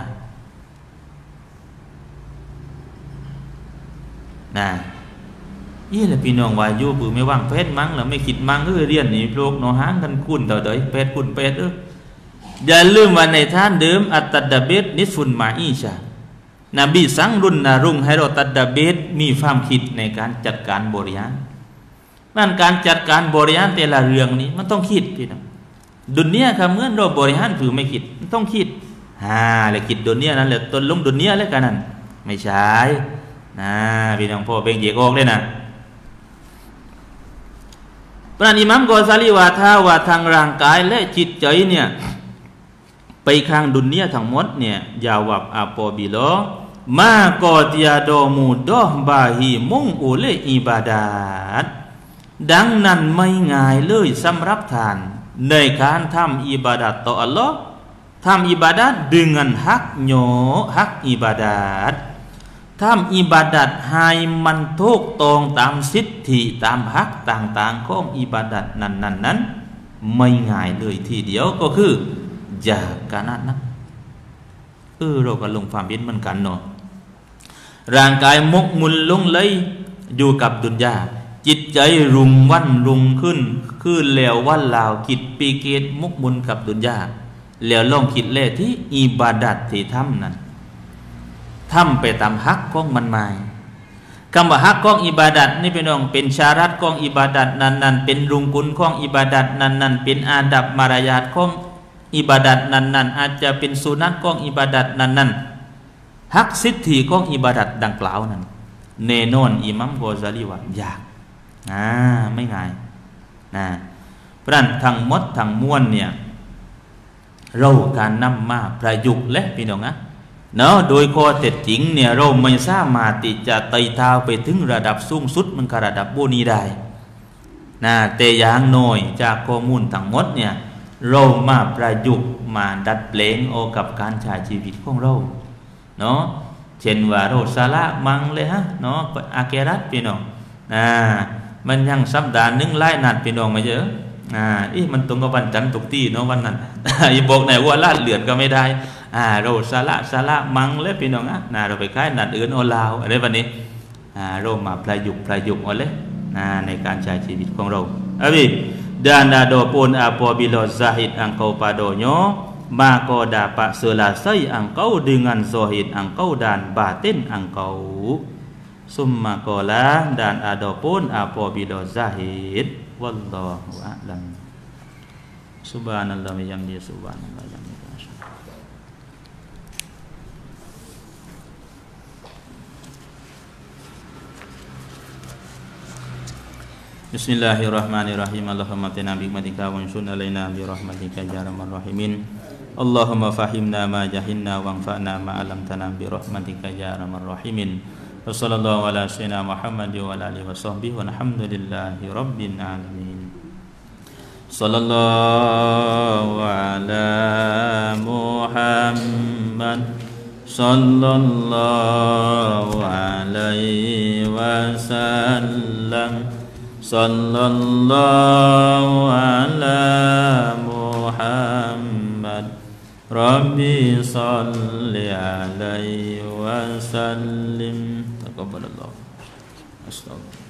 นี่แหละพี่น้องว่าอยู่ปือไม่ว่างเพชรมั้งหรือไม่คิดมั้งเรียนนี่โลกนอหางกันคุ้นต่อเดยเพชรคุ้นเพชรอย่าลืมว่าในท่านเดิมอัตตดาเบตนิสฟุนมาอีชานบีสั่งรุ่นนารุ่งให้เราตัดดาเบตมีความคิดในการจัดการบริหารนั่นการจัดการบริหารแต่ละเรื่องนี้มันต้องคิดพี่น้องดุนเนียครับเมื่อเราบริหารถือไม่คิดมันต้องคิดเลยคิดดุนเนียนั่นแหละต้นลงดุนเนียแล้วกันนั่นไม่ใช่พี่น้องพ่อเบ่งเยกออกเลยนะพระอิหมัมกอซาลีว่าถ้าว่าทางร่างกายและจิตใจเนี่ยไปข้างดุนเนียทั้งหมดเนี่ยยาวับอาปอบิโลมากอติยาโดมูดอบาฮีมุงอุเลอิบาดาตดังนั้นไม่ง่ายเลยสำหรับท่านในการทำอิบาดัตต่ออัลลอฮ์ทำอิบาดัตdengan hak hakอิบาดัตทำอิบาดัตให้มันถูกต้องตามสิทธิตามฮักต่างๆของอิบาดัตนั้นไม่ง่ายเลยทีเดียวก็คือยากขนาดนั้นเราก็ลงความเห็นเหมือนกันเนาะร่างกายมกมุนลงเลยอยู่กับดุนยาจิตใจรุมวันรุมขึ้นแล้ววันลาวคิดปีเกตมกมุนกับดุนยาแล้วลองคิดแลที่อิบาดัตที่ทำนั้นทำไปตามฮักของมันมาคำว่าฮักของอิบาดัตนี่เป็นองเป็นชารัตของอิบาดัตนั้นเป็นรุงกุลของอิบาดัตนั้นเป็นอาดับมารยาทของอิบาดัตนั้นอาจจะเป็นสุนัตของอิบาดัตนั้นฮักสิทธิของอิบาดัตดังกล่าวนั้นแน่นอนอิหมัมกอซาลีว่ายากไม่ง่ายเพราะนั้นทั้งหมดทั้งมวลเนี่ยเราการนำมาประยุกต์และพี่น้องโดยข้อเท็จจริงเนี่ยเราไม่สามารถที่จะไต่เท้าไปถึงระดับสูงสุดมันก็ระดับโบนีได้แต่อย่างน้อยจากข้อมูลทั้งหมดเนี่ยเรามาประยุกต์มาดัดแปลงเอากับการใช้ชีวิตของเราเช่นว่าเราสาระมังเลยอาเกรัตพี่น้องมันยังสัปดาห์นึงไล่นัดพี่น้องมาเยอะมันตรงกับวันจันทร์ตกตีเนาะวันนั้น อย่าบอกไหนว่าลาดเลือดก็ไม่ได้เราสาระมังเลยพี่น้องเราไปค่ายนัดอื่นโอลาวอะไรแบบนี้เรามาประยุกต์เอาเลยในการใช้ชีวิตของเราdan ada pun apabila zahid engkau padanya maka dapat selesai engkau dengan zahid engkau dan batin engkau summa qala dan ada pun apabila zahid wallahu a'lam subhanallah wa bihamdihi subhanallah wa bihamdihi Bismillahirrahmanirrahim. Allahumma atina bi hikmatika wa ansurna alaina bi rahmatika ya arhamar rahimin. Allahumma fahimna ma jahilna wanfa'na ma 'allamtana bi rahmatika ya arhamar rahimin. Wa sallallahu ala sayyidina Muhammad wa ala alihi wa sahbihi walhamdulillahi rabbil alamin. Sallallahu ala Muhammad sallallahu alaihi wasallam. Sallallahu ala Muhammad Rabbi salli alaihi wa sallim. Taqabbalallah. Astagfirullah.